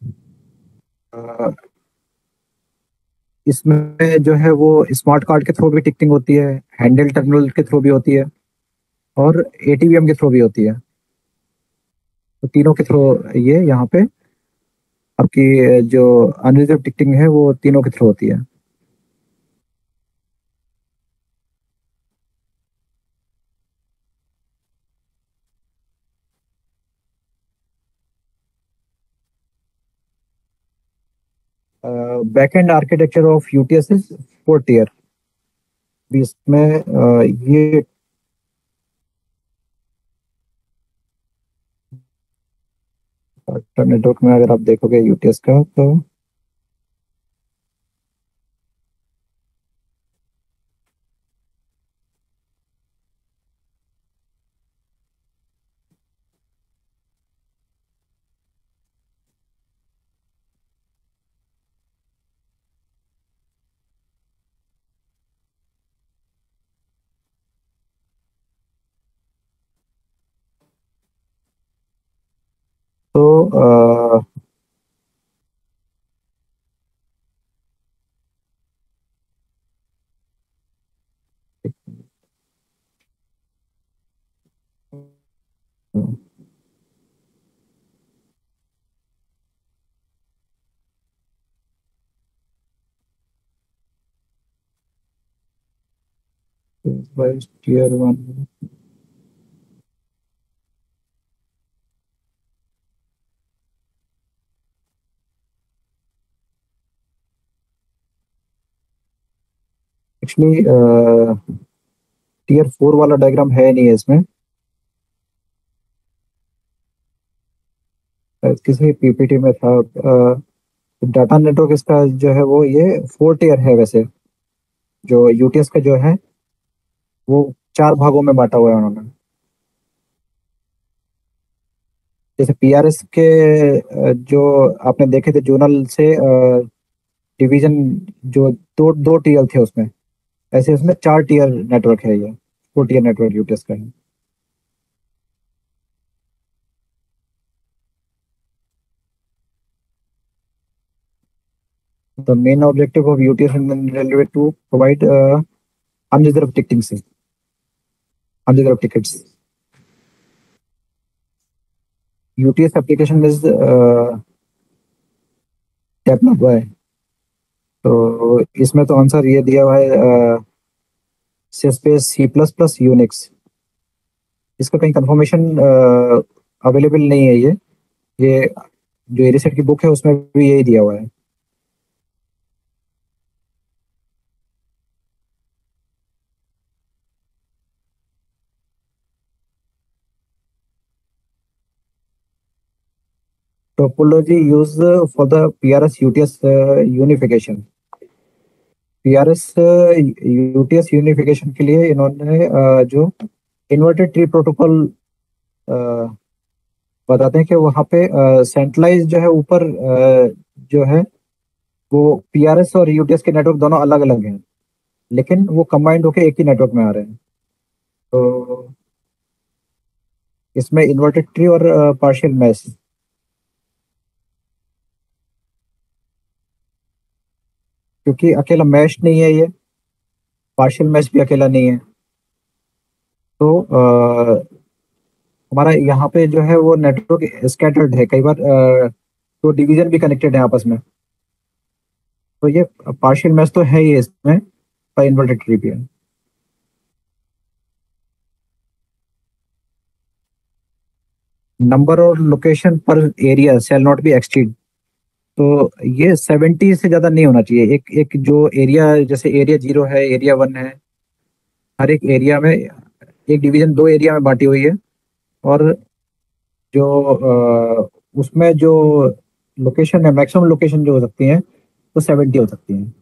इसमें जो है वो स्मार्ट कार्ड के थ्रू भी टिकटिंग होती है, हैंडल टर्मिनल के थ्रू भी होती है और एटीवीएम के थ्रू भी होती है। तो तीनों के थ्रू ये यहाँ पे आपकी जो अनरिजर्व टिकटिंग है वो तीनों के थ्रू होती है। Back end architecture of UTS is four tier. इसमें uh, ये नेटवर्क में अगर आप देखोगे यूटीएस का तो तो uh, tier one actually tier four वाला डायग्राम है नहीं है इसमें, किसी पीपीटी में था। डाटा नेटवर्क इसका जो है वो ये फोर टियर है। वैसे जो यूटीएस का जो है वो चार भागों में बांटा हुआ है उन्होंने। जैसे पीआरएस के अ, जो आपने देखे थे जोनल से डिवीजन, जो दो दो टीयर थे उसमें, ऐसे उसमें चार टीयर नेटवर्क है। ये फोर टीयर नेटवर्क यूटीएस का है। The main objective of U T S and railway to provide uh, unreserved ticketing, unreserved tickets. U T S application is uh, develop हुआ है, तो इसमें तो आंसर ये दिया हुआ है space C plus plus Unix. इसका कहीं कंफर्मेशन अवेलेबल नहीं है। ये ये जो एरिसेट की बुक है उसमें भी यही दिया हुआ है। Topology used for the P R S U T S uh, unification. P R S uh, U T S unification के लिए इन्होंने uh, जो इन्वर्टेड ट्री प्रोटोकॉल uh, बताते हैं कि वहाँ पे सेंट्रलाइज uh, जो है ऊपर uh, जो है वो P R S और U T S के नेटवर्क दोनों अलग अलग हैं, लेकिन वो कंबाइंड होके एक ही नेटवर्क में आ रहे हैं। तो इसमें इन्वर्टेड ट्री और पार्शियल मैश, क्योंकि अकेला मैश नहीं है, ये पार्शियल मैश भी अकेला नहीं है। तो आ, हमारा यहाँ पे जो है वो नेटवर्क स्कैटर्ड है, कई बार आ, तो डिवीजन भी कनेक्टेड है आपस में। तो ये पार्शियल मैश तो है ही इसमें, पर इन्वर्टेड ट्री भी है। नंबर और लोकेशन पर area shall not be exceed, तो ये सेवेंटी से ज्यादा नहीं होना चाहिए। एक एक जो एरिया, जैसे एरिया जीरो है, एरिया वन है, हर एक एरिया में एक डिवीजन दो एरिया में बांटी हुई है, और जो आ, उसमें जो लोकेशन है, मैक्सिमम लोकेशन जो हो सकती हैं तो सेवेंटी हो सकती हैं।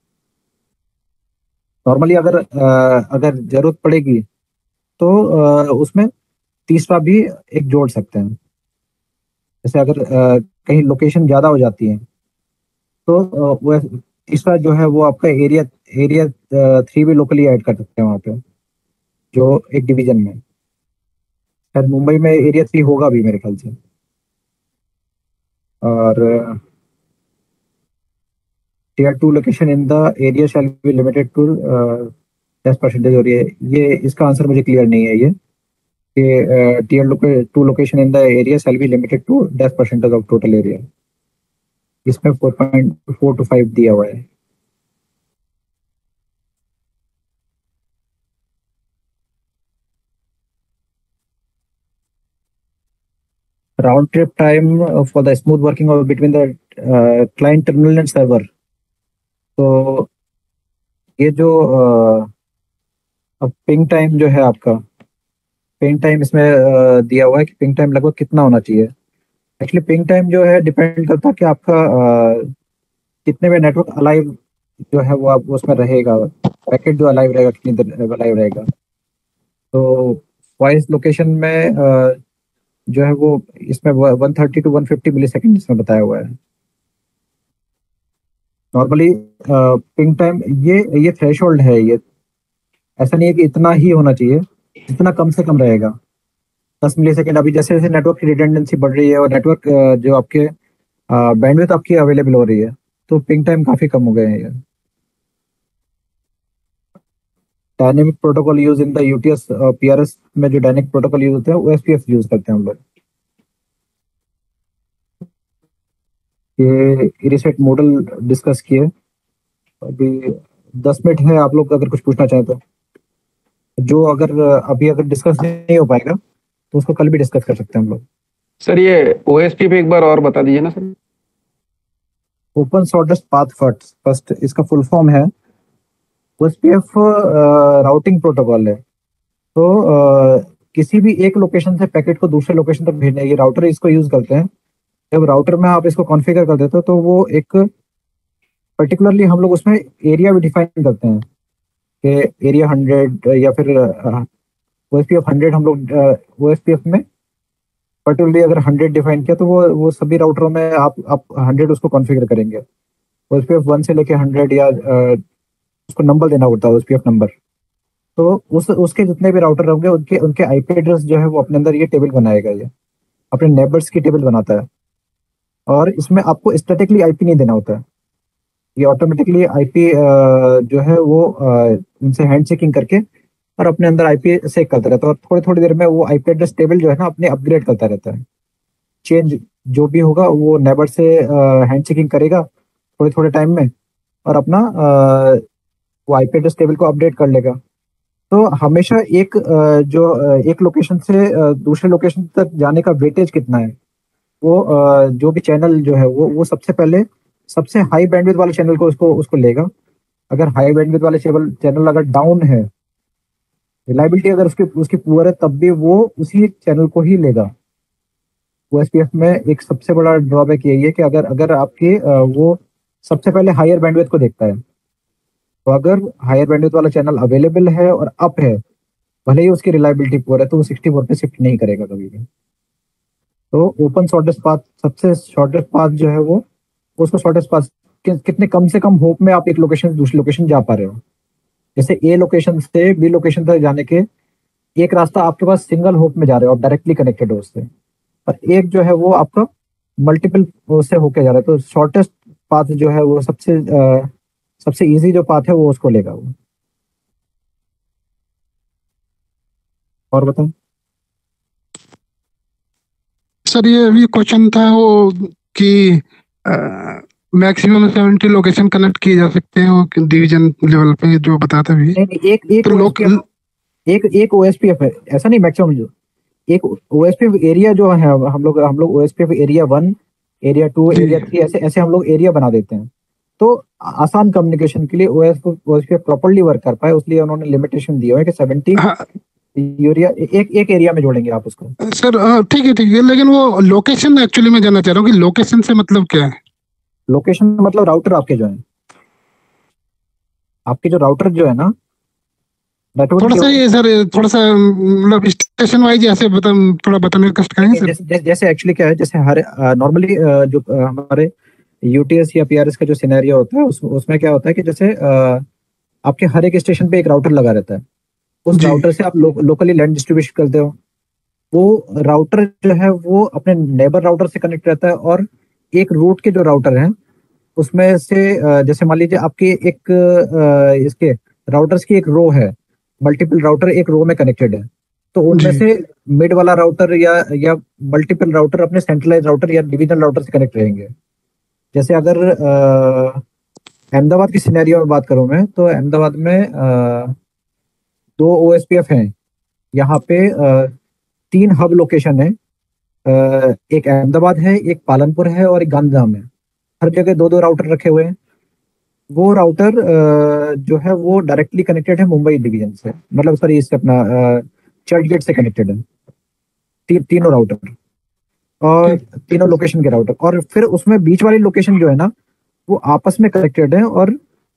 नॉर्मली अगर आ, अगर जरूरत पड़ेगी तो आ, उसमें तीसरा भी एक जोड़ सकते हैं। जैसे अगर आ, कहीं लोकेशन ज्यादा हो जाती है तो आ, वो तीसरा जो है वो आपका एरिया एरिया थ्री भी लोकली ऐड कर सकते हैं वहाँ पे, जो एक डिवीजन में। शायद मुंबई में एरिया थ्री होगा भी मेरे ख्याल से। और tier two location in the area shall be limited to दस परसेंटेज। और ये ये इसका आंसर मुझे क्लियर नहीं है, ये कि tier two location in the area shall be limited to दस परसेंटेज ऑफ टोटल एरिया। इसमें four point four two five दिया हुआ है। Round trip time for the smooth working of between the client terminal and server. तो ये जो uh, अब ping time जो है आपका, पिंग टाइम इसमें uh, दिया हुआ है कि पिंग टाइम लगभग कितना होना चाहिए। एक्चुअली पिंग टाइम जो है डिपेंड करता है कि आपका uh, कितने में नेटवर्क अलाइव जो है वो आप उसमें रहेगा, पैकेट जो अलाइव रहेगा कितनी देर अलाइव रहेगा। तो वॉइस लोकेशन में uh, जो है वो इसमें one thirty two one fifty millisecond इसमें बताया हुआ है। नॉर्मली पिंग टाइम ये ये थ्रेशोल्ड है, ये ऐसा नहीं है कि इतना ही होना चाहिए, इतना कम से कम रहेगा दस मिली सेकेंड। अभी जैसे जैसे नेटवर्क की रिडेंडेंसी बढ़ रही है और नेटवर्क जो आपके बैंडविड्थ आपकी अवेलेबल हो रही है, तो पिंग टाइम काफी कम हो गए हैं। ये dynamic protocol use in the UTS PRS में जो डायनेमिक प्रोटोकॉल यूज होते हैं वो एसपीएफ यूज करते हैं हम लोग। ये इरिसेट मॉडल डिस्कस किए, अभी दस मिनट है, आप लोग अगर कुछ पूछना चाहें तो। जो अगर अभी अगर डिस्कस नहीं हो पाएगा तो उसको कल भी डिस्कस कर सकते हैं हम लोग। सर ये ओएसपी पे एक बार और बता दीजिए ना sir. Open shortest path first first इसका फुल फॉर्म है ओएसपीएफ राउटिंग प्रोटोकॉल है। तो uh, किसी भी एक लोकेशन से पैकेट को दूसरे लोकेशन तक भेजने, ये राउटर इसको यूज करते हैं। जब राउटर में आप इसको कॉन्फ़िगर कर देते हो तो वो एक पर्टिकुलरली हम लोग उसमें एरिया भी डिफाइन करते हैं कि एरिया हंड्रेड या फिर ओएसपीएफ हंड्रेड। हम लोग ओएसपीएफ में पर्टिकुलरली अगर हंड्रेड डिफाइन किया तो वो वो सभी राउटरों में आप आप हंड्रेड उसको कॉन्फ़िगर करेंगे। ओएसपीएफ वन से लेके हंड्रेड या uh, उसको नंबर देना होता है ओएसपीएफ नंबर। तो उस उसके जितने भी राउटर होंगे उनके उनके आईपी एड्रेस जो है वो अपने अंदर ये टेबल बनाएगा, ये अपने नेबर्स की टेबल बनाता है। और इसमें आपको स्टैटिकली आईपी नहीं देना होता है, ये ऑटोमेटिकली आईपी जो है वो अ, उनसे हैंड चेकिंग करके और अपने अंदर आईपी सेक करता रहता है, और थोड़ी थोड़ी देर में वो आईपी एड्रेस टेबल जो है ना अपने अपग्रेड करता रहता है। चेंज जो भी होगा वो नेबर से हैंड चेकिंग करेगा थोड़े थोड़े टाइम में, और अपना अ, वो आईपी एड्रेस टेबल को अपडेट कर लेगा। तो हमेशा एक अ, जो अ, एक लोकेशन से अ, दूसरे लोकेशन तक जाने का वेटेज कितना है, वो अ, जो भी चैनल जो है वो वो सबसे पहले सबसे हाई बैंडविड्थ वाले चैनल को उसको उसको लेगा। अगर हाई बैंडविड्थ वाले चैनल चैनल अगर डाउन है, रिलायबिलिटी अगर उसकी उसकी पुअर है, तब भी वो उसी चैनल को ही लेगा। ओएसपीएफ में एक सबसे बड़ा ड्रॉबैक यही है कि अगर अगर आपके अ, वो सबसे पहले हायर बैंडविड्थ को देखता है। तो अगर हायर बैंडविड्थ वाला चैनल अवेलेबल है और अप है, भले ही उसकी रिलायबिलिटी पुअर है, तो वो सिक्सटी फोर पे शिफ्ट नहीं करेगा कभी भी। तो ओपन शॉर्टेस्ट पाथ, सबसे शॉर्टेस्ट पाथ जो है वो उसको शॉर्टेस्ट पाथ कि, कितने कम से कम होप में आप एक लोकेशन से दूसरी लोकेशन जा पा रहे हो। जैसे ए लोकेशन से बी लोकेशन तक जाने के एक रास्ता आपके पास सिंगल होप में जा रहे हो, आप डायरेक्टली कनेक्टेड हो उससे, और एक जो है वो आपका मल्टीपल से होके जा रहा है। तो शॉर्टेस्ट पाथ जो है वो सबसे अ, सबसे इजी जो पाथ है वो उसको लेगा वो। और बताओ सर, ये भी क्वेश्चन था वो कि मैक्सिमम सेवेंटी लोकेशन कनेक्ट किए जा सकते हैं वो डिवीजन लेवल पे जो बताते भी। नहीं नहीं, एक एक तो लोग एक एक ओएसपीएफ है, ऐसा नहीं मैक्सिमम। जो एक ओएसपीएफ एरिया जो है, हम लोग हम लोग OSPF area one, area two, area three, ऐसे ऐसे हम लोग एरिया बना देते हैं। तो आसान कम्युनिकेशन के लिए ओएसपीएफ प्रॉपर्ली वर्क कर पाए, उसलिए उन्होंने लिमिटेशन दिया है कि सेवेंटी यूरिया एक एक एरिया में जोड़ेंगे आप उसको। सर हाँ, ठीक है ठीक है, लेकिन वो लोकेशन एक्चुअली मैं जानना चाह रहा हूँ कि लोकेशन से मतलब क्या है? लोकेशन मतलब राउटर आपके जो है, आपके जो राउटर जो है ना, थोड़ा सा ये सर थोड़ा सा मतलब स्टेशन वाइज ऐसे बता, थोड़ा बताने का कष्ट करेंगे सर। जैसे जैसे एक्चुअली क्या है, जैसे हर नॉर्मली जो अ, हमारे यूटीएस या पीआरएस का जो सिनेरियो होता है, उस, उसमें क्या होता है कि जैसे अ, आपके हर एक स्टेशन पे एक राउटर लगा रहता है। उस राउटर से आप लो, लोकली लैंड डिस्ट्रीब्यूशन करते हो। वो राउटर जो है वो अपने नेबर राउटर से कनेक्ट रहता है, और एक रूट के जो राउटर हैं उसमें से अ, जैसे मान लीजिए आपके एक अ, इसके राउटर्स की एक रो है, मल्टीपल राउटर एक रो में कनेक्टेड है, तो उनमें से मिड वाला राउटर या या मल्टीपल राउटर अपने सेंट्रलाइज राउटर या डिविजनल राउटर से कनेक्ट रहेंगे। जैसे अगर अ, अहमदाबाद की सिनेरियो में बात करूं मैं, तो अहमदाबाद में अ, दो ओएसपीएफ हैं। यहाँ पे अ, तीन हब लोकेशन है, अ, एक अहमदाबाद है, एक पालनपुर है, और एक गांधीधाम है। हर जगह दो दो राउटर रखे हुए हैं। वो राउटर अ, जो है वो डायरेक्टली कनेक्टेड है मुंबई डिवीजन से, मतलब सॉरी इससे अपना चर्च गेट से कनेक्टेड है। ती, तीनों राउटर और तीनों लोकेशन के राउटर, और फिर उसमें बीच वाली लोकेशन जो है ना वो आपस में कनेक्टेड है। और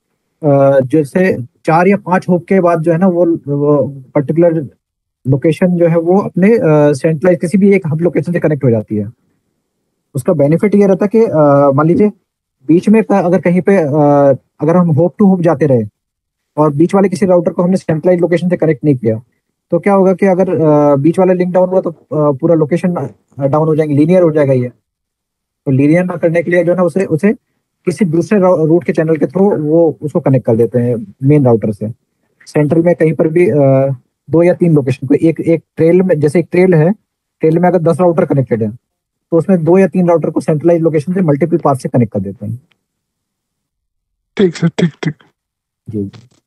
अ, जैसे चार या पांच होप के बाद जो है ना वो, वो पर्टिकुलर लोकेशन जो है वो अपने सेंट्रलाइज किसी भी एक हब लोकेशन से कनेक्ट हो जाती है। उसका बेनिफिट ये रहता है कि अ, मान लीजिए बीच में क- अगर कहीं पे अ, अगर हम होप टू होप जाते रहे और बीच वाले किसी राउटर को हमने सेंट्रलाइज लोकेशन से कनेक्ट नहीं किया, तो क्या होगा कि अगर अ, बीच वाला लिंक डाउन हुआ तो अ, पूरा लोकेशन डाउन हो जाएंगे, लीनियर हो जाएगा ये। तो लीनियर ना करने के लिए जो है ना उसे उसे किसी दूसरे रूट के चैनल के थ्रू वो उसको कनेक्ट कर देते हैं मेन राउटर से। सेंट्रल में कहीं पर भी अ, दो या तीन लोकेशन को एक एक ट्रेल में, जैसे एक ट्रेल है, ट्रेल में अगर दस राउटर कनेक्टेड है तो उसमें दो या तीन राउटर को सेंट्रलाइज लोकेशन से मल्टीपल पाथ से कनेक्ट कर देते हैं। ठीक सर, ठीक ठीक जी।